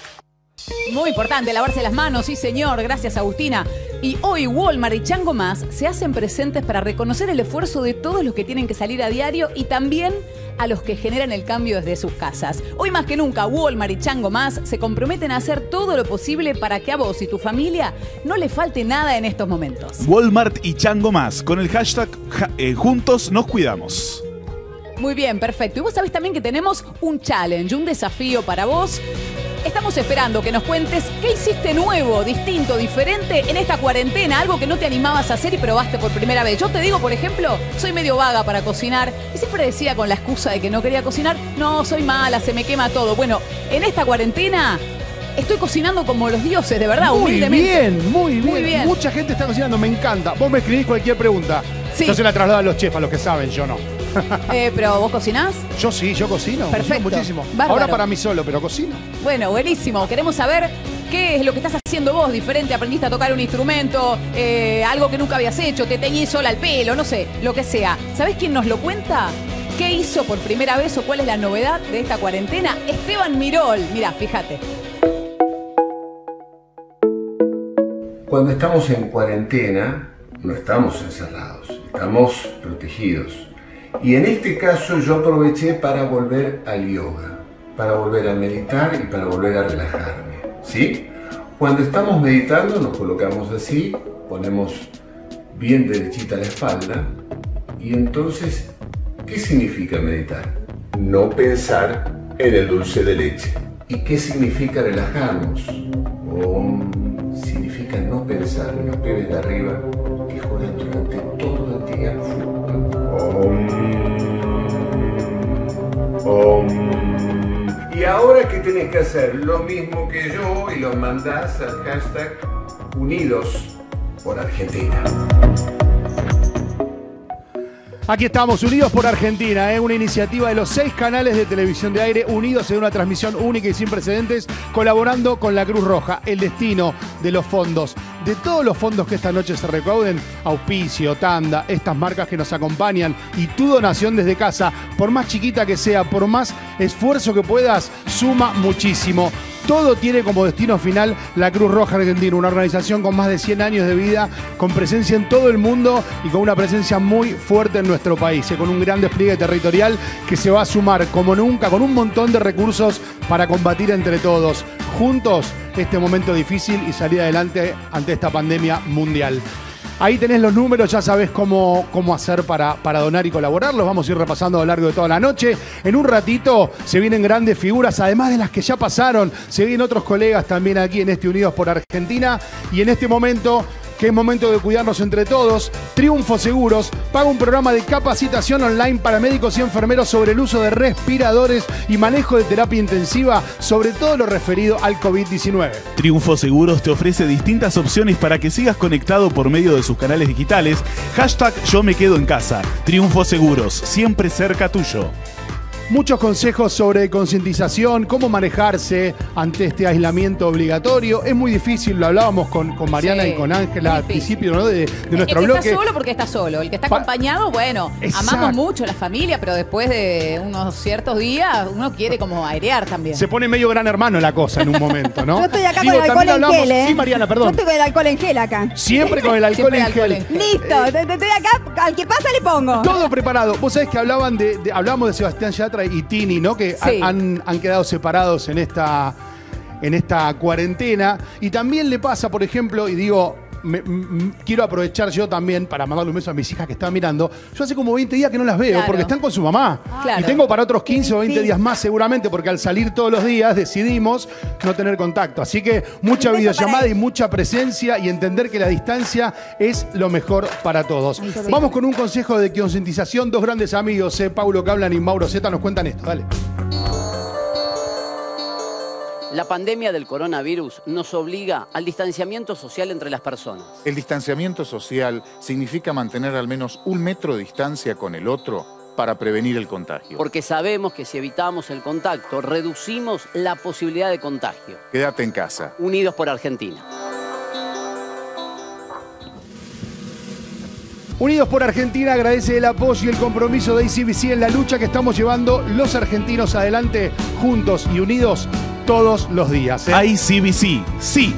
Speaker 10: Muy importante, lavarse las manos, sí señor, gracias Agustina. Y hoy Walmart y Chango Más se hacen presentes para reconocer el esfuerzo de todos los que tienen que salir a diario y también a los que generan el cambio desde sus casas. Hoy más que nunca, Walmart y Chango Más se comprometen a hacer todo lo posible para que a vos y tu familia no le falte nada en estos momentos.
Speaker 1: Walmart y Chango Más, con el hashtag Juntos nos cuidamos.
Speaker 10: Muy bien, perfecto. Y vos sabés también que tenemos un challenge, un desafío para vos. Estamos esperando que nos cuentes qué hiciste nuevo, distinto, diferente en esta cuarentena, algo que no te animabas a hacer y probaste por primera vez. Yo te digo, por ejemplo, soy medio vaga para cocinar y siempre decía con la excusa de que no quería cocinar, no, soy mala, se me quema todo. Bueno, en esta cuarentena estoy cocinando como los dioses, de verdad, humildemente.
Speaker 20: Muy bien. Mucha gente está cocinando, me encanta. Vos me escribís cualquier pregunta. Sí. Yo se la traslado a los chefs, a los que saben, yo no.
Speaker 10: ¿Pero vos cocinás?
Speaker 20: Yo sí, yo cocino.
Speaker 10: Perfecto.
Speaker 20: Cocino muchísimo.
Speaker 10: Bárbaro.
Speaker 20: Ahora para mí solo, pero cocino.
Speaker 10: Bueno, buenísimo. Queremos saber qué es lo que estás haciendo vos diferente. ¿Aprendiste a tocar un instrumento? ¿Algo que nunca habías hecho? ¿Te teñís sola el pelo? No sé, lo que sea. ¿Sabés quién nos lo cuenta? ¿Qué hizo por primera vez o cuál es la novedad de esta cuarentena? Esteban Mirol. Mirá, fíjate.
Speaker 13: Cuando estamos en cuarentena, no estamos encerrados, estamos protegidos. Y en este caso yo aproveché para volver al yoga, para volver a meditar y para volver a relajarme, ¿sí? Cuando estamos meditando nos colocamos así, ponemos bien derechita la espalda y entonces, ¿qué significa meditar? No pensar en el dulce de leche. ¿Y qué significa relajarnos? Significa no pensar en los pibes de arriba que juegan durante todo el día al fútbol. Y ahora, ¿qué tenés que hacer? Lo mismo que yo y lo mandás al hashtag Unidos por Argentina.
Speaker 20: Aquí estamos, Unidos por Argentina, una iniciativa de los 6 canales de televisión de aire unidos en una transmisión única y sin precedentes, colaborando con la Cruz Roja. El destino de los fondos, de todos los fondos que esta noche se recauden, auspicio, tanda, estas marcas que nos acompañan y tu donación desde casa, por más chiquita que sea, por más esfuerzo que puedas, suma muchísimo. Todo tiene como destino final la Cruz Roja Argentina, una organización con más de 100 años de vida, con presencia en todo el mundo y con una presencia muy fuerte en nuestro país, con un gran despliegue territorial que se va a sumar como nunca, con un montón de recursos para combatir entre todos, juntos, este momento difícil y salir adelante ante esta pandemia mundial. Ahí tenés los números, ya sabés cómo hacer para donar y colaborar. Los vamos a ir repasando a lo largo de toda la noche. En un ratito se vienen grandes figuras, además de las que ya pasaron. Se vienen otros colegas también aquí en este Unidos por Argentina. Y en este momento, que es momento de cuidarnos entre todos, Triunfo Seguros paga un programa de capacitación online para médicos y enfermeros sobre el uso de respiradores y manejo de terapia intensiva, sobre todo lo referido al COVID-19.
Speaker 1: Triunfo Seguros te ofrece distintas opciones para que sigas conectado por medio de sus canales digitales. #Yo me quedo en casa. Triunfo Seguros, siempre cerca tuyo.
Speaker 20: Muchos consejos sobre concientización, cómo manejarse ante este aislamiento obligatorio. Es muy difícil, lo hablábamos con Mariana y con Ángela al principio, ¿no? de nuestro bloque.
Speaker 10: El que está solo porque está solo. El que está acompañado, bueno, amamos mucho la familia, pero después de unos ciertos días uno quiere como airear también.
Speaker 20: Se pone medio Gran Hermano la cosa en un momento, ¿no?
Speaker 18: Yo estoy acá con el alcohol en gel, ¿eh?
Speaker 20: Sí, Mariana, perdón.
Speaker 18: Yo estoy con el alcohol en gel acá.
Speaker 20: Siempre con el alcohol en gel.
Speaker 18: Listo, estoy acá, al que pasa le pongo.
Speaker 20: Todo preparado. Vos sabés que hablamos de Sebastián Yatra y Tini, ¿no? Que han quedado separados en esta cuarentena. Y también le pasa, por ejemplo, y digo, quiero aprovechar yo también para mandarle un beso a mis hijas que están mirando. Yo hace como 20 días que no las veo porque están con su mamá.
Speaker 10: Claro.
Speaker 20: Y tengo para otros 15 o 20 días más seguramente, porque al salir todos los días decidimos no tener contacto. Así que mucha videollamada y mucha presencia, y entender que la distancia es lo mejor para todos. Vamos con un consejo de concientización. Dos grandes amigos, Paulo Cablan y Mauro Zeta, nos cuentan esto. Dale.
Speaker 7: La pandemia del coronavirus nos obliga al distanciamiento social entre las personas.
Speaker 21: El distanciamiento social significa mantener al menos 1 metro de distancia con el otro para prevenir el contagio.
Speaker 7: Porque sabemos que si evitamos el contacto, reducimos la posibilidad de contagio.
Speaker 21: Quédate en casa.
Speaker 7: Unidos por Argentina.
Speaker 20: Unidos por Argentina agradece el apoyo y el compromiso de ICBC en la lucha que estamos llevando los argentinos adelante, juntos y unidos todos los días.
Speaker 1: ICBC, sí.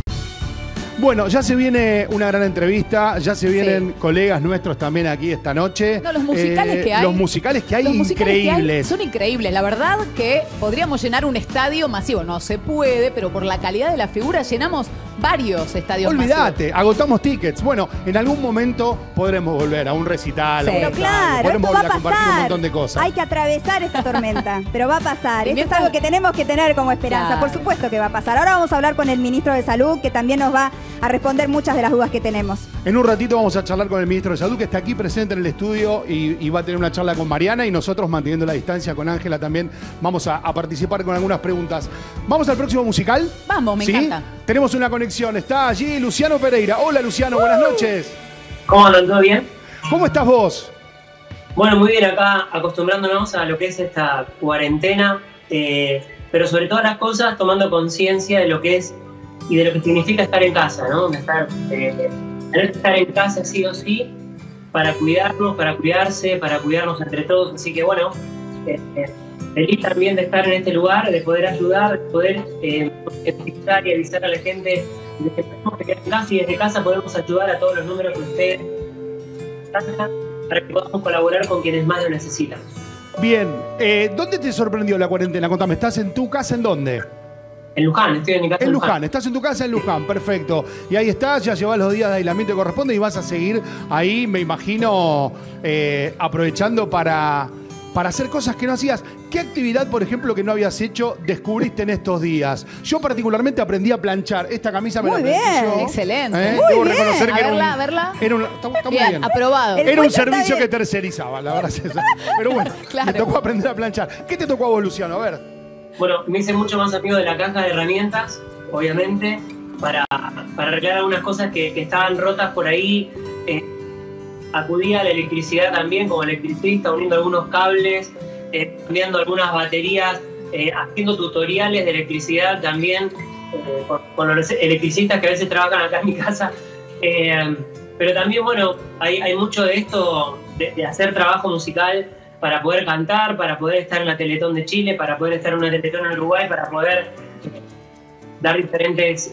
Speaker 20: Bueno, ya se viene una gran entrevista, ya se vienen colegas nuestros también aquí esta noche.
Speaker 10: No, los musicales que hay.
Speaker 20: Los musicales que hay, increíbles.
Speaker 10: Son increíbles. La verdad que podríamos llenar un estadio masivo. No se puede, pero por la calidad de la figura llenamos varios estadios
Speaker 20: Olvídate, agotamos tickets. Bueno, en algún momento podremos volver a un recital.
Speaker 18: Pero claro,
Speaker 20: podremos
Speaker 18: esto va
Speaker 20: volver
Speaker 18: a
Speaker 20: compartir un
Speaker 18: pasar.
Speaker 20: montón de cosas.
Speaker 18: Hay que atravesar esta tormenta, pero va a pasar. Esto es algo que tenemos que tener como esperanza.
Speaker 10: Claro.
Speaker 18: Por supuesto que va a pasar. Ahora vamos a hablar con el ministro de Salud, que también nos va a responder muchas de las dudas que tenemos.
Speaker 20: En un ratito vamos a charlar con el ministro de Salud, que está aquí presente en el estudio, y va a tener una charla con Mariana, y nosotros, manteniendo la distancia con Ángela, también vamos a participar con algunas preguntas. ¿Vamos al próximo musical?
Speaker 10: Vamos, me encanta.
Speaker 20: Tenemos una conexión. Está allí Luciano Pereira. Hola, Luciano, buenas noches.
Speaker 22: ¿Cómo andan? ¿Todo bien?
Speaker 20: ¿Cómo estás vos?
Speaker 22: Bueno, muy bien, acá acostumbrándonos a lo que es esta cuarentena, pero sobre todas las cosas tomando conciencia de lo que es y de lo que significa estar en casa, ¿no? Tener que estar en casa sí o sí para cuidarnos, para cuidarse, para cuidarnos entre todos. Así que bueno, feliz también de estar en este lugar, de poder ayudar, de poder concientizar y avisar a la gente de que tenemos que quedar en casa, y desde casa podemos ayudar a todos los números que ustedes están para que podamos colaborar con quienes más lo necesitan.
Speaker 20: Bien, ¿dónde te sorprendió la cuarentena? Contame, ¿estás en tu casa en dónde?
Speaker 22: En Luján, estoy en mi casa.
Speaker 20: En Luján, estás en tu casa en Luján, perfecto. Y ahí estás, ya llevas los días de aislamiento que corresponde y vas a seguir ahí, me imagino, aprovechando para hacer cosas que no hacías. ¿Qué actividad, por ejemplo, que no habías hecho, descubriste en estos días? Yo particularmente aprendí a planchar. Esta camisa me la planché yo.
Speaker 10: Excelente.
Speaker 20: Debo reconocer que
Speaker 10: a verla.
Speaker 20: está muy bien.
Speaker 10: Aprobado.
Speaker 20: Era un servicio que tercerizaba, la verdad es esa. Pero bueno, me tocó aprender a planchar. ¿Qué te tocó a vos, Luciano? A ver.
Speaker 22: Bueno, me hice mucho más amigo de la caja de herramientas, obviamente, para arreglar algunas cosas que estaban rotas por ahí. Acudí a la electricidad también como electricista, uniendo algunos cables, cambiando algunas baterías, haciendo tutoriales de electricidad también con los electricistas que a veces trabajan acá en mi casa. Pero también, bueno, hay mucho de esto, de hacer trabajo musical para poder cantar, para poder estar en la Teletón de Chile, para poder estar en una Teletón en Uruguay, para poder dar diferentes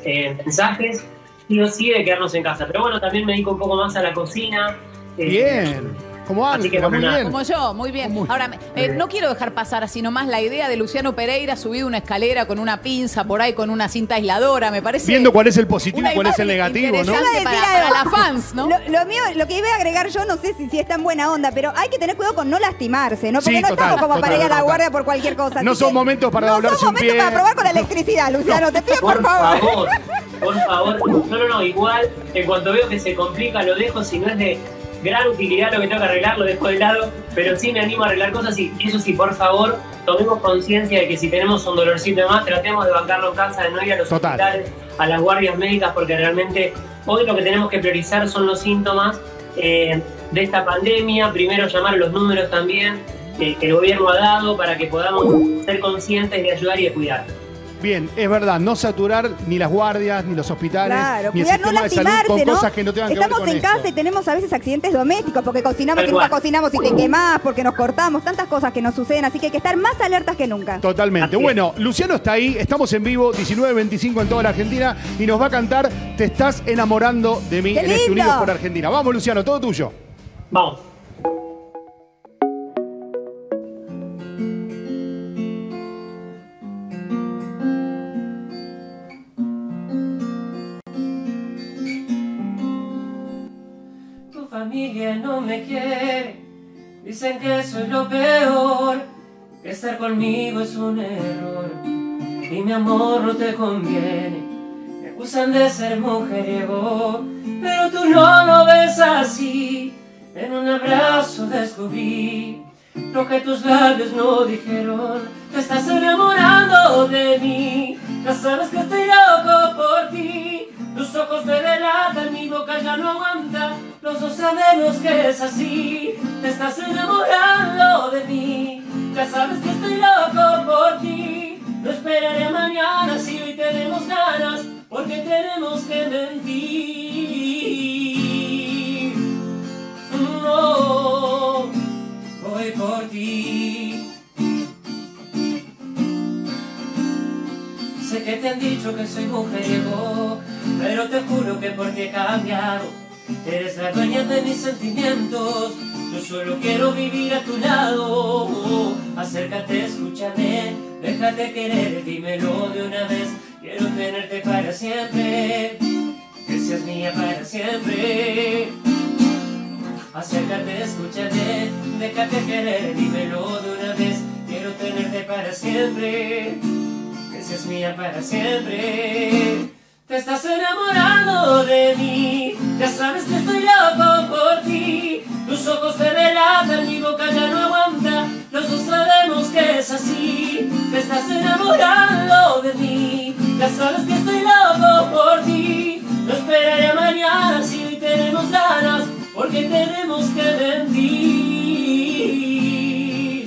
Speaker 22: mensajes, sí o sí, de quedarnos en casa. Pero bueno, también me dedico un poco más a la cocina.
Speaker 20: Bien. Como
Speaker 22: Así que
Speaker 20: Ángela, muy
Speaker 22: bueno,
Speaker 20: bien.
Speaker 10: Como yo, muy bien. Ahora, no quiero dejar pasar así nomás la idea de Luciano Pereira subido una escalera con una pinza por ahí, con una cinta aisladora, me parece.
Speaker 20: Viendo cuál es el positivo y
Speaker 10: una
Speaker 20: cuál es el
Speaker 10: imagen
Speaker 20: negativo, ¿no?
Speaker 10: interesante para las fans, ¿no?
Speaker 18: Lo mío, lo que iba a agregar yo, no sé si es tan buena onda, pero hay que tener cuidado con no lastimarse, ¿no? Porque
Speaker 20: Sí,
Speaker 18: no
Speaker 20: total,
Speaker 18: estamos como para ir a la
Speaker 20: total.
Speaker 18: guardia por cualquier cosa.
Speaker 20: No
Speaker 18: así
Speaker 20: son
Speaker 18: que
Speaker 20: momentos para doblarse
Speaker 18: son
Speaker 20: un
Speaker 18: momentos
Speaker 20: pie.
Speaker 18: para probar con la electricidad, Luciano. Te pido por favor.
Speaker 22: Por favor. No, igual, en cuanto veo que se complica, lo dejo. Si no es de gran utilidad lo que tengo que arreglar, lo dejo de lado. Pero sí me animo a arreglar cosas y eso sí, por favor, tomemos conciencia de que si tenemos un dolorcito de más, tratemos de bancarlo en casa, de no ir a los hospitales, a las guardias médicas, porque realmente hoy lo que tenemos que priorizar son los síntomas de esta pandemia. Primero llamar a los números también que el gobierno ha dado para que podamos ser conscientes de ayudar y de cuidar.
Speaker 20: Bien, es verdad, no saturar ni las guardias, ni los hospitales,
Speaker 18: Claro,
Speaker 20: ni el
Speaker 18: cuidar, no
Speaker 20: sistema de salud con
Speaker 18: lastimarse, ¿no?
Speaker 20: cosas que no tengan que ver
Speaker 18: Estamos
Speaker 20: con
Speaker 18: en
Speaker 20: esto.
Speaker 18: casa y tenemos a veces accidentes domésticos porque cocinamos
Speaker 20: Tal
Speaker 18: y nunca
Speaker 20: cual.
Speaker 18: cocinamos y te quemás, porque nos cortamos, tantas cosas que nos suceden, así que hay que estar más alertas que nunca.
Speaker 20: Totalmente. Bueno, Luciano está ahí, estamos en vivo, 19:25 en toda la Argentina y nos va a cantar Te estás enamorando de mí
Speaker 18: ¡Qué
Speaker 20: en este
Speaker 18: lindo!
Speaker 20: Unidos por Argentina. Vamos, Luciano, todo tuyo.
Speaker 22: Vamos.
Speaker 15: Tu familia no me quiere, dicen que soy lo peor, que estar conmigo es un error y mi amor no te conviene. Me acusan de ser mujeriego, pero tú no lo ves así. En un abrazo descubrí lo que tus labios no dijeron. Te estás enamorando de mí, ya sabes que estoy loco por ti. Tus ojos me delatan, mi boca ya no aguanta. Los dos sabemos que es así. Te estás enamorando de mí, ya sabes que estoy loco por ti. No esperaré a mañana si hoy tenemos ganas, porque tenemos que mentir. No, voy por ti. Sé que te han dicho que soy mujeriego, pero te juro que por ti he cambiado. Eres la dueña de mis sentimientos, yo solo quiero vivir a tu lado. Acércate, escúchame, déjate querer, dímelo de una vez. Quiero tenerte para siempre, que seas mía para siempre. Acércate, escúchame, déjate querer, dímelo de una vez. Quiero tenerte para siempre, que seas mía para siempre. Te estás enamorando de mí, ya sabes que estoy loco por ti. Tus ojos te delatan, mi boca ya no aguanta. Los dos sabemos que es así. Te estás enamorando de mí, ya sabes que estoy loco por ti. No esperaré a mañana si hoy tenemos ganas, porque tenemos que mentir.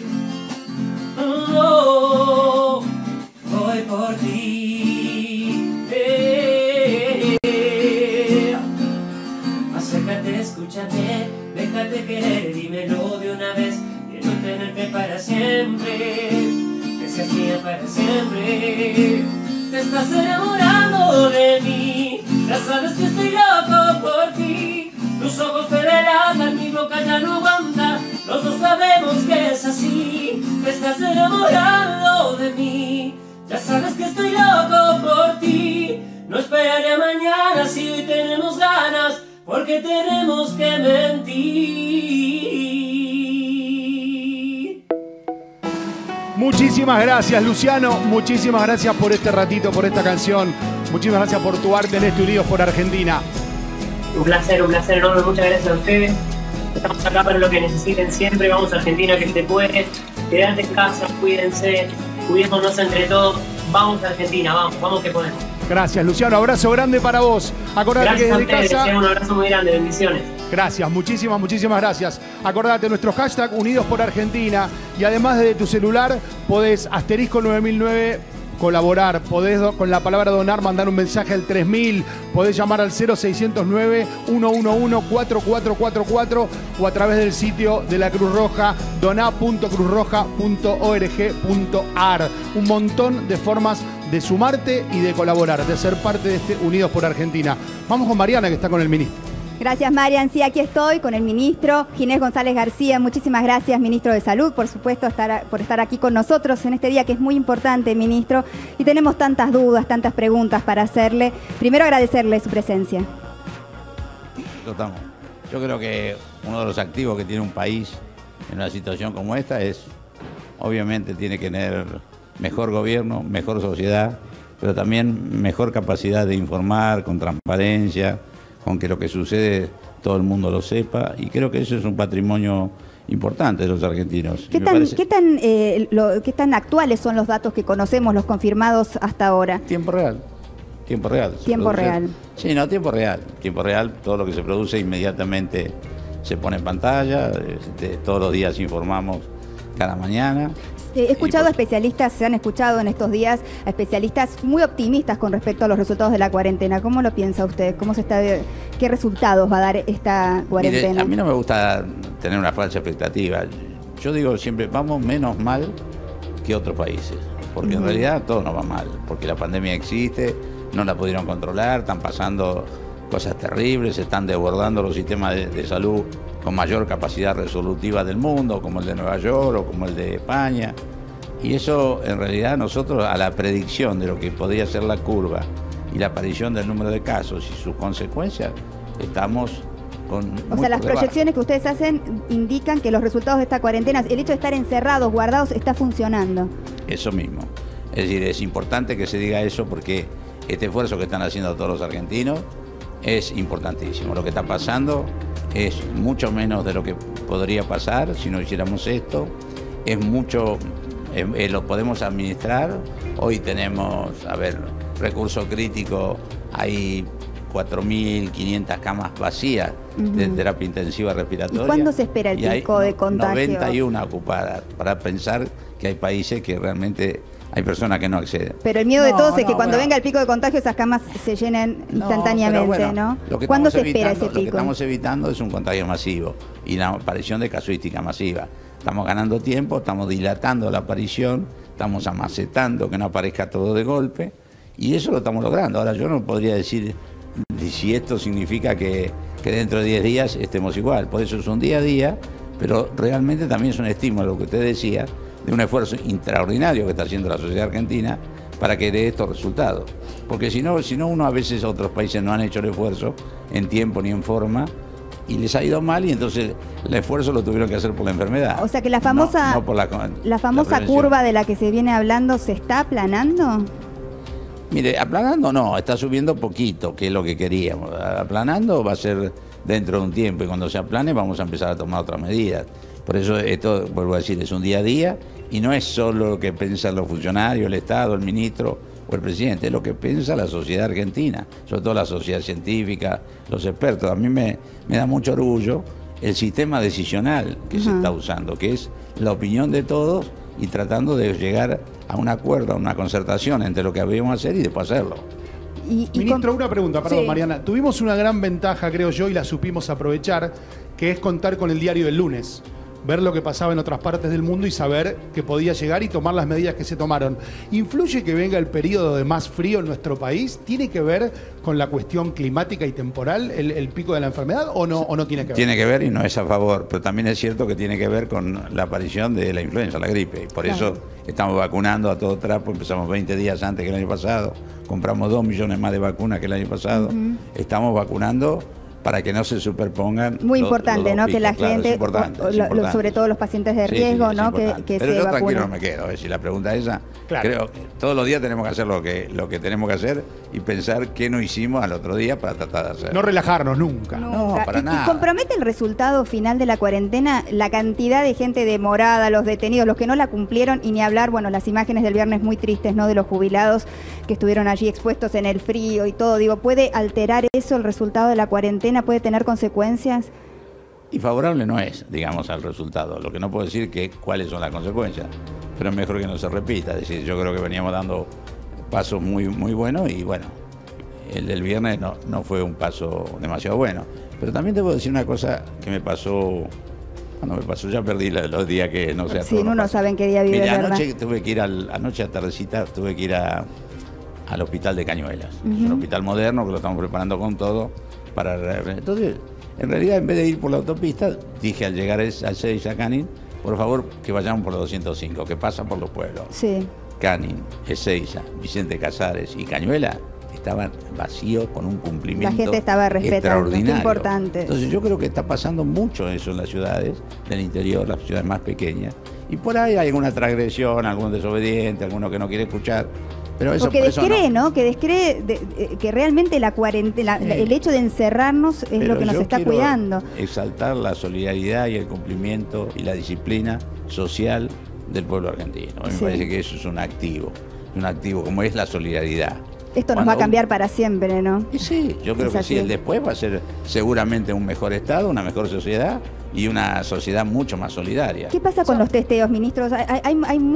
Speaker 15: No, voy por ti. Acércate, escúchame, déjate querer, dímelo de una vez. Quiero tenerte para siempre, que seas mía para siempre. Te estás enamorando de mí, ya sabes que estoy loco por ti. Tus ojos te delatan, mi boca ya no aguanta. Los dos sabemos que es así. Te estás enamorando de mí, ya sabes que estoy loco por ti. No esperaré a mañana si hoy tenemos ganas, porque tenemos que mentir.
Speaker 20: Muchísimas gracias, Luciano. Muchísimas gracias por este ratito, por esta canción. Muchísimas gracias por tu arte en este Unidos por Argentina.
Speaker 22: Un placer enorme. Muchas gracias a ustedes. Estamos acá para lo que necesiten siempre. Vamos a Argentina, que se puede. Quédate en casa, cuídense, cuidémonos entre todos. Vamos a Argentina, vamos que podemos.
Speaker 20: Gracias, Luciano. Abrazo grande para vos. Acordate
Speaker 22: Gracias
Speaker 20: que
Speaker 22: a
Speaker 20: desde
Speaker 22: ustedes,
Speaker 20: casa...
Speaker 12: Un abrazo muy grande, bendiciones.
Speaker 20: Gracias, muchísimas gracias. Acordate, nuestro hashtag Unidos por Argentina. Y además de tu celular, podés asterisco 9009 colaborar. Podés con la palabra donar mandar un mensaje al 3000. Podés llamar al 0609-111-4444 o a través del sitio de la Cruz Roja, doná.cruzroja.org.ar. Un montón de formas de sumarte y de colaborar, de ser parte de este Unidos por Argentina. Vamos con Mariana, que está con el ministro.
Speaker 18: Gracias, Marian. Sí, aquí estoy con el ministro Ginés González García. Muchísimas gracias, ministro de Salud, por supuesto, por estar aquí con nosotros en este día que es muy importante, ministro. Y tenemos tantas dudas, tantas preguntas para hacerle. Primero, agradecerle su presencia.
Speaker 8: Yo creo que uno de los activos que tiene un país en una situación como esta es, obviamente, tiene que tener mejor gobierno, mejor sociedad, pero también mejor capacidad de informar con transparencia, con que lo que sucede todo el mundo lo sepa, y creo que eso es un patrimonio importante de los argentinos.
Speaker 18: ¿Qué tan actuales son los datos que conocemos, los confirmados hasta ahora?
Speaker 8: Tiempo real. Tiempo real.
Speaker 18: Tiempo real.
Speaker 8: Sí, no, tiempo real. Tiempo real, todo lo que se produce inmediatamente se pone en pantalla, todos los días informamos cada mañana.
Speaker 18: He escuchado a especialistas, se han escuchado en estos días a especialistas muy optimistas con respecto a los resultados de la cuarentena. ¿Cómo lo piensa usted? ¿Qué resultados va a dar esta cuarentena?
Speaker 8: Mire, a mí no me gusta tener una falsa expectativa. Yo digo siempre, vamos menos mal que otros países, porque en realidad todo nos va mal, porque la pandemia existe, no la pudieron controlar, están pasando cosas terribles, se están desbordando los sistemas de salud con mayor capacidad resolutiva del mundo, como el de Nueva York o como el de España. Y eso, en realidad, nosotros a la predicción de lo que podría ser la curva y la aparición del número de casos y sus consecuencias, estamos con...
Speaker 18: O sea, las proyecciones que ustedes hacen indican que los resultados de esta cuarentena, el hecho de estar encerrados, guardados, está funcionando.
Speaker 8: Eso mismo. Es decir, es importante que se diga eso porque este esfuerzo que están haciendo todos los argentinos es importantísimo. Lo que está pasando es mucho menos de lo que podría pasar si no hiciéramos esto. Es mucho, lo podemos administrar. Hoy tenemos, recurso crítico, hay 4.500 camas vacías de terapia intensiva respiratoria.
Speaker 18: ¿Y cuándo se espera el pico de contagio?
Speaker 8: 91 ocupadas, para pensar que hay países que realmente hay personas que no acceden.
Speaker 18: Pero el miedo de todos es que cuando venga el pico de contagio esas camas se llenen instantáneamente, ¿no? ¿Cuándo se espera ese pico?
Speaker 8: Lo que estamos evitando es un contagio masivo y la aparición de casuística masiva. Estamos ganando tiempo, estamos dilatando la aparición, estamos amacetando que no aparezca todo de golpe y eso lo estamos logrando. Ahora yo no podría decir si esto significa que dentro de 10 días estemos igual. Por eso es un día a día, pero realmente también es un estímulo, lo que usted decía, de un esfuerzo extraordinario que está haciendo la sociedad argentina para que dé estos resultados. Porque si no uno a veces otros países no han hecho el esfuerzo en tiempo ni en forma y les ha ido mal y entonces el esfuerzo lo tuvieron que hacer por la enfermedad.
Speaker 18: O sea que la famosa,
Speaker 8: no por la
Speaker 18: curva de la que se viene hablando se está aplanando.
Speaker 8: Mire, aplanando no, está subiendo poquito, que es lo que queríamos. Aplanando va a ser dentro de un tiempo y cuando se aplane vamos a empezar a tomar otras medidas. Por eso esto, vuelvo a decir, es un día a día y no es solo lo que piensan los funcionarios, el Estado, el ministro o el presidente, es lo que piensa la sociedad argentina, sobre todo la sociedad científica, los expertos. A mí me da mucho orgullo el sistema decisional que se está usando, que es la opinión de todos y tratando de llegar a un acuerdo, a una concertación entre lo que habíamos hacer y después hacerlo.
Speaker 20: Ministro, una pregunta, perdón,
Speaker 18: Sí.
Speaker 20: Mariana. Tuvimos una gran ventaja, creo yo, y la supimos aprovechar, que es contar con el diario del lunes. Ver lo que pasaba en otras partes del mundo y saber que podía llegar y tomar las medidas que se tomaron. ¿Influye que venga el periodo de más frío en nuestro país? ¿Tiene que ver con la cuestión climática y temporal el pico de la enfermedad o no tiene que ver?
Speaker 8: Tiene que ver y no es a favor, pero también es cierto que tiene que ver con la aparición de la influenza, la gripe. Y por eso estamos vacunando a todo trapo, empezamos 20 días antes que el año pasado, compramos 2 millones más de vacunas que el año pasado, estamos vacunando para que no se superpongan.
Speaker 18: Muy importante, ¿no? Que la gente,
Speaker 8: es importante.
Speaker 18: sobre todo los pacientes de riesgo, ¿no? Que
Speaker 8: Pero
Speaker 18: se
Speaker 8: yo
Speaker 18: vacunen.
Speaker 8: tranquilo no me quedo. Si la pregunta es esa, creo que todos los días tenemos que hacer lo que tenemos que hacer y pensar qué no hicimos al otro día para tratar de hacer.
Speaker 20: No relajarnos nunca.
Speaker 8: No, para nada.
Speaker 18: ¿Y compromete el resultado final de la cuarentena la cantidad de gente demorada, los detenidos, los que no la cumplieron y ni hablar, bueno, las imágenes del viernes muy tristes, ¿no? De los jubilados que estuvieron allí expuestos en el frío y todo. Digo, ¿puede alterar eso el resultado de la cuarentena? ¿Puede tener consecuencias?
Speaker 8: Y favorable no es, digamos, al resultado. Lo que no puedo decir es que cuáles son las consecuencias, pero es mejor que no se repita. Es decir, yo creo que veníamos dando pasos muy, muy buenos y bueno, el del viernes no fue un paso demasiado bueno. Pero también te puedo decir una cosa que me pasó, cuando me pasó ya perdí los días que no sé.
Speaker 18: Sí, no saben qué día vive,
Speaker 8: Mira,
Speaker 18: ¿verdad?
Speaker 8: anoche tuve que ir anoche a tardecita tuve que ir al hospital de Cañuelas. Es un hospital moderno que lo estamos preparando con todo para... Entonces, en realidad, en vez de ir por la autopista, dije al llegar al Ezeiza, Canning, por favor, que vayamos por la 205, que pasa por los pueblos.
Speaker 18: Sí.
Speaker 8: Canning, Ezeiza, Vicente Casares y Cañuela estaban vacíos con un cumplimiento
Speaker 18: La gente estaba respetando,
Speaker 8: extraordinario.
Speaker 18: qué importante.
Speaker 8: Entonces yo creo que está pasando mucho eso en las ciudades del interior, las ciudades más pequeñas. Y por ahí hay alguna transgresión, algún desobediente, alguno que no quiere escuchar. Pero eso,
Speaker 18: o que descree,
Speaker 8: no.
Speaker 18: ¿no? Que descree que realmente la cuarentena, el hecho de encerrarnos es
Speaker 8: Pero
Speaker 18: lo que nos
Speaker 8: yo
Speaker 18: está
Speaker 8: quiero
Speaker 18: cuidando.
Speaker 8: exaltar la solidaridad y el cumplimiento y la disciplina social del pueblo argentino. A mí me parece que eso es un activo como es la solidaridad.
Speaker 18: Esto nos va a cambiar para siempre, ¿no?
Speaker 8: Y sí, yo creo que sí, el después va a ser seguramente un mejor Estado, una mejor sociedad y una sociedad mucho más solidaria.
Speaker 18: ¿Qué pasa con los testeos, ministros? Hay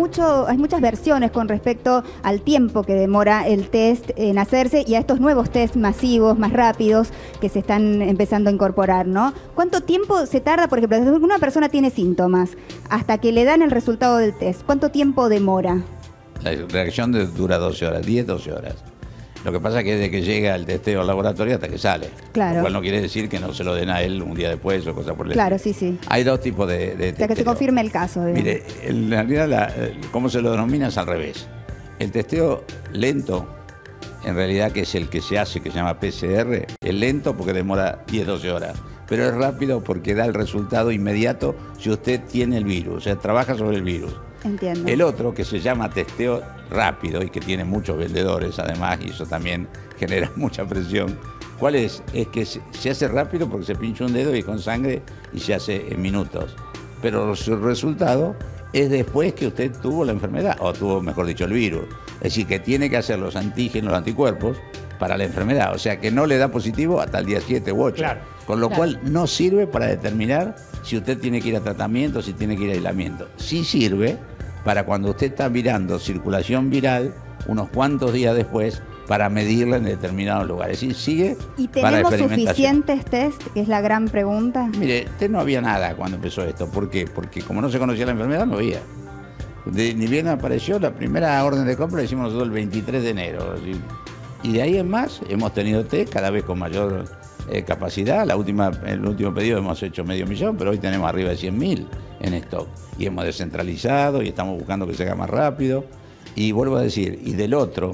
Speaker 18: muchas versiones con respecto al tiempo que demora el test en hacerse y a estos nuevos test masivos, más rápidos, que se están empezando a incorporar, ¿no? ¿Cuánto tiempo se tarda, por ejemplo, desde que una persona tiene síntomas hasta que le dan el resultado del test? ¿Cuánto tiempo demora?
Speaker 8: La reacción dura 12 horas, 10-12 horas. Lo que pasa es que desde que llega el testeo al laboratorio hasta que sale.
Speaker 18: Claro.
Speaker 8: Lo cual no quiere decir que no se lo den a él un día después o cosas por el
Speaker 18: Claro,
Speaker 8: estilo.
Speaker 18: sí.
Speaker 8: Hay dos tipos de
Speaker 18: O sea, que
Speaker 8: testeo.
Speaker 18: se confirme el caso. Digamos.
Speaker 8: Mire, en realidad, cómo se lo denomina es al revés. El testeo lento, en realidad, que es el que se hace, que se llama PCR, es lento porque demora 10-12 horas. Pero es rápido porque da el resultado inmediato si usted tiene el virus, o sea, trabaja sobre el virus.
Speaker 18: Entiendo.
Speaker 8: El otro, que se llama testeo rápido y que tiene muchos vendedores además, y eso también genera mucha presión. ¿Cuál es? Es que se hace rápido porque se pincha un dedo y con sangre y se hace en minutos. Pero su resultado es después que usted tuvo la enfermedad, o tuvo, mejor dicho, el virus. Es decir, que tiene que hacer los antígenos, los anticuerpos, para la enfermedad. O sea, que no le da positivo hasta el día 7 u 8.
Speaker 16: Claro.
Speaker 8: Con lo cual no sirve para determinar si usted tiene que ir a tratamiento, si tiene que ir a aislamiento. Sí sirve para cuando usted está mirando circulación viral unos cuantos días después para medirla en determinados lugares. Y sigue
Speaker 18: ¿Y
Speaker 8: para
Speaker 18: tenemos
Speaker 8: experimentación.
Speaker 18: suficientes test? Que es la gran pregunta.
Speaker 8: Mire, no había nada cuando empezó esto. ¿Por qué? Porque como no se conocía la enfermedad, no había. Ni bien apareció, la primera orden de compra la hicimos nosotros el 23 de enero. Y de ahí en más hemos tenido test cada vez con mayor capacidad. El último pedido hemos hecho 500.000, pero hoy tenemos arriba de 100.000 en stock. Y hemos descentralizado y estamos buscando que se haga más rápido. Y vuelvo a decir, y del otro,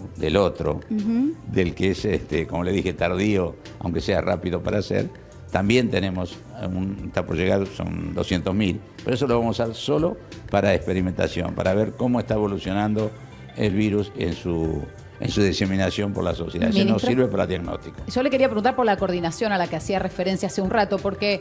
Speaker 8: del que es, como le dije, tardío, aunque sea rápido para hacer, también tenemos, está por llegar, son 200.000, pero eso lo vamos a usar solo para experimentación, para ver cómo está evolucionando el virus en su diseminación por la sociedad. Eso no sirve para diagnóstico.
Speaker 10: Yo le quería preguntar por la coordinación a la que hacía referencia hace un rato, porque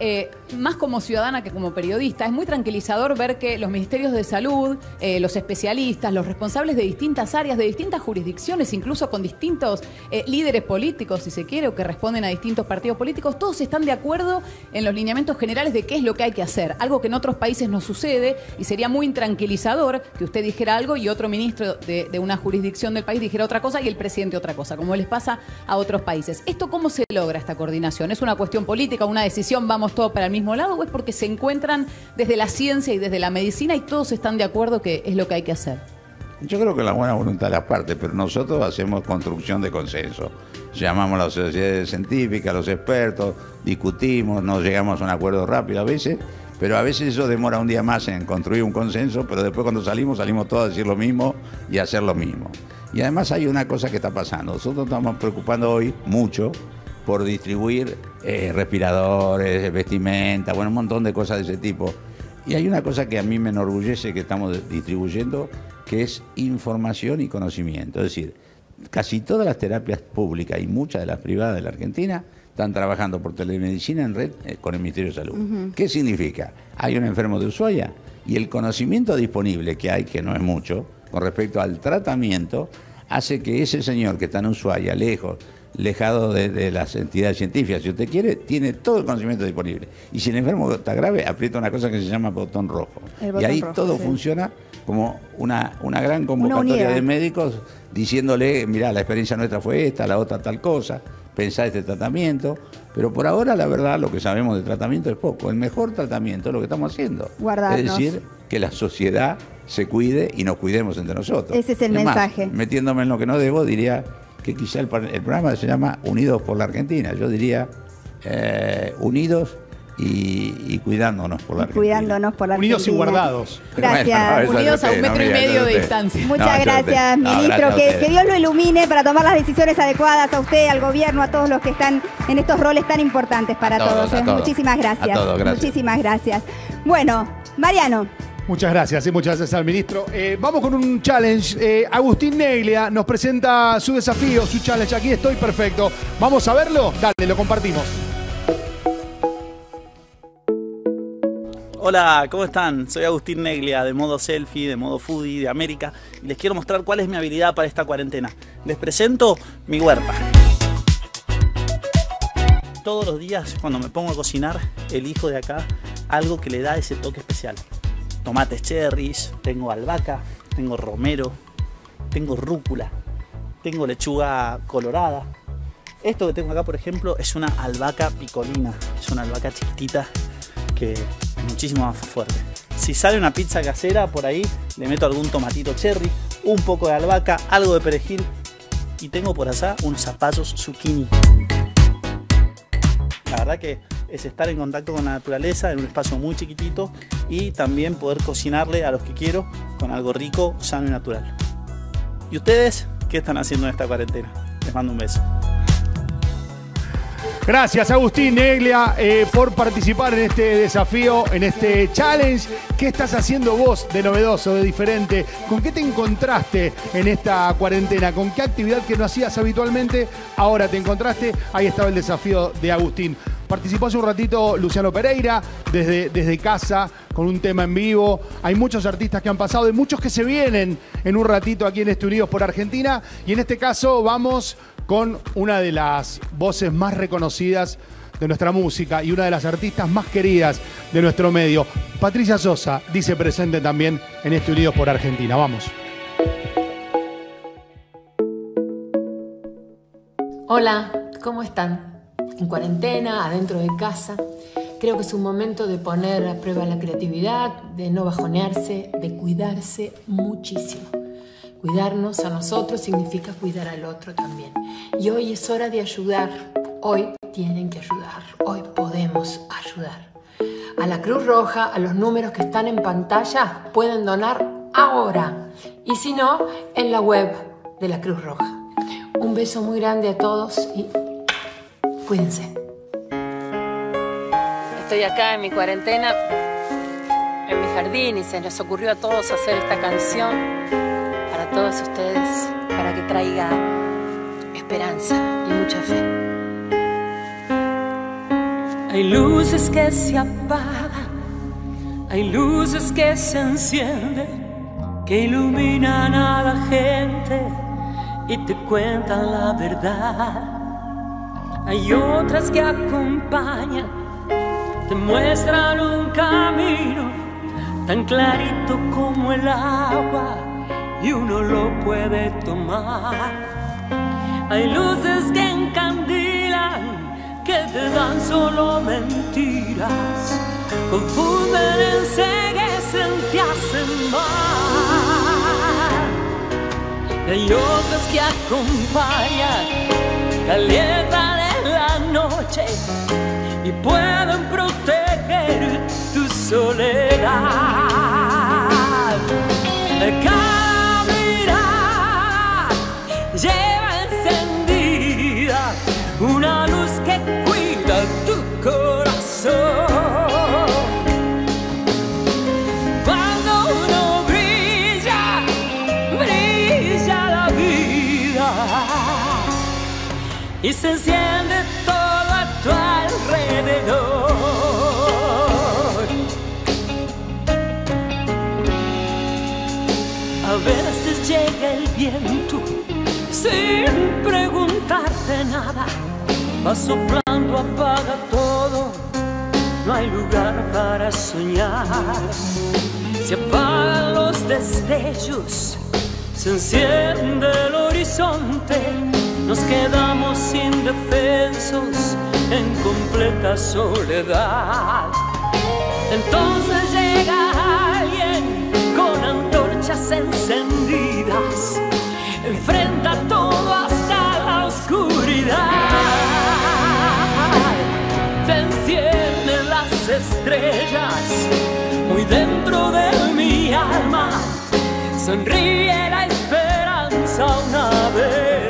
Speaker 10: más como ciudadana que como periodista, es muy tranquilizador ver que los ministerios de salud, los especialistas, los responsables de distintas áreas, de distintas jurisdicciones, incluso con distintos líderes políticos, si se quiere, o que responden a distintos partidos políticos, todos están de acuerdo en los lineamientos generales de qué es lo que hay que hacer, algo que en otros países no sucede, y sería muy intranquilizador que usted dijera algo y otro ministro de una jurisdicción del país dijera otra cosa y el presidente otra cosa, como les pasa a otros países. ¿Esto cómo se logra, esta coordinación? ¿Es una cuestión política, una decisión, vamos todos para el mismo lado, o es porque se encuentran desde la ciencia y desde la medicina y todos están de acuerdo que es lo que hay que hacer?
Speaker 8: Yo creo que la buena voluntad de las partes, pero nosotros hacemos construcción de consenso. Llamamos a las sociedades científicas, a los expertos, discutimos, no llegamos a un acuerdo rápido a veces, pero a veces eso demora un día más en construir un consenso, pero después cuando salimos todos a decir lo mismo y a hacer lo mismo. Y además hay una cosa que está pasando. Nosotros estamos preocupando hoy mucho por distribuir respiradores, vestimenta, bueno, un montón de cosas de ese tipo. Y hay una cosa que a mí me enorgullece que estamos distribuyendo, que es información y conocimiento. Es decir, casi todas las terapias públicas y muchas de las privadas de la Argentina están trabajando por telemedicina en red con el Ministerio de Salud. ¿Qué significa? Hay un enfermo de Ushuaia y el conocimiento disponible que hay, que no es mucho, con respecto al tratamiento, hace que ese señor que está en Ushuaia, lejado de las entidades científicas, si usted quiere, tiene todo el conocimiento disponible. Y si el enfermo está grave, aprieta una cosa que se llama botón rojo. Y ahí todo funciona como una gran convocatoria de médicos diciéndole, mirá, la experiencia nuestra fue esta, la otra tal cosa, pensá este tratamiento. Pero por ahora, la verdad, lo que sabemos de tratamiento es poco. El mejor tratamiento es lo que estamos haciendo.
Speaker 18: Guardarnos.
Speaker 8: Es decir, que la sociedad se cuide y nos cuidemos entre nosotros.
Speaker 18: Ese es el mensaje.
Speaker 8: Metiéndome en lo que no debo, diría que quizá el programa se llama Unidos por la Argentina. Yo diría unidos y cuidándonos por la Argentina.
Speaker 18: Cuidándonos por la
Speaker 20: Unidos
Speaker 18: Argentina.
Speaker 20: y guardados.
Speaker 18: Gracias.
Speaker 10: Unidos a 1,5 metros de distancia.
Speaker 18: Muchas gracias, ministro. Que Dios lo ilumine para tomar las decisiones adecuadas a usted, al gobierno, a todos los que están en estos roles tan importantes para todos. Muchísimas gracias.
Speaker 8: A todos, gracias.
Speaker 18: Muchísimas gracias. Bueno, Mariano.
Speaker 20: Muchas gracias y muchas gracias al ministro. Vamos con un challenge. Agustín Neglia nos presenta su desafío, su challenge. Aquí estoy, perfecto. ¿Vamos a verlo? Dale, lo compartimos.
Speaker 2: Hola, ¿cómo están? Soy Agustín Neglia, de modo selfie, de modo foodie, de América, y les quiero mostrar cuál es mi habilidad para esta cuarentena. Les presento mi huerta. Todos los días, cuando me pongo a cocinar, elijo de acá algo que le da ese toque especial. Tomates cherries, tengo albahaca, tengo romero, tengo rúcula, tengo lechuga colorada. Esto que tengo acá, por ejemplo, es una albahaca picolina, es una albahaca chiquitita que es muchísimo más fuerte. Si sale una pizza casera por ahí, le meto algún tomatito cherry, un poco de albahaca, algo de perejil y tengo por allá unos zapallos zucchini. La verdad que es estar en contacto con la naturaleza en un espacio muy chiquitito y también poder cocinarle a los que quiero con algo rico, sano y natural. ¿Y ustedes qué están haciendo en esta cuarentena? Les mando un beso.
Speaker 20: Gracias, Agustín Neglia, por participar en este desafío, en este challenge. ¿Qué estás haciendo vos de novedoso, de diferente? ¿Con qué te encontraste en esta cuarentena? ¿Con qué actividad que no hacías habitualmente ahora te encontraste? Ahí estaba el desafío de Agustín. Participó hace un ratito Luciano Pereira, desde casa, con un tema en vivo. Hay muchos artistas que han pasado y muchos que se vienen en un ratito aquí en Unidos por Argentina. Y en este caso vamos con una de las voces más reconocidas de nuestra música y una de las artistas más queridas de nuestro medio. Patricia Sosa dice presente también en Unidos por Argentina. Vamos.
Speaker 9: Hola, ¿cómo están? En cuarentena, adentro de casa. Creo que es un momento de poner a prueba la creatividad, de no bajonearse, de cuidarse muchísimo. Cuidarnos a nosotros significa cuidar al otro también. Y hoy es hora de ayudar. Hoy tienen que ayudar. Hoy podemos ayudar. A la Cruz Roja, a los números que están en pantalla, pueden donar ahora. Y si no, en la web de la Cruz Roja. Un beso muy grande a todos y cuídense.
Speaker 28: Estoy acá en mi cuarentena, en mi jardín, y se nos ocurrió a todos hacer esta canción para todos ustedes, para que traiga esperanza y mucha fe.
Speaker 12: Hay luces que se apagan, hay luces que se encienden, que iluminan a la gente y te cuentan la verdad. Hay otras que acompañan, te muestran un camino tan clarito como el agua y uno lo puede tomar. Hay luces que encandilan, que te dan solo mentiras, confunden, enceguecen, te hacen mal. Hay otras que acompañan, calientan en la noche y pueden proteger tu soledad. Cada mirada lleva encendida una luz que cuida tu corazón. Cuando uno brilla, brilla la vida y se enciende todo a tu alrededor. A veces llega el viento sin preguntarte nada, va soplando, apaga todo, no hay lugar para soñar. Se apagan los destellos, se enciende el horizonte, nos quedamos indefensos en completa soledad. Entonces llega alguien con antorchas encendidas, enfrenta todo hasta
Speaker 4: oscuridad se encienden las estrellas muy dentro de mi alma. Sonríe la esperanza una vez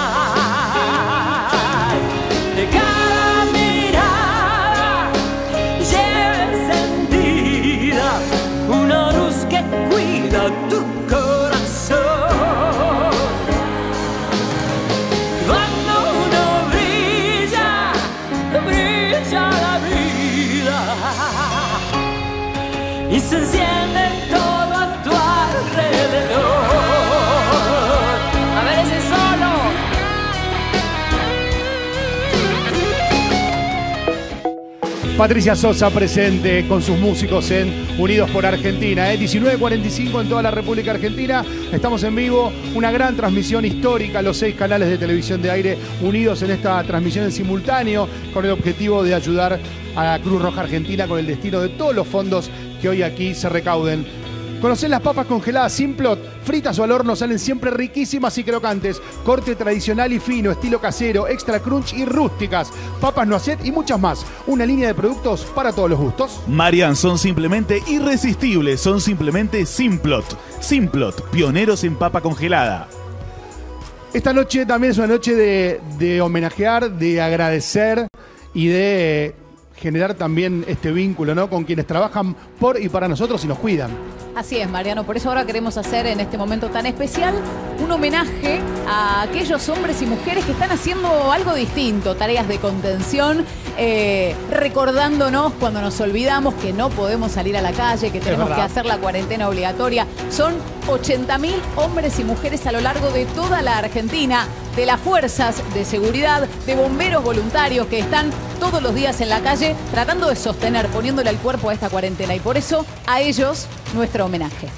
Speaker 4: más. De cada mirada lleva encendida una luz que cuida tu corazón. Cuando uno brilla, brilla la vida y se enciende todo a tu alrededor. A ver ese solo.
Speaker 20: Patricia Sosa presente con sus músicos en Unidos por Argentina. 19:45 en toda la República Argentina. Estamos en vivo, una gran transmisión histórica, los 6 canales de televisión de aire unidos en esta transmisión en simultáneo con el objetivo de ayudar a la Cruz Roja Argentina con el destino de todos los fondos que hoy aquí se recauden. ¿Conocés las papas congeladas Simplot? Fritas o al horno salen siempre riquísimas y crocantes. Corte tradicional y fino, estilo casero, extra crunch y rústicas. Papas noisette y muchas más. Una línea de productos para todos los gustos.
Speaker 1: Marian, son simplemente irresistibles, son simplemente Simplot. Simplot, pioneros en papa congelada.
Speaker 20: Esta noche también es una noche de homenajear, de agradecer y de generar también este vínculo, ¿no? Con quienes trabajan por y para nosotros y nos cuidan.
Speaker 10: Así es, Mariano. Por eso ahora queremos hacer en este momento tan especial un homenaje a aquellos hombres y mujeres que están haciendo algo distinto, tareas de contención, recordándonos cuando nos olvidamos que no podemos salir a la calle, que tenemos que hacer la cuarentena obligatoria. Son 80.000 hombres y mujeres a lo largo de toda la Argentina, de las fuerzas de seguridad, de bomberos voluntarios que están todos los días en la calle tratando de sostener, poniéndole el cuerpo a esta cuarentena. Y por eso a ellos nuestro homenaje.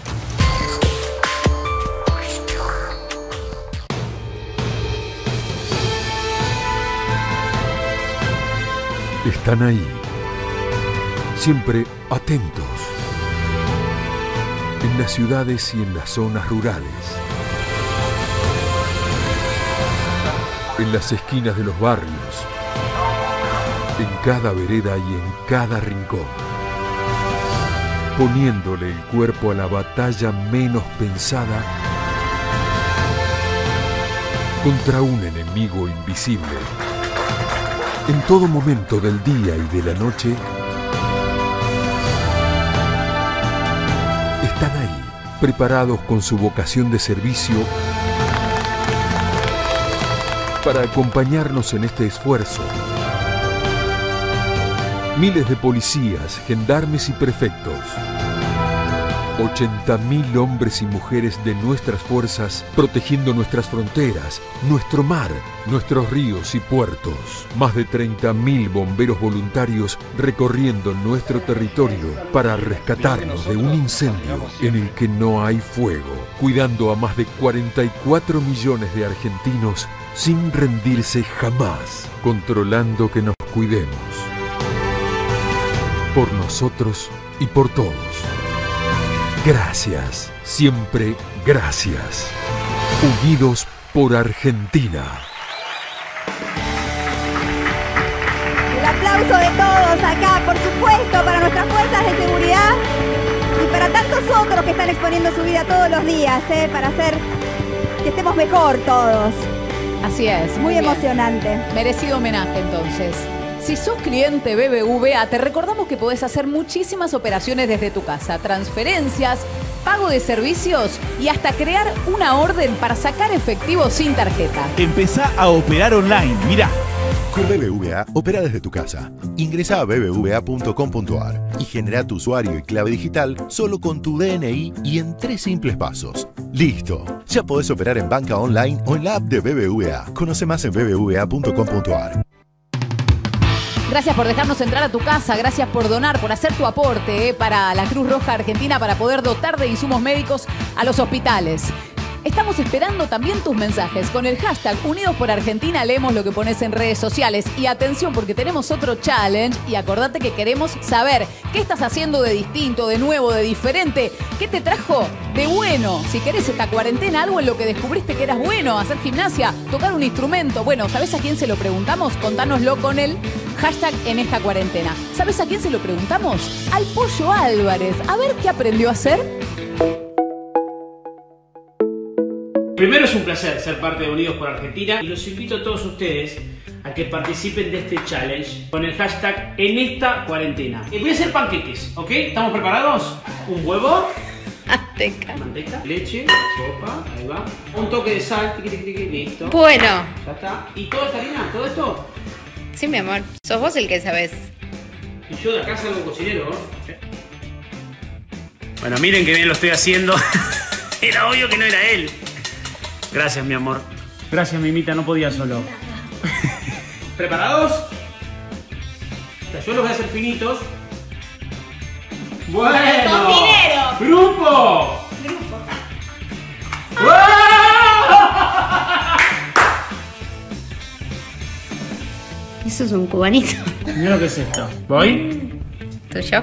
Speaker 14: Están ahí, siempre atentos, en las ciudades y en las zonas rurales, en las esquinas de los barrios, en cada vereda y en cada rincón, poniéndole el cuerpo a la batalla menos pensada contra un enemigo invisible. En todo momento del día y de la noche, están ahí, preparados con su vocación de servicio para acompañarnos en este esfuerzo. Miles de policías, gendarmes y prefectos. 80.000 hombres y mujeres de nuestras fuerzas protegiendo nuestras fronteras, nuestro mar, nuestros ríos y puertos. Más de 30.000 bomberos voluntarios recorriendo nuestro territorio para rescatarnos de un incendio en el que no hay fuego, cuidando a más de 44 millones de argentinos sin rendirse jamás, controlando que nos cuidemos. Por nosotros y por todos. Gracias, siempre gracias. Unidos por Argentina.
Speaker 18: El aplauso de todos acá, por supuesto, para nuestras fuerzas de seguridad y para tantos otros que están exponiendo su vida todos los días, para hacer que estemos mejor todos.
Speaker 10: Así es.
Speaker 18: Muy emocionante.
Speaker 10: Merecido homenaje, entonces. Si sos cliente BBVA, te recordamos que podés hacer muchísimas operaciones desde tu casa. Transferencias, pago de servicios y hasta crear una orden para sacar efectivo sin tarjeta.
Speaker 1: Empezá a operar online. Mirá.
Speaker 17: Con BBVA, opera desde tu casa. Ingresa a bbva.com.ar y genera tu usuario y clave digital solo con tu DNI y en 3 simples pasos. ¡Listo! Ya podés operar en banca online o en la app de BBVA. Conoce más en bbva.com.ar.
Speaker 10: Gracias por dejarnos entrar a tu casa, gracias por donar, por hacer tu aporte para la Cruz Roja Argentina para poder dotar de insumos médicos a los hospitales. Estamos esperando también tus mensajes. Con el hashtag Unidos por Argentina leemos lo que pones en redes sociales. Y atención, porque tenemos otro challenge. Y acordate que queremos saber qué estás haciendo de distinto, de nuevo, de diferente. ¿Qué te trajo de bueno? Si querés esta cuarentena, algo en lo que descubriste que eras bueno. Hacer gimnasia, tocar un instrumento. Bueno, ¿sabés a quién se lo preguntamos? Contánoslo con el hashtag en esta cuarentena. ¿Sabés a quién se lo preguntamos? Al Pollo Álvarez. A ver qué aprendió a hacer.
Speaker 3: Primero, es un placer ser parte de Unidos por Argentina y los invito a todos ustedes a que participen de este challenge con el hashtag en esta cuarentena. Voy a hacer panqueques, ¿ok? ¿Estamos preparados? Un huevo, manteca, leche, sopa, ahí va. Un toque de sal, tiqui, tiqui, tiqui, listo.
Speaker 11: Bueno.
Speaker 3: Ya está. ¿Y toda esta harina? ¿Todo esto?
Speaker 11: Sí, mi amor. Sos vos el que sabés.
Speaker 3: Y yo de acá salgo cocinero, ¿no? Bueno, miren que bien lo estoy haciendo. Era obvio que no era él. Gracias, mi amor. Gracias, Mimita, no podía solo. ¿Preparados? Yo los voy a hacer finitos. Bueno.
Speaker 11: ¡Cocinero!
Speaker 3: ¡Grupo!
Speaker 11: Eso es un cubanito.
Speaker 3: Mira lo que es esto. ¿Voy?
Speaker 11: ¿Tuyo?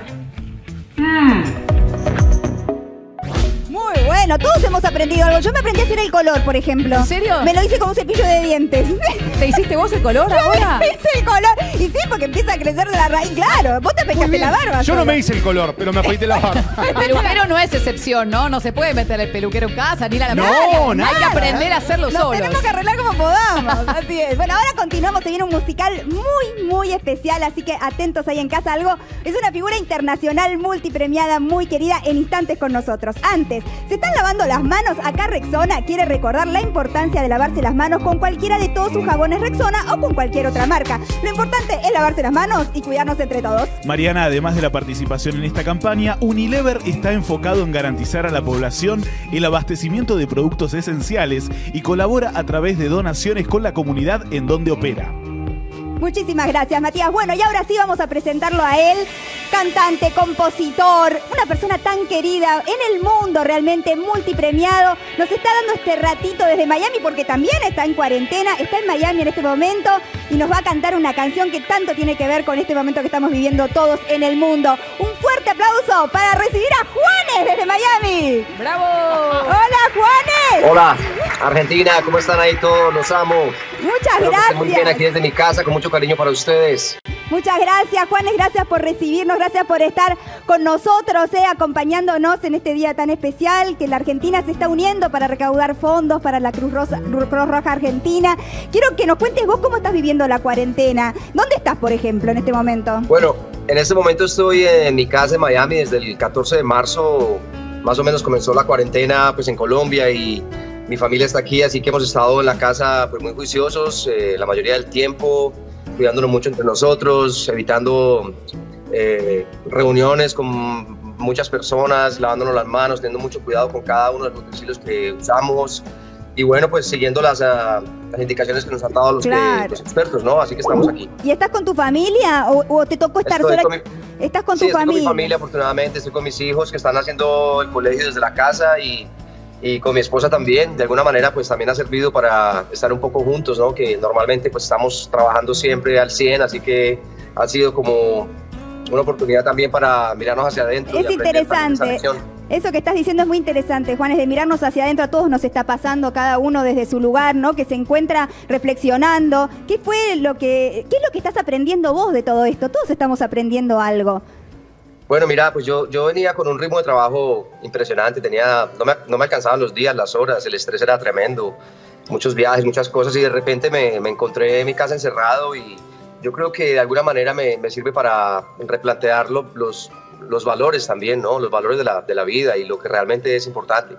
Speaker 18: Muy bueno, todos hemos aprendido algo. Yo me aprendí a hacer el color, por ejemplo.
Speaker 10: ¿En serio?
Speaker 18: Me lo hice con un cepillo de dientes.
Speaker 10: ¿Te hiciste vos el color ahora?
Speaker 18: Me hice el color. Y sí, porque empieza a crecer de la raíz. Claro, vos te afeitaste la barba.
Speaker 20: Yo no me hice el color, pero me afeité la barba.
Speaker 10: El peluquero no es excepción, ¿no? No se puede meter el peluquero en casa ni la
Speaker 20: No,
Speaker 10: Hay que aprender a hacerlo
Speaker 18: Nos
Speaker 10: solos.
Speaker 18: tenemos que arreglar como podamos. Así es. Bueno, ahora continuamos. Se viene un musical muy especial, así que atentos ahí en casa. Es una figura internacional multipremiada, muy querida, en instantes con nosotros. Antes, ¿se están lavando las manos? Acá Rexona quiere recordar la importancia de lavarse las manos con cualquiera de todos sus jabones Rexona o con cualquier otra marca. Lo importante es lavarse las manos y cuidarnos entre todos.
Speaker 1: Mariana, además de la participación en esta campaña, Unilever está enfocado en garantizar a la población el abastecimiento de productos esenciales y colabora a través de donaciones con la comunidad en donde opera.
Speaker 18: Muchísimas gracias, Matías. Bueno, y ahora sí vamos a presentarlo a él. Cantante, compositor, una persona tan querida en el mundo, realmente multipremiado. Nos está dando este ratito desde Miami porque también está en cuarentena, está en Miami en este momento y nos va a cantar una canción que tanto tiene que ver con este momento que estamos viviendo todos en el mundo. Un fuerte aplauso para recibir a Juanes desde Miami.
Speaker 10: ¡Bravo!
Speaker 18: ¡Hola, Juanes!
Speaker 5: Hola, Argentina, ¿cómo están ahí todos? Los amo.
Speaker 18: Muchas
Speaker 5: Espero que
Speaker 18: gracias.
Speaker 5: estén muy bien aquí desde mi casa, con mucho cariño para ustedes.
Speaker 18: Muchas gracias, Juanes, gracias por recibirnos, gracias por estar con nosotros, acompañándonos en este día tan especial, que la Argentina se está uniendo para recaudar fondos para la Cruz Roja Argentina. Quiero que nos cuentes vos cómo estás viviendo la cuarentena. ¿Dónde estás, por ejemplo, en este momento?
Speaker 5: Bueno, en este momento estoy en mi casa en Miami desde el 14 de marzo, más o menos comenzó la cuarentena pues en Colombia y mi familia está aquí, así que hemos estado en la casa pues muy juiciosos la mayoría del tiempo, cuidándonos mucho entre nosotros, evitando reuniones con muchas personas, lavándonos las manos, teniendo mucho cuidado con cada uno de los utensilios que usamos y bueno, pues siguiendo las indicaciones que nos han dado los expertos, ¿no? Así que estamos aquí.
Speaker 18: ¿Y estás con tu familia o te tocó estar sola? ¿Estás con tu familia?
Speaker 5: Estoy con mi familia, afortunadamente, estoy con mis hijos que están haciendo el colegio desde la casa y con mi esposa también. De alguna manera, pues también ha servido para estar un poco juntos, ¿no? Que normalmente pues estamos trabajando siempre al 100, así que ha sido como una oportunidad también para mirarnos hacia adentro.
Speaker 18: Es interesante. Eso que estás diciendo es muy interesante, Juan, es de mirarnos hacia adentro. A todos nos está pasando, cada uno desde su lugar, ¿no? Que se encuentra reflexionando. ¿Qué es lo que estás aprendiendo vos de todo esto? Todos estamos aprendiendo algo.
Speaker 5: Bueno, mira, pues yo venía con un ritmo de trabajo impresionante, no me alcanzaban los días, las horas, el estrés era tremendo, muchos viajes, muchas cosas y de repente me encontré en mi casa encerrado y yo creo que de alguna manera me sirve para replantear los valores también, ¿no? Los valores de la vida y lo que realmente es importante.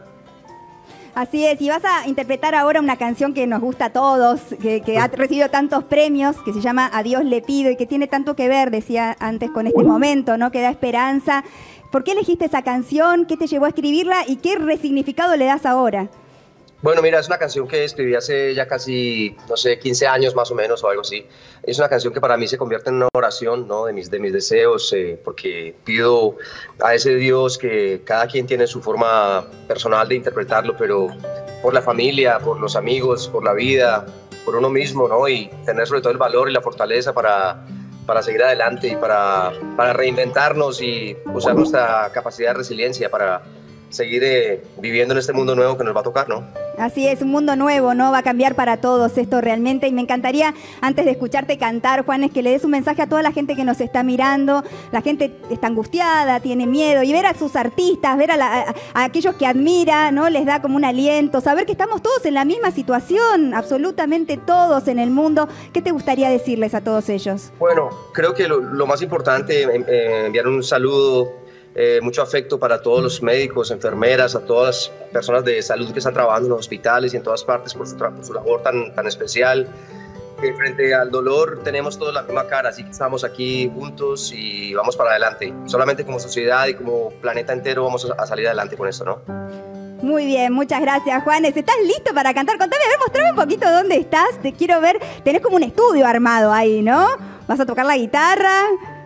Speaker 18: Así es, y vas a interpretar ahora una canción que nos gusta a todos, que ha recibido tantos premios, que se llama A Dios le pido y que tiene tanto que ver, decía antes, con este momento, ¿no? Que da esperanza. ¿Por qué elegiste esa canción? ¿Qué te llevó a escribirla? ¿Y qué resignificado le das ahora?
Speaker 5: Bueno, mira, es una canción que escribí hace ya casi, no sé, 15 años más o menos o algo así. Es una canción que para mí se convierte en una oración, ¿no? de mis deseos, porque pido a ese Dios que cada quien tiene su forma personal de interpretarlo, pero por la familia, por los amigos, por la vida, por uno mismo, ¿no? Y tener sobre todo el valor y la fortaleza para seguir adelante y para reinventarnos y usar nuestra capacidad de resiliencia para seguir viviendo en este mundo nuevo que nos va a tocar, ¿no?
Speaker 18: Así es, un mundo nuevo, ¿no? Va a cambiar para todos esto realmente. Y me encantaría, antes de escucharte cantar, Juanes, que le des un mensaje a toda la gente que nos está mirando. La gente está angustiada, tiene miedo. Y ver a sus artistas, ver a aquellos que admira, ¿no? Les da como un aliento. Saber que estamos todos en la misma situación, absolutamente todos en el mundo. ¿Qué te gustaría decirles a todos ellos?
Speaker 5: Bueno, creo que lo más importante, enviar un saludo, mucho afecto para todos los médicos, enfermeras, a todas las personas de salud que están trabajando en los hospitales y en todas partes por su labor tan especial. Frente al dolor tenemos todos la misma cara, así que estamos aquí juntos y vamos para adelante. Solamente como sociedad y como planeta entero vamos a salir adelante con esto, ¿no?
Speaker 18: Muy bien, muchas gracias, Juanes. ¿Estás listo para cantar? Contame, a ver, mostrame un poquito dónde estás. Te quiero ver. Tenés como un estudio armado ahí, ¿no? ¿Vas a tocar la guitarra?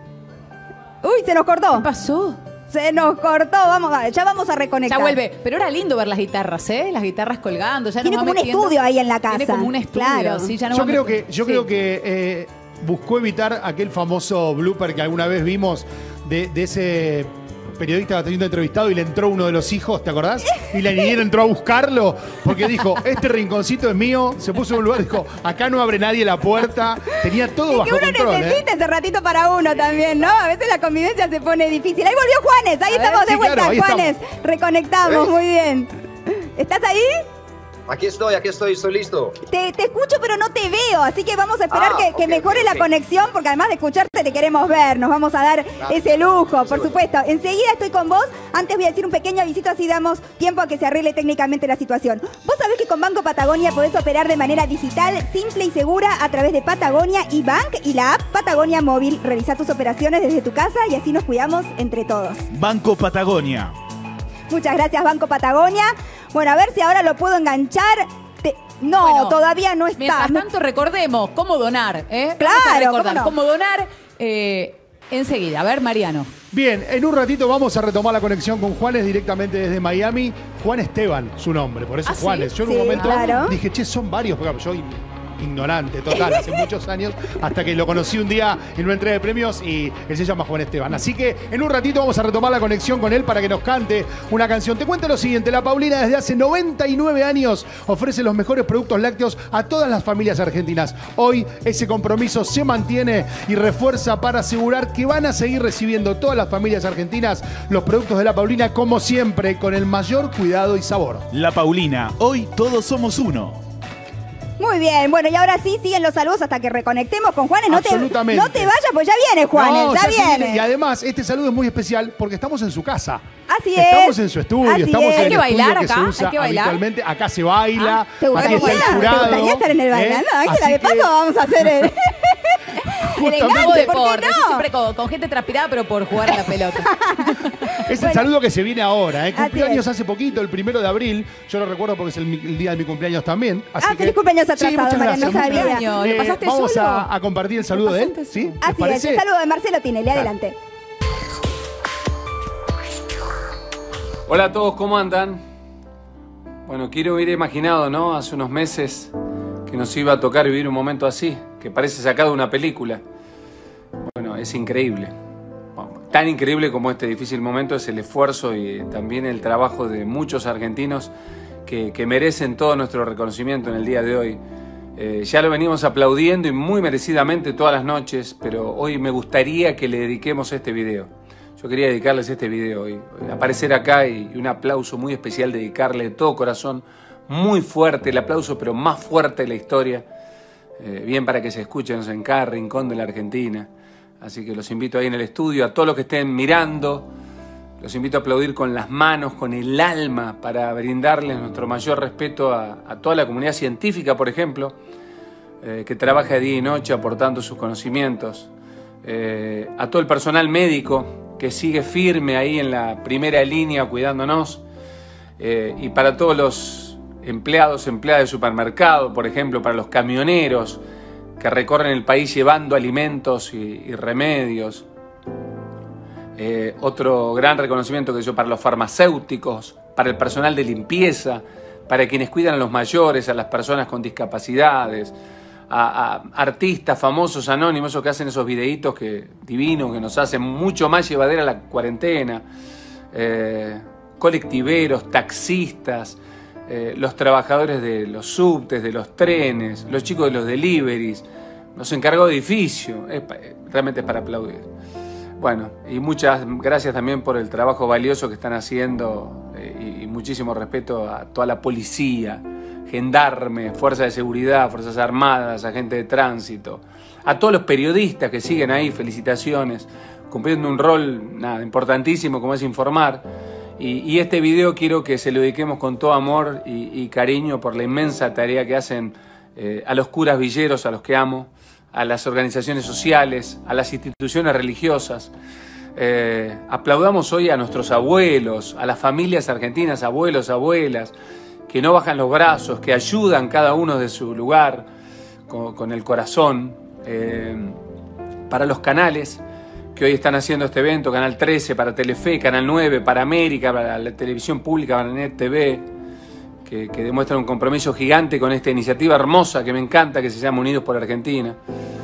Speaker 18: Uy, se nos cortó.
Speaker 10: ¿Qué pasó?
Speaker 18: Se nos cortó, ya vamos a reconectar.
Speaker 10: Ya vuelve, pero era lindo ver las guitarras, ¿eh? Las guitarras colgando. Ya
Speaker 18: tiene como un estudio ahí en la casa.
Speaker 10: Tiene como un estudio,
Speaker 18: claro.
Speaker 10: Sí, ya no
Speaker 20: Yo creo que buscó evitar aquel famoso blooper que alguna vez vimos de ese periodista que estaba siendo entrevistado y le entró uno de los hijos, ¿te acordás? Y la niñera entró a buscarlo porque dijo, este rinconcito es mío, se puso en un lugar, dijo, acá no abre nadie la puerta, tenía todo bajo control.
Speaker 18: Que uno necesita ese ratito para uno también, ¿no? A veces la convivencia se pone difícil. Ahí volvió Juanes, ahí estamos de vuelta, claro, Juanes. Reconectamos, muy bien. ¿Estás ahí?
Speaker 5: Aquí estoy, estoy listo.
Speaker 18: Te escucho, pero no te veo, así que vamos a esperar que mejore la conexión, porque además de escucharte te queremos ver, nos vamos a dar ese lujo, por supuesto. Enseguida estoy con vos, antes voy a decir un pequeño avisito, así damos tiempo a que se arregle técnicamente la situación. Vos sabés que con Banco Patagonia podés operar de manera digital, simple y segura a través de Patagonia y Bank y la app Patagonia Móvil. Revisá tus operaciones desde tu casa y así nos cuidamos entre todos.
Speaker 1: Banco Patagonia.
Speaker 18: Muchas gracias, Banco Patagonia. Bueno, a ver si ahora lo puedo enganchar. No, bueno, todavía no está.
Speaker 10: Mientras tanto, recordemos cómo donar, ¿eh?
Speaker 18: Claro,
Speaker 10: cómo donar enseguida. A ver, Mariano.
Speaker 20: Bien, en un ratito vamos a retomar la conexión con Juanes directamente desde Miami. Juan Esteban, su nombre, por eso Juanes.
Speaker 18: ¿Sí?
Speaker 20: Yo en un momento dije, che, son varios, porque yo ignorante total, hace muchos años, hasta que lo conocí un día en una entrega de premios y él se llama Juan Esteban. Así que en un ratito vamos a retomar la conexión con él para que nos cante una canción. Te cuento lo siguiente, La Paulina desde hace 99 años ofrece los mejores productos lácteos a todas las familias argentinas. Hoy ese compromiso se mantiene y refuerza para asegurar que van a seguir recibiendo todas las familias argentinas los productos de La Paulina como siempre, con el mayor cuidado y sabor.
Speaker 1: La Paulina, hoy todos somos uno.
Speaker 18: Muy bien, bueno, y ahora sí siguen los saludos hasta que reconectemos con Juanes. No te vayas, pues ya viene Juanes, ya viene.
Speaker 20: Y además, este saludo es muy especial porque estamos en su casa.
Speaker 18: Así
Speaker 20: estamos en su estudio, estamos en el estudio que se usa habitualmente. Acá se baila, aquí está el jurado.
Speaker 18: ¿Te gustaría estar en el bailando? Ángela, de paso vamos a hacer el
Speaker 10: enganche, ¿por qué no? Yo siempre con gente transpirada, pero por jugar a la pelota.
Speaker 20: Es el saludo que se viene ahora. Cumpleaños hace poquito, el 1 de abril. Yo lo recuerdo porque es el día de mi cumpleaños también. Así que
Speaker 18: feliz cumpleaños atrasado,
Speaker 20: sí,
Speaker 18: María, no sabía.
Speaker 10: ¿Le pasaste
Speaker 20: vamos
Speaker 10: solo?
Speaker 20: a compartir el saludo de él. ¿Sí?
Speaker 18: Así es, el saludo de Marcelo Tinelli, adelante.
Speaker 6: Hola a todos, ¿cómo andan? Bueno, quiero hubiera imaginado, ¿no? Hace unos meses que nos iba a tocar vivir un momento así, que parece sacado de una película. Bueno, es increíble. Tan increíble como este difícil momento es el esfuerzo y también el trabajo de muchos argentinos que merecen todo nuestro reconocimiento en el día de hoy. Ya lo venimos aplaudiendo y muy merecidamente todas las noches, pero hoy me gustaría que le dediquemos este video. Yo quería dedicarles este video y aparecer acá y un aplauso muy especial, dedicarle de todo corazón, muy fuerte el aplauso, pero más fuerte la historia, bien para que se escuchen en cada rincón de la Argentina. Así que los invito ahí en el estudio, a todos los que estén mirando, los invito a aplaudir con las manos, con el alma, para brindarles nuestro mayor respeto a toda la comunidad científica, por ejemplo, que trabaja día y noche aportando sus conocimientos, a todo el personal médico que sigue firme ahí en la primera línea cuidándonos, y para todos los empleadas de supermercado, por ejemplo, para los camioneros que recorren el país llevando alimentos y remedios. Otro gran reconocimiento que yo para los farmacéuticos, para el personal de limpieza, para quienes cuidan a los mayores, a las personas con discapacidades, a artistas famosos, anónimos, esos que hacen esos videitos divinos, que nos hacen mucho más llevadera la cuarentena, colectiveros, taxistas, los trabajadores de los subtes, de los trenes, los chicos de los deliveries, los encargados de edificio, realmente es para aplaudir. Bueno, y muchas gracias también por el trabajo valioso que están haciendo y muchísimo respeto a toda la policía, gendarmes, fuerzas de seguridad, fuerzas armadas, agentes de tránsito, a todos los periodistas que siguen ahí, felicitaciones, cumpliendo un rol importantísimo como es informar. Y este video quiero que se lo dediquemos con todo amor y cariño por la inmensa tarea que hacen a los curas villeros, a los que amo, a las organizaciones sociales, a las instituciones religiosas. Aplaudamos hoy a nuestros abuelos, a las familias argentinas, abuelos, abuelas, que no bajan los brazos, que ayudan cada uno de su lugar con el corazón. Para los canales que hoy están haciendo este evento, Canal 13 para Telefe, Canal 9 para América, para la televisión pública, para Net TV, que demuestran un compromiso gigante con esta iniciativa hermosa que me encanta, que se llama Unidos por Argentina.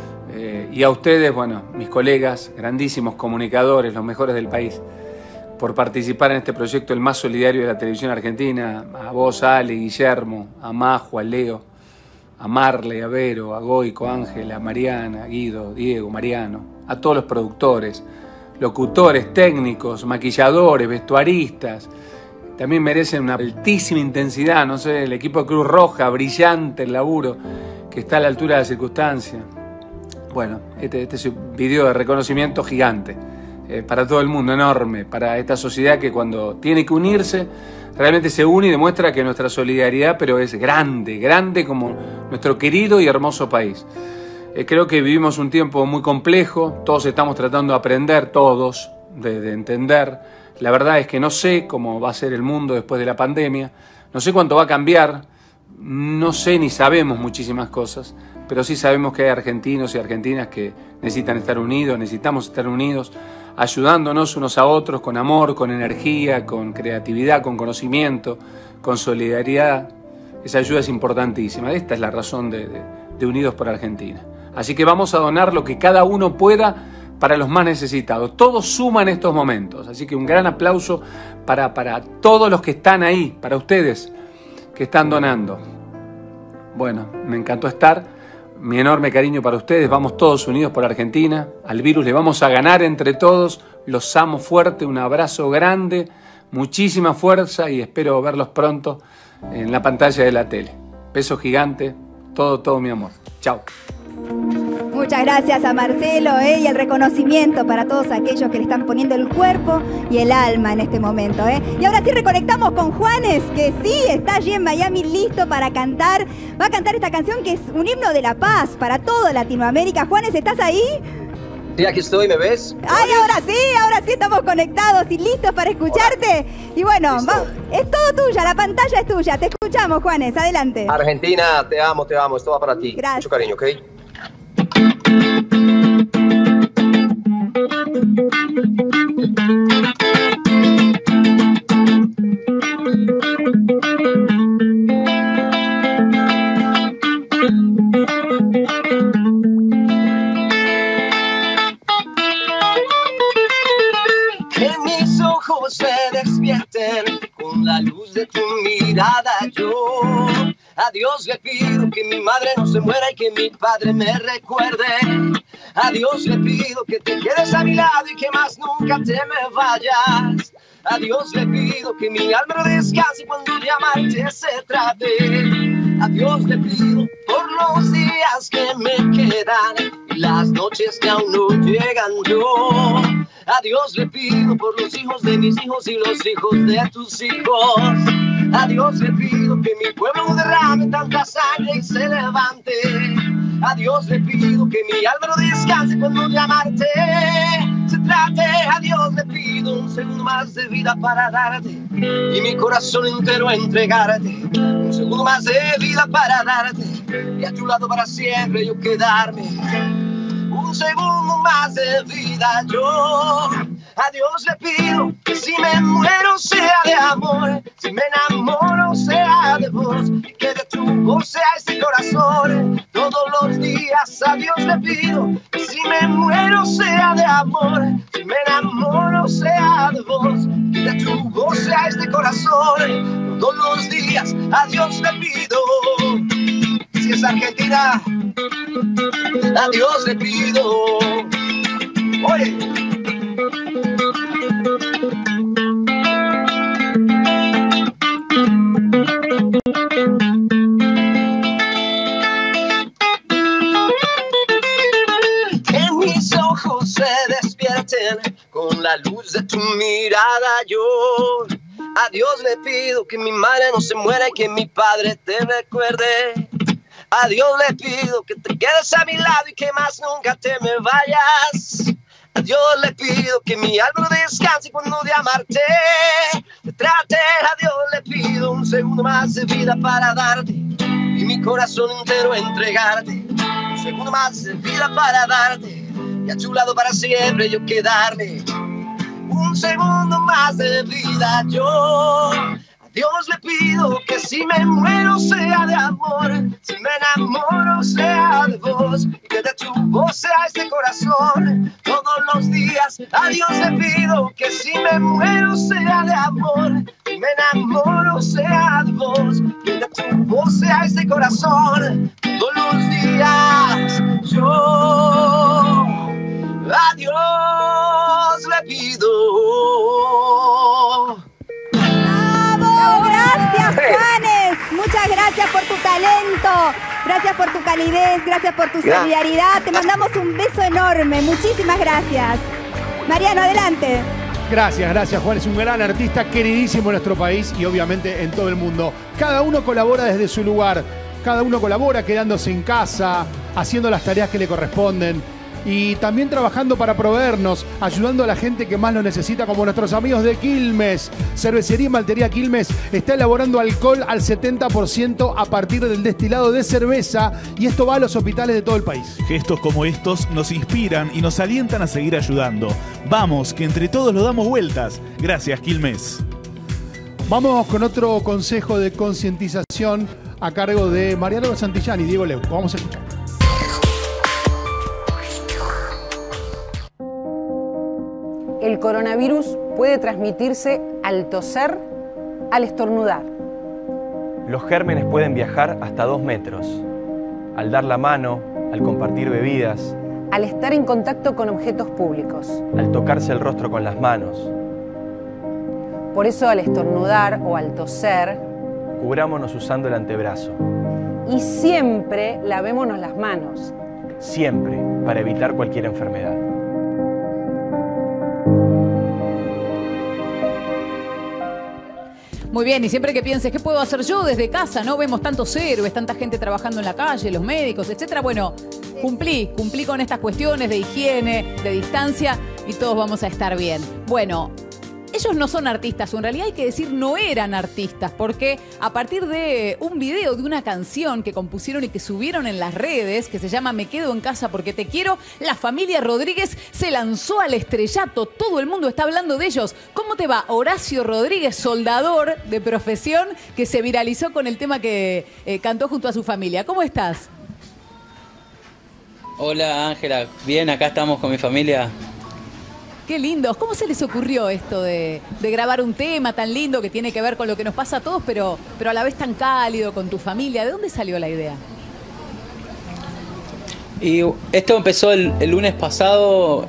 Speaker 6: Y a ustedes, bueno, mis colegas, grandísimos comunicadores, los mejores del país, por participar en este proyecto, el más solidario de la televisión argentina. A vos, Ale, Guillermo, a Majo, a Leo, a Marle, a Vero, a Goico, a Ángela, a Mariana, a Guido, Diego, Mariano, a todos los productores, locutores, técnicos, maquilladores, vestuaristas. También merecen una altísima intensidad, no sé, el equipo de Cruz Roja, brillante el laburo, que está a la altura de la circunstancia. Bueno, este es un video de reconocimiento gigante, para todo el mundo, enorme, para esta sociedad que cuando tiene que unirse, realmente se une y demuestra que nuestra solidaridad, pero es grande, grande como nuestro querido y hermoso país. Creo que vivimos un tiempo muy complejo, todos estamos tratando de aprender, todos, de entender. La verdad es que no sé cómo va a ser el mundo después de la pandemia, no sé cuánto va a cambiar, no sé ni sabemos muchísimas cosas, pero sí sabemos que hay argentinos y argentinas que necesitan estar unidos, necesitamos estar unidos, ayudándonos unos a otros con amor, con energía, con creatividad, con conocimiento, con solidaridad. Esa ayuda es importantísima. Esta es la razón de Unidos por Argentina. Así que vamos a donar lo que cada uno pueda para los más necesitados. Todo suma en estos momentos. Así que un gran aplauso para todos los que están ahí, para ustedes que están donando. Bueno, me encantó estar. Mi enorme cariño para ustedes. Vamos todos unidos por Argentina. Al virus le vamos a ganar entre todos. Los amo fuerte. Un abrazo grande. Muchísima fuerza y espero verlos pronto en la pantalla de la tele. Beso gigante. Todo mi amor. Chao.
Speaker 18: Muchas gracias a Marcelo y el reconocimiento para todos aquellos que le están poniendo el cuerpo y el alma en este momento. Y ahora sí reconectamos con Juanes, que sí está allí en Miami listo para cantar. Va a cantar esta canción que es un himno de la paz para toda Latinoamérica. Juanes, ¿estás ahí?
Speaker 5: Sí, aquí estoy, ¿me ves?
Speaker 18: Ay, ahora sí estamos conectados y listos para escucharte. Y bueno, es todo tuya, la pantalla es tuya. Te escuchamos, Juanes, adelante.
Speaker 5: Argentina, te amo, esto va para ti.
Speaker 18: Gracias.
Speaker 5: Mucho cariño, ¿ok?
Speaker 13: Que mis ojos se despierten con la luz de tu mirada. Yo a Dios le pido que mi madre no se muera y que mi padre me recuerde. A Dios le pido que te quedes a mi lado y que más nunca te me vayas. A Dios le pido que mi alma no descanse cuando llamarte se trate. A Dios le pido por los días que me quedan y las noches que aún no llegan. Yo a Dios le pido por los hijos de mis hijos y los hijos de tus hijos. A Dios le pido que mi pueblo no derrame tanta sangre y se levante. A Dios le pido que mi alma no descanse cuando llamarte se trate. A Dios le pido un segundo más de vida para darte y mi corazón entero entregarte. Un segundo más de vida para darte y a tu lado para siempre yo quedarme. Un segundo más de vida yo. A Dios le pido que si me muero sea de amor, si me enamoro sea de vos, y que de tu voz sea este corazón todos los días. A Dios le pido que si me muero sea de amor, si me enamoro sea de vos, y de tu voz sea este corazón todos los días. A Dios le pido. Si es Argentina, a Dios le pido. Oye. Que mis ojos se despierten con la luz de tu mirada. Yo a Dios le pido que mi madre no se muera y que mi padre te recuerde. A Dios le pido que te quedes a mi lado y que más nunca te me vayas. A Dios le pido que mi alma no descanse cuando de amarte te trate. A Dios le pido un segundo más de vida para darte y mi corazón entero entregarte. Un segundo más de vida para darte y a tu lado para siempre yo quedarme. Un segundo más de vida yo. A Dios le pido que si me muero sea de amor, si me enamoro sea de vos, y que de tu voz sea este corazón todos los días. A Dios le pido que si me muero sea de amor, si me enamoro sea de vos, que de tu voz sea este corazón todos los días. Yo a Dios le pido.
Speaker 18: Gracias, Juanes. Muchas gracias por tu talento, gracias por tu calidez, gracias por tu solidaridad. Te mandamos un beso enorme. Muchísimas gracias. Mariano, adelante.
Speaker 20: Gracias, Juan. Es un gran artista, queridísimo en nuestro país y obviamente en todo el mundo. Cada uno colabora desde su lugar. Cada uno colabora quedándose en casa, haciendo las tareas que le corresponden. Y también trabajando para proveernos, ayudando a la gente que más lo necesita, como nuestros amigos de Quilmes. Cervecería y Maltería Quilmes está elaborando alcohol al 70% a partir del destilado de cerveza, y esto va a los hospitales de todo el país.
Speaker 1: Gestos como estos nos inspiran y nos alientan a seguir ayudando. Vamos, que entre todos lo damos vueltas. Gracias, Quilmes.
Speaker 20: Vamos con otro consejo de concientización a cargo de Mariano Santillán y Diego Leu. Vamos a escuchar.
Speaker 7: El coronavirus puede transmitirse al toser, al estornudar.
Speaker 19: Los gérmenes pueden viajar hasta 2 metros. Al dar la mano, al compartir bebidas,
Speaker 7: al estar en contacto con objetos públicos,
Speaker 19: al tocarse el rostro con las manos.
Speaker 7: Por eso, al estornudar o al toser,
Speaker 19: cubrámonos usando el antebrazo.
Speaker 7: Y siempre lavémonos las manos.
Speaker 19: Siempre, para evitar cualquier enfermedad.
Speaker 10: Muy bien, y siempre que pienses, ¿qué puedo hacer yo desde casa? No vemos tantos héroes, tanta gente trabajando en la calle, los médicos, etcétera. Bueno, cumplí con estas cuestiones de higiene, de distancia, y todos vamos a estar bien. Bueno, ellos no son artistas, o en realidad hay que decir no eran artistas, porque a partir de un video de una canción que compusieron y que subieron en las redes, que se llama Me quedo en casa porque te quiero, la familia Rodríguez se lanzó al estrellato. Todo el mundo está hablando de ellos. ¿Cómo te va, Horacio Rodríguez, soldador de profesión, que se viralizó con el tema que cantó junto a su familia? ¿Cómo estás?
Speaker 21: Hola, Ángela. Bien, acá estamos con mi familia.
Speaker 10: Qué lindos. ¿Cómo se les ocurrió esto de grabar un tema tan lindo que tiene que ver con lo que nos pasa a todos, pero a la vez tan cálido, con tu familia? ¿De dónde salió la idea?
Speaker 21: Y esto empezó el lunes pasado,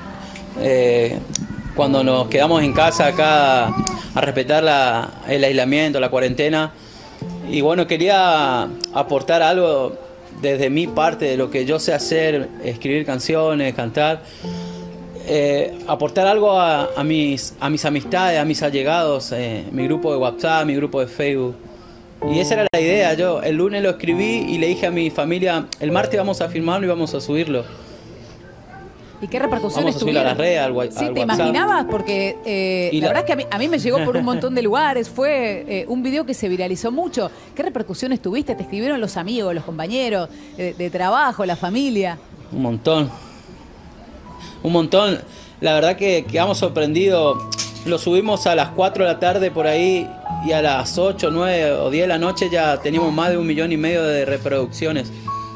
Speaker 21: cuando nos quedamos en casa acá a respetar el aislamiento, la cuarentena. Y bueno, quería aportar algo desde mi parte, de lo que yo sé hacer, escribir canciones, cantar. Aportar algo a mis amistades, a mis allegados, mi grupo de WhatsApp, mi grupo de Facebook. Y esa era la idea. Yo el lunes lo escribí y le dije a mi familia, el martes vamos a filmarlo y vamos a subirlo.
Speaker 10: ¿Y qué repercusiones
Speaker 21: Vamos a subirlo a las redes, al
Speaker 10: Sí,
Speaker 21: WhatsApp.
Speaker 10: ¿te imaginabas? Porque la verdad es que a mí me llegó por un montón de lugares. Fue un video que se viralizó mucho. ¿Qué repercusiones tuviste? ¿Te escribieron los amigos, los compañeros de trabajo, la familia?
Speaker 21: Un montón. un montón. La verdad que quedamos sorprendidos. Lo subimos a las 4 de la tarde por ahí y a las 8, 9 o 10 de la noche ya teníamos más de 1,5 millones de reproducciones.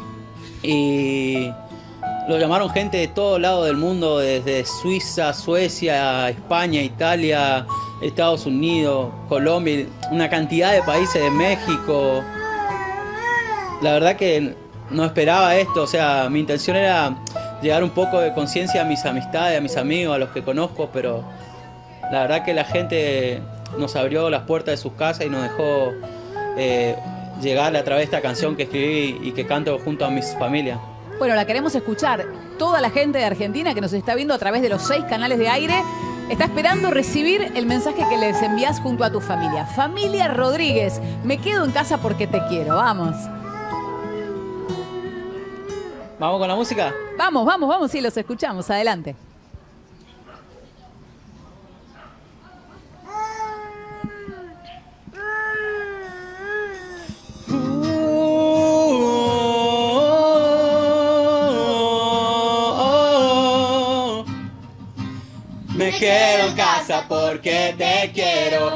Speaker 21: Y lo llamaron gente de todo lado del mundo, desde Suiza, Suecia, España, Italia, Estados Unidos, Colombia, una cantidad de países, de México. La verdad que no esperaba esto, o sea, mi intención era llegar un poco de conciencia a mis amistades, a mis amigos, a los que conozco, pero la verdad que la gente nos abrió las puertas de sus casas y nos dejó llegar a través de esta canción que escribí y que canto junto a mis familias.
Speaker 10: Bueno, la queremos escuchar. Toda la gente de Argentina que nos está viendo a través de los 6 canales de aire está esperando recibir el mensaje que les envías junto a tu familia. Familia Rodríguez, me quedo en casa porque te quiero. Vamos.
Speaker 21: ¿Vamos con la música?
Speaker 10: Vamos, sí, los escuchamos. Adelante.
Speaker 21: Me quedo en casa porque te quiero.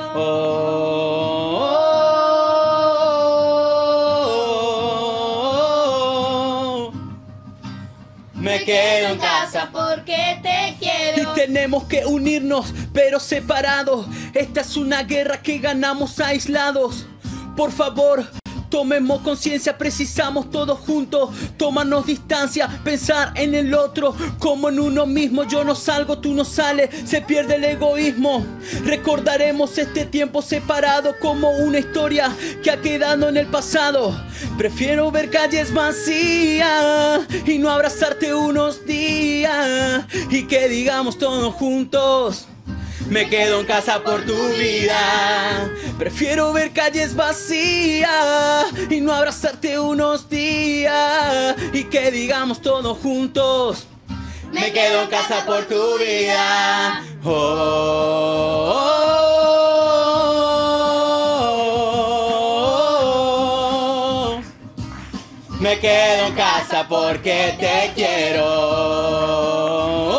Speaker 21: Me quedo en casa
Speaker 15: porque te quiero.
Speaker 21: y tenemos que unirnos, pero separados. Esta es una guerra que ganamos aislados. Por favor, tomemos conciencia, precisamos todos juntos tomarnos distancia, pensar en el otro como en uno mismo. Yo no salgo, tú no sales, se pierde el egoísmo. Recordaremos este tiempo separado como una historia que ha quedado en el pasado. Prefiero ver calles vacías y no abrazarte unos días y que digamos todos juntos: me quedo en casa por tu vida. Prefiero ver calles vacías y no abrazarte unos días y que digamos todos juntos: me quedo en casa por tu vida. Me quedo en casa porque te quiero.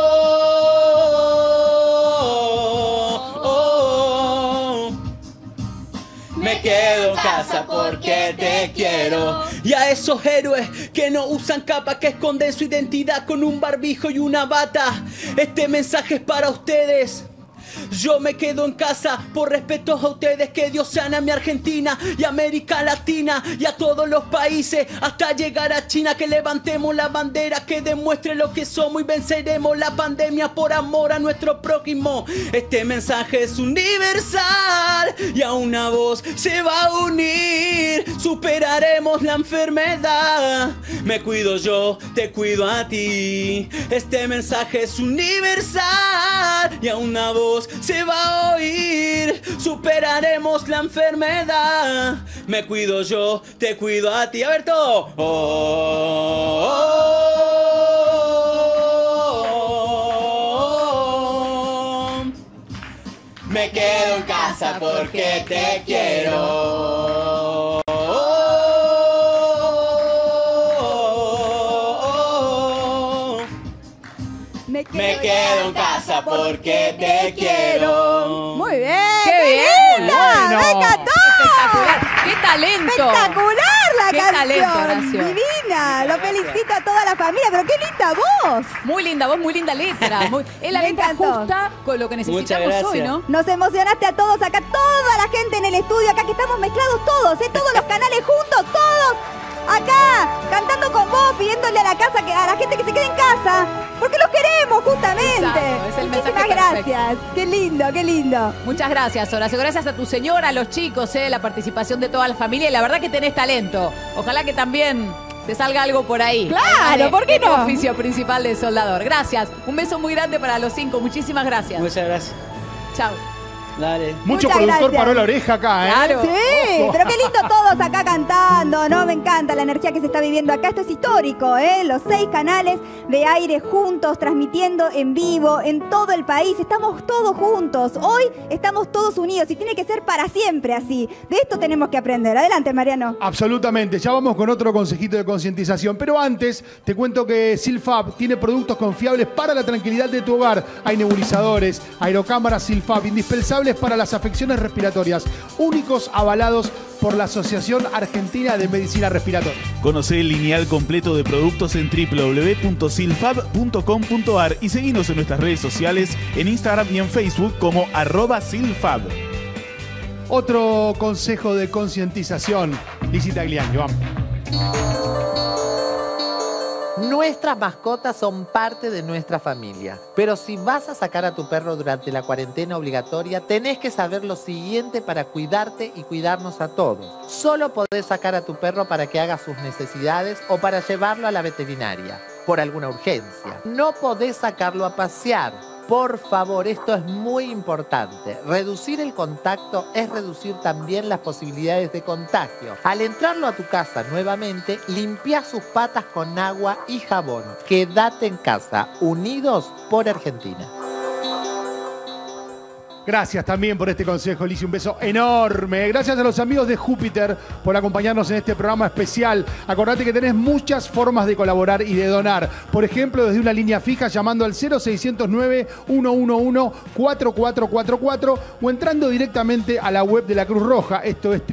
Speaker 21: Me quedo en casa porque te quiero. Y a esos héroes que no usan capa, que esconden su identidad con un barbijo y una bata, este mensaje es para ustedes. Yo me quedo en casa por respeto a ustedes. Que Dios sane a mi Argentina y América Latina y a todos los países hasta llegar a China. Que levantemos la bandera, que demuestre lo que somos y venceremos la pandemia por amor a nuestro prójimo. Este mensaje es universal y a una voz se va a unir. Superaremos la enfermedad. Me cuido yo, te cuido a ti. Este mensaje es universal y a una voz se va a oír. Superaremos la enfermedad. Me cuido yo, te cuido a ti. A ver todo. Me quedo en casa porque te quiero. Me quedo en casa porque te quiero.
Speaker 18: Muy bien.
Speaker 10: ¡Qué bien!
Speaker 18: linda!
Speaker 10: Bueno.
Speaker 18: ¡Me encantó!
Speaker 10: Espectacular. ¡Qué talento!
Speaker 18: ¡Espectacular la
Speaker 10: ¡Qué
Speaker 18: canción!
Speaker 10: talento, Horacio!
Speaker 18: Divina. Lo felicito a toda la familia, pero qué linda voz.
Speaker 10: Muy linda voz, muy linda letra. Es la
Speaker 18: Me
Speaker 10: letra
Speaker 18: encantó.
Speaker 10: justa con lo que necesitamos hoy, ¿no?
Speaker 18: Nos emocionaste a todos acá, toda la gente en el estudio, acá que estamos mezclados todos, todos los canales juntos, todos acá, cantando con vos, pidiéndole a la casa, a la gente que se quede en casa, porque los queremos justamente.
Speaker 10: Exacto, es el mensaje
Speaker 18: Muchísimas
Speaker 10: perfecto.
Speaker 18: gracias. Qué lindo, qué lindo.
Speaker 10: Muchas gracias, Horacio. Gracias a tu señora, a los chicos, la participación de toda la familia. Y la verdad que tenés talento. Ojalá que también te salga algo por ahí.
Speaker 18: Claro, ¿por qué
Speaker 10: tu
Speaker 18: no?
Speaker 10: oficio principal de soldador. Gracias. Un beso muy grande para los 5. Muchísimas gracias.
Speaker 21: Muchas gracias.
Speaker 10: Chao.
Speaker 21: Dale.
Speaker 20: Mucho
Speaker 18: Muchas
Speaker 20: productor
Speaker 18: gracias.
Speaker 20: paró la oreja acá, ¿eh?
Speaker 10: Claro.
Speaker 18: Sí,
Speaker 20: Ojo.
Speaker 18: pero qué lindo todos acá cantando, ¿no? Me encanta la energía que se está viviendo acá. Esto es histórico, ¿eh? Los 6 canales de aire juntos, transmitiendo en vivo en todo el país. Estamos todos juntos. Hoy estamos todos unidos y tiene que ser para siempre así. De esto tenemos que aprender. Adelante, Mariano.
Speaker 20: Absolutamente, ya vamos con otro consejito de concientización. Pero antes, te cuento que Silfab tiene productos confiables para la tranquilidad de tu hogar. Hay nebulizadores, aerocámaras Silfab, indispensables para las afecciones respiratorias, únicos avalados por la Asociación Argentina de Medicina Respiratoria.
Speaker 1: Conoce el lineal completo de productos en www.silfab.com.ar y seguinos en nuestras redes sociales, en Instagram y en Facebook como @silfab.
Speaker 20: Otro consejo de concientización. Lizzy Tagliani, vamos.
Speaker 8: Nuestras mascotas son parte de nuestra familia, pero si vas a sacar a tu perro durante la cuarentena obligatoria, tenés que saber lo siguiente para cuidarte y cuidarnos a todos. Solo podés sacar a tu perro para que haga sus necesidades o para llevarlo a la veterinaria, por alguna urgencia. No podés sacarlo a pasear. Por favor, esto es muy importante. Reducir el contacto es reducir también las posibilidades de contagio. Al entrarlo a tu casa nuevamente, limpia sus patas con agua y jabón. Quédate en casa, unidos por Argentina.
Speaker 20: Gracias también por este consejo, Lizzy. Un beso enorme. Gracias a los amigos de Júpiter por acompañarnos en este programa especial. Acordate que tenés muchas formas de colaborar y de donar. Por ejemplo, desde una línea fija llamando al 0609-111-4444 o entrando directamente a la web de la Cruz Roja. Esto es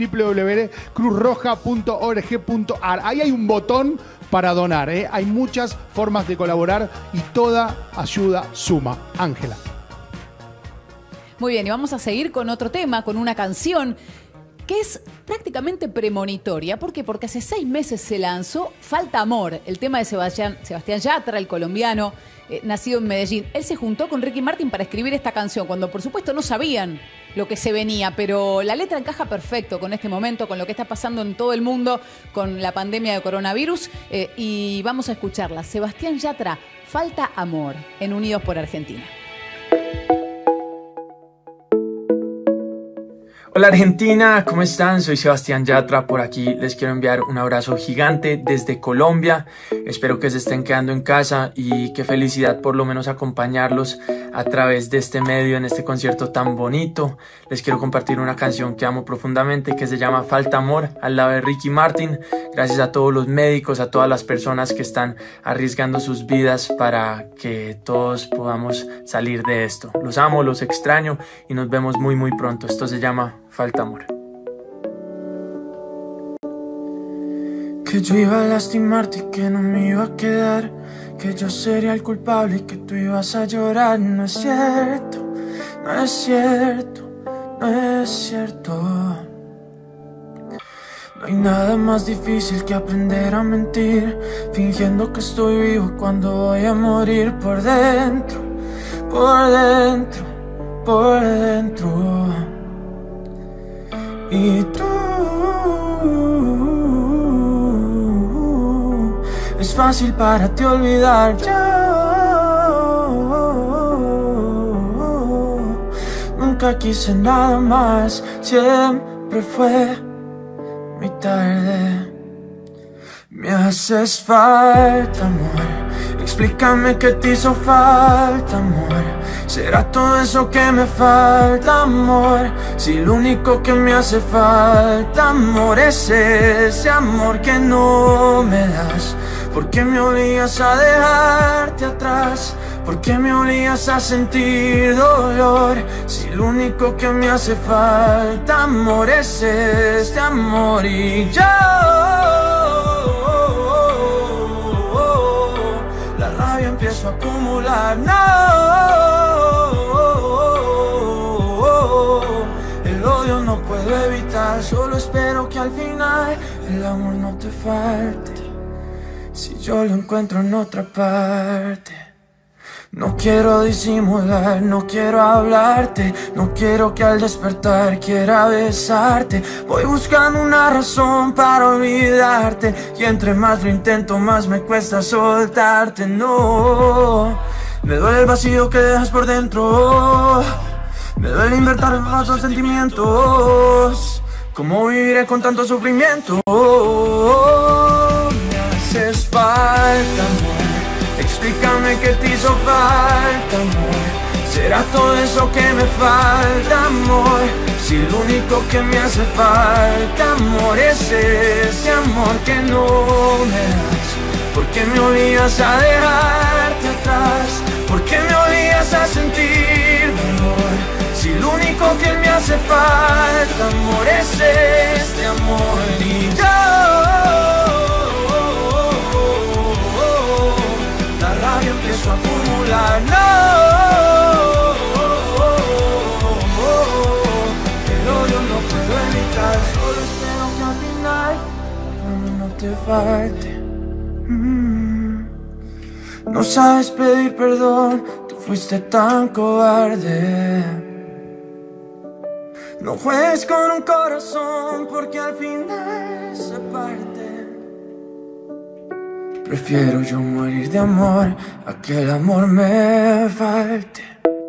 Speaker 20: www.cruzroja.org.ar. Ahí hay un botón para donar, ¿eh? Hay muchas formas de colaborar y toda ayuda suma. Ángela.
Speaker 10: Muy bien, y vamos a seguir con otro tema, con una canción que es prácticamente premonitoria. ¿Por qué? Porque hace 6 meses se lanzó Falta Amor, el tema de Sebastián Yatra, el colombiano, nacido en Medellín. Él se juntó con Ricky Martin para escribir esta canción, cuando por supuesto no sabían lo que se venía, pero la letra encaja perfecto con este momento, con lo que está pasando en todo el mundo, con la pandemia de coronavirus, y vamos a escucharla. Sebastián Yatra, Falta Amor, en Unidos por Argentina.
Speaker 12: Hola Argentina, ¿cómo están? Soy Sebastián Yatra, por aquí les quiero enviar un abrazo gigante desde Colombia. Espero que se estén quedando en casa y qué felicidad por lo menos acompañarlos a través de este medio en este concierto tan bonito. Les quiero compartir una canción que amo profundamente que se llama Falta Amor, al lado de Ricky Martin. Gracias a todos los médicos, a todas las personas que están arriesgando sus vidas para que todos podamos salir de esto. Los amo, los extraño y nos vemos muy muy pronto. Esto se llama Falta Amor. Que yo iba a lastimarte y que no me iba a quedar, que yo sería el culpable y que tú ibas a llorar. No es cierto, no es cierto, no es cierto. No hay nada más difícil que aprender a mentir, fingiendo que estoy vivo cuando voy a morir por dentro, por dentro, por dentro. Y tú, es fácil para ti olvidar. Yo nunca quise nada más, siempre fue muy tarde. Me haces falta, amor. Explícame qué te hizo falta, amor. ¿Será todo eso que me falta, amor? Si lo único que me hace falta, amor, es ese amor que no me das. ¿Por qué me obligas a dejarte atrás? ¿Por qué me obligas a sentir dolor? Si lo único que me hace falta, amor, es este amor. Y yo, la rabia empiezo a acumular. El odio no puedo evitar, solo espero que al final el amor no te falte. Si yo lo encuentro en otra parte. No quiero disimular, no quiero hablarte, no quiero que al despertar quiera besarte. Voy buscando una razón para olvidarte y entre más lo intento más me cuesta soltarte. No, me duele el vacío que dejas por dentro. Me duele inventar falsos sentimientos. ¿Cómo viviré con tanto sufrimiento? Me haces falta, amor. Explícame qué te hizo falta, amor. ¿Será todo eso que me falta, amor? Si lo único que me hace falta, amor, es ese amor que no me das. ¿Por qué me obligas a dejarte atrás? ¿Por qué me obligas a sentir dolor? Si lo único que me hace falta, amor, es este amor. Y yo, la rabia empiezo a acumular, no. El odio no puedo evitar, solo espero que al final no te falte. No sabes pedir perdón, tú fuiste tan cobarde. No juegues con un corazón porque al final se parte. Prefiero yo morir de amor a que el amor me falte.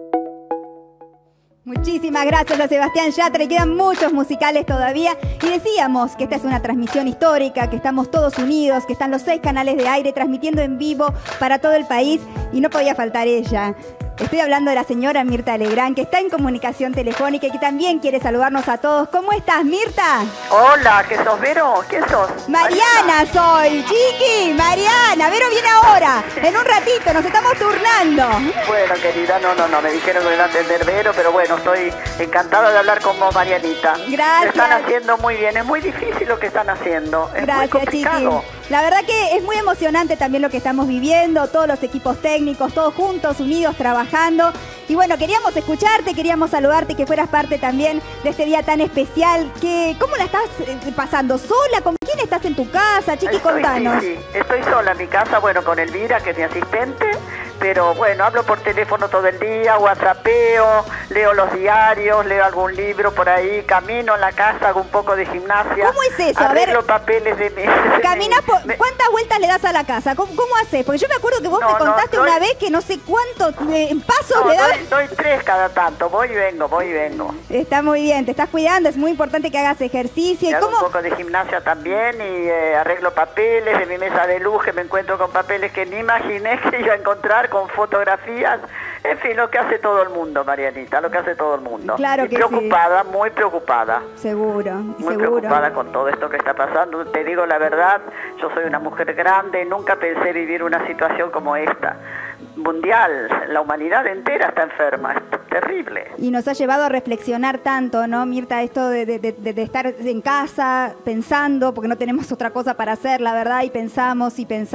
Speaker 18: Muchísimas gracias a Sebastián Yatra, y quedan muchos musicales todavía. Y decíamos que esta es una transmisión histórica, que estamos todos unidos, que están los 6 canales de aire transmitiendo en vivo para todo el país, y no podía faltar ella. Estoy hablando de la señora Mirta Legrand, que está en comunicación telefónica y que también quiere saludarnos a todos. ¿Cómo estás, Mirta?
Speaker 2: Hola, ¿qué sos, Vero? ¿Quién sos?
Speaker 18: Mariana soy, chiqui, Mariana. Vero viene ahora, en un ratito, nos estamos turnando.
Speaker 2: Bueno, querida, no, me dijeron que iba a atender Vero, pero bueno, estoy encantada de hablar con vos, Marianita.
Speaker 18: Gracias.
Speaker 2: Lo están haciendo muy bien, es muy difícil lo que están haciendo, es muy complicado.
Speaker 18: Chiqui. La verdad que es muy emocionante también lo que estamos viviendo, todos los equipos técnicos, todos juntos, unidos, trabajando. Y bueno, queríamos escucharte, queríamos saludarte, que fueras parte también de este día tan especial. ¿Cómo la estás pasando? ¿Sola? ¿Con quién estás en tu casa? Chiqui, contanos.
Speaker 2: Sí, estoy sola en mi casa, bueno, con Elvira, que es mi asistente. Pero bueno, hablo por teléfono todo el día, whatsappeo, leo los diarios, leo algún libro por ahí, camino en la casa, hago un poco de gimnasia.
Speaker 18: ¿Cómo es eso?
Speaker 2: Arreglo papeles de mi...
Speaker 18: ¿Caminas por... ¿Cuántas vueltas le das a la casa? ¿Cómo haces? Porque yo me acuerdo que vos me contaste una vez que no sé cuántos pasos le das.
Speaker 2: Doy 3 cada tanto, voy y vengo.
Speaker 18: Está muy bien, te estás cuidando, es muy importante que hagas ejercicio.
Speaker 2: Y hago un poco de gimnasia también y arreglo papeles de mi mesa de luz, que me encuentro con papeles que ni imaginé que iba a encontrar, con fotografías, en fin, lo que hace todo el mundo, Marianita, lo que hace todo el mundo.
Speaker 18: Claro
Speaker 2: y
Speaker 18: que
Speaker 2: preocupada, sí. Muy preocupada.
Speaker 18: Seguro,
Speaker 2: muy preocupada con todo esto que está pasando. Te digo la verdad, yo soy una mujer grande, nunca pensé vivir una situación como esta. Mundial, la humanidad entera está enferma, es terrible.
Speaker 18: Y nos ha llevado a reflexionar tanto, ¿no, Mirta? Esto de estar en casa pensando, porque no tenemos otra cosa para hacer, la verdad, y pensamos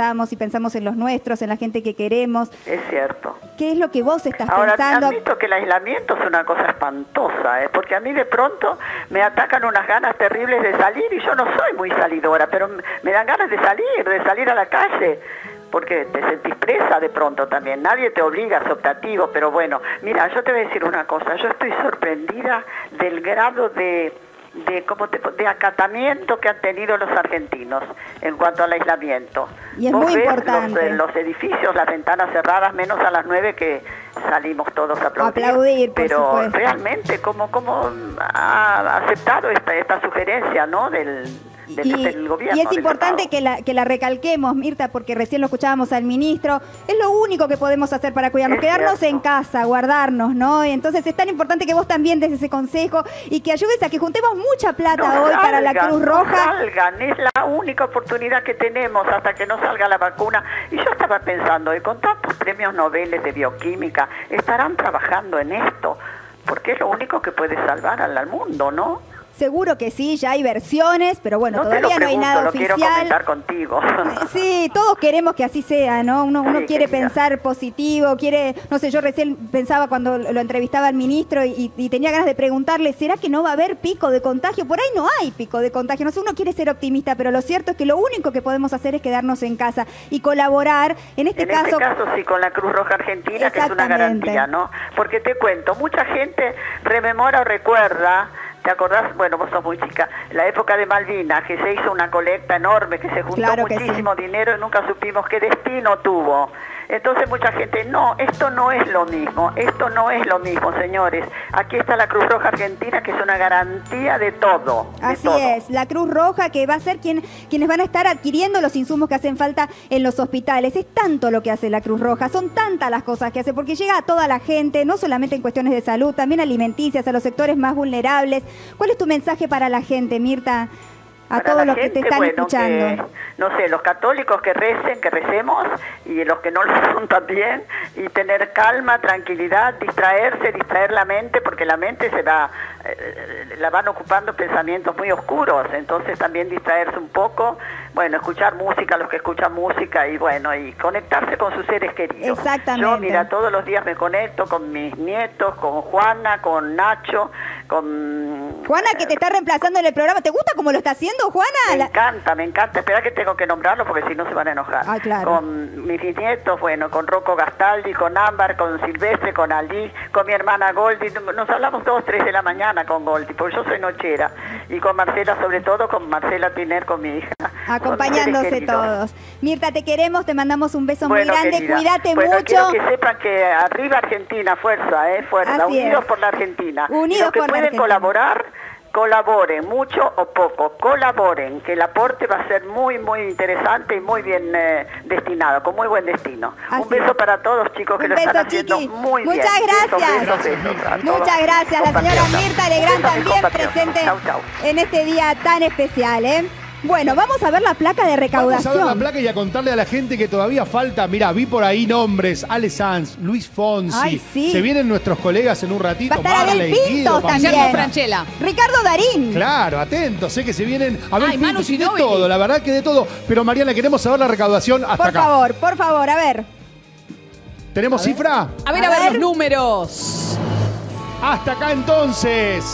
Speaker 18: en los nuestros, en la gente que queremos.
Speaker 2: Es cierto.
Speaker 18: ¿Qué es lo que vos estás
Speaker 2: pensando?
Speaker 18: Ahora,
Speaker 2: admito que el aislamiento es una cosa espantosa, porque a mí de pronto me atacan unas ganas terribles de salir, y yo no soy muy salidora, pero me dan ganas de salir a la calle. Porque te sentís presa de pronto también. Nadie te obliga, es optativo, pero bueno. Mira, yo te voy a decir una cosa. Yo estoy sorprendida del grado de acatamiento que han tenido los argentinos en cuanto al aislamiento.
Speaker 18: Y es muy importante.
Speaker 2: Los edificios, las ventanas cerradas, menos a las 9 que salimos todos a
Speaker 18: aplaudir.
Speaker 2: Pero
Speaker 18: supuesto.
Speaker 2: Realmente, ¿cómo ha aceptado esta sugerencia, ¿no? del gobierno.
Speaker 18: Y es importante que la recalquemos, Mirta, porque recién lo escuchábamos al ministro. Es lo único que podemos hacer para cuidarnos, quedarnos en casa, guardarnos, ¿no? Entonces es tan importante que vos también des ese consejo y que ayudes a que juntemos mucha plata hoy para la Cruz Roja.
Speaker 2: Es la única oportunidad que tenemos hasta que no salga la vacuna. Y yo estaba pensando, y con tantos premios Nobel de bioquímica, estarán trabajando en esto, porque es lo único que puede salvar al mundo, ¿no?
Speaker 18: Seguro que sí, ya hay versiones, pero bueno, todavía no hay nada oficial.
Speaker 2: Quiero comentar contigo.
Speaker 18: Sí, todos queremos que así sea, ¿no? Uno quiere pensar positivo, no sé, yo recién pensaba cuando lo entrevistaba al ministro y tenía ganas de preguntarle, ¿será que no va a haber pico de contagio? Por ahí no hay pico de contagio, no sé, uno quiere ser optimista, pero lo cierto es que lo único que podemos hacer es quedarnos en casa y colaborar, en este caso
Speaker 2: sí, con la Cruz Roja Argentina, que es una garantía, ¿no? Porque te cuento, mucha gente rememora o recuerda. ¿Te acordás? Bueno, vos sos muy chica. La época de Malvinas, que se hizo una colecta enorme, que se juntó muchísimo dinero y nunca supimos qué destino tuvo. Entonces mucha gente, no, esto no es lo mismo, señores. Aquí está la Cruz Roja Argentina, que es una garantía de todo.
Speaker 18: Así es, la Cruz Roja, que va a ser quienes van a estar adquiriendo los insumos que hacen falta en los hospitales. Es tanto lo que hace la Cruz Roja, son tantas las cosas que hace, porque llega a toda la gente, no solamente en cuestiones de salud, también alimenticias, a los sectores más vulnerables. ¿Cuál es tu mensaje para la gente, Mirta? A todos los que te están escuchando.
Speaker 2: Que, no sé, los católicos que recen, que recemos, y los que no lo son también, y tener calma, tranquilidad, distraer la mente, porque la mente la van ocupando pensamientos muy oscuros, entonces también distraerse un poco, bueno, escuchar música, los que escuchan música, y bueno, y conectarse con sus seres queridos.
Speaker 18: Exactamente.
Speaker 2: Yo, mira, todos los días me conecto con mis nietos, con Juana, con Nacho, con...
Speaker 18: Juana, que te está reemplazando en el programa. ¿Te gusta cómo lo está haciendo, Juana?
Speaker 2: Me encanta. Espera que tengo que nombrarlo porque si no se van a enojar.
Speaker 18: Ah, claro.
Speaker 2: Con mis nietos, bueno, con Rocco Gastaldi, con Ámbar, con Silvestre, con Ali, con mi hermana Goldi. Nos hablamos 2, 3 de la mañana con Goldi, porque yo soy nochera. Y con Marcela, sobre todo, con Marcela Tiner, con mi hija.
Speaker 18: Acompañándose todos. Mirta, te queremos, te mandamos un beso muy grande.
Speaker 2: Querida,
Speaker 18: cuídate
Speaker 2: mucho.
Speaker 18: Quiero
Speaker 2: que sepan que arriba Argentina, fuerza, fuerza.
Speaker 18: Así
Speaker 2: Unidos
Speaker 18: es.
Speaker 2: por la Argentina.
Speaker 18: Unidos
Speaker 2: y los que
Speaker 18: por la
Speaker 2: pueden
Speaker 18: Argentina.
Speaker 2: colaborar, colaboren, mucho o poco, colaboren, que el aporte va a ser muy, muy interesante y muy bien destinado, con muy buen destino. Un beso para todos, chicos, que lo están haciendo muy bien.
Speaker 18: Muchas gracias. Muchas gracias. La señora Mirta Legrand también presente en este día tan especial, Bueno, vamos a ver la placa de recaudación.
Speaker 20: Vamos a ver la placa y a contarle a la gente que todavía falta. Mirá, vi por ahí nombres: Ale Sanz, Luis Fonsi.
Speaker 18: Ay, sí.
Speaker 20: Se vienen nuestros colegas en un ratito.
Speaker 18: Va a estar Abel
Speaker 20: Marley,
Speaker 18: Pinto
Speaker 20: Guido,
Speaker 18: también.
Speaker 20: Pampita.
Speaker 10: Franchella.
Speaker 18: Ricardo Darín.
Speaker 20: Claro, atentos, sé que se vienen Abel
Speaker 10: Ay,
Speaker 20: Pinto,
Speaker 10: Manu
Speaker 20: sí, de
Speaker 10: Ginóbili.
Speaker 20: todo, la verdad que de todo. Pero Mariana, queremos saber la recaudación hasta acá.
Speaker 18: Por favor, a ver.
Speaker 20: ¿Tenemos cifra?
Speaker 10: A ver los números.
Speaker 20: Hasta acá entonces.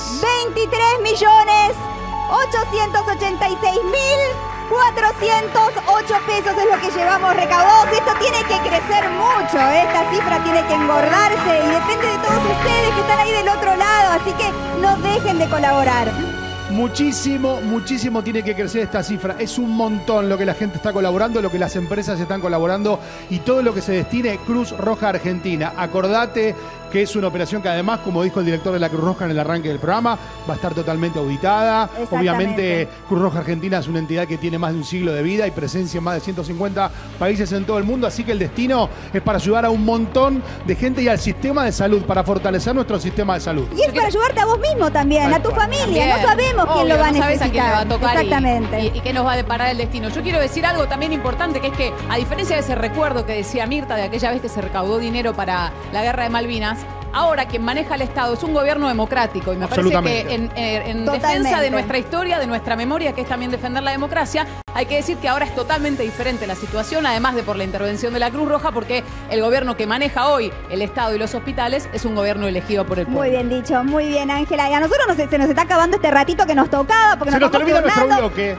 Speaker 18: 23.886.408 pesos es lo que llevamos recaudados. Esto tiene que crecer mucho, esta cifra tiene que engordarse y depende de todos ustedes que están ahí del otro lado, así que no dejen de colaborar.
Speaker 20: Muchísimo, muchísimo tiene que crecer esta cifra. Es un montón lo que la gente está colaborando, lo que las empresas están colaborando y todo lo que se destine Cruz Roja Argentina. Acordate que es una operación que además, como dijo el director de la Cruz Roja en el arranque del programa, va a estar totalmente auditada. Obviamente Cruz Roja Argentina es una entidad que tiene más de un siglo de vida y presencia en más de 150 países en todo el mundo, así que el destino es para ayudar a un montón de gente y al sistema de salud, para fortalecer nuestro sistema de salud.
Speaker 18: Y es para ayudarte a vos mismo también, a tu familia.
Speaker 10: También.
Speaker 18: No sabemos quién
Speaker 10: Obvio,
Speaker 18: lo va a
Speaker 10: no sabes
Speaker 18: necesitar.
Speaker 10: a quién le va a tocar
Speaker 18: Exactamente.
Speaker 10: y qué nos va a deparar el destino. Yo quiero decir algo también importante, que es que, a diferencia de ese recuerdo que decía Mirta de aquella vez que se recaudó dinero para la guerra de Malvinas, ahora quien maneja el Estado es un gobierno democrático y me parece que en defensa de nuestra historia, de nuestra memoria, que es también defender la democracia, hay que decir que ahora es totalmente diferente la situación, además de por la intervención de la Cruz Roja, porque el gobierno que maneja hoy el Estado y los hospitales es un gobierno elegido por el pueblo.
Speaker 18: Muy bien dicho, muy bien, Ángela. Y a nosotros se nos está acabando este ratito que nos tocaba, porque
Speaker 20: Se nos termina nuestro bloque.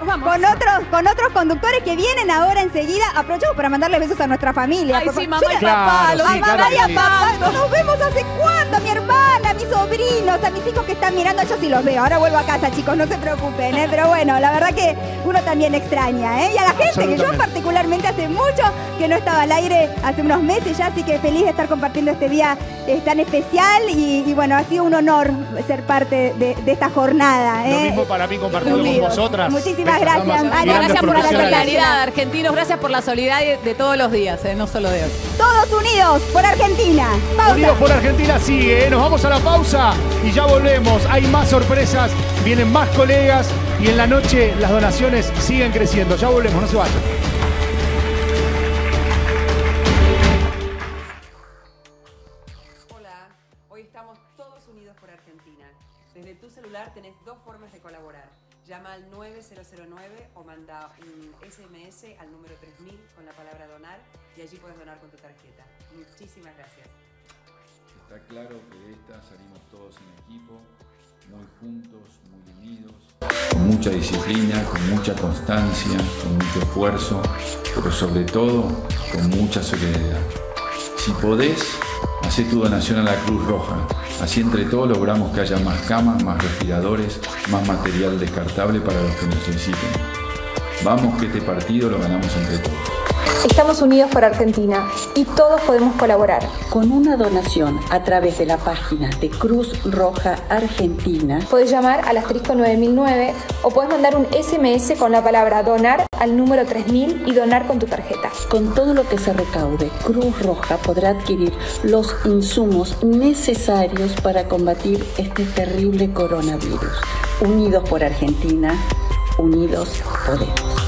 Speaker 18: con otros conductores que vienen ahora enseguida. Aprovechamos para mandarle besos a nuestra familia.
Speaker 10: Ay, sí, mamá y
Speaker 18: papá,
Speaker 10: papá,
Speaker 18: mamá y papá. Nos vemos hace cuánto, a mi hermana, a mis sobrinos, a mis hijos que están mirando. Yo sí los veo. Ahora vuelvo a casa, chicos, no se preocupen, Pero bueno, la verdad que uno también extraña, Y a la gente, que yo particularmente hace mucho que no estaba al aire, hace unos meses ya, así que feliz de estar compartiendo este día tan especial y bueno, ha sido un honor ser parte de esta jornada.
Speaker 20: Lo mismo para mí compartirlo con vosotras.
Speaker 18: Muchísimas gracias,
Speaker 10: María. Gracias por la solidaridad, argentinos. Gracias por la solidaridad de todos los días, no solo de hoy.
Speaker 18: Todos unidos por Argentina. Pausa.
Speaker 20: Unidos por Argentina sigue, Nos vamos a la pausa y ya volvemos. Hay más sorpresas, vienen más colegas y en la noche las donaciones siguen creciendo. Ya volvemos, no se vayan.
Speaker 9: Hola, hoy estamos todos unidos por Argentina. Desde tu celular tenés dos formas de colaborar. Llama al 9009 o manda un SMS al número 3000 con la palabra donar y allí puedes donar con tu tarjeta. Muchísimas gracias.
Speaker 16: Está claro que de esta salimos todos en equipo, muy juntos, muy unidos, con mucha disciplina, con mucha constancia, con mucho esfuerzo, pero sobre todo con mucha solidaridad. Si podés, hacé tu donación a la Cruz Roja. Así entre todos logramos que haya más camas, más respiradores, más material descartable para los que necesiten. Vamos que este partido lo ganamos entre todos.
Speaker 4: Estamos unidos por Argentina y todos podemos colaborar.
Speaker 22: Con una donación a través de la página de Cruz Roja Argentina.
Speaker 4: Podés llamar al asterisco 9009 o podés mandar un SMS con la palabra donar al número 3000 y donar con tu tarjeta.
Speaker 22: Con todo lo que se recaude, Cruz Roja podrá adquirir los insumos necesarios para combatir este terrible coronavirus. Unidos por Argentina, unidos podemos.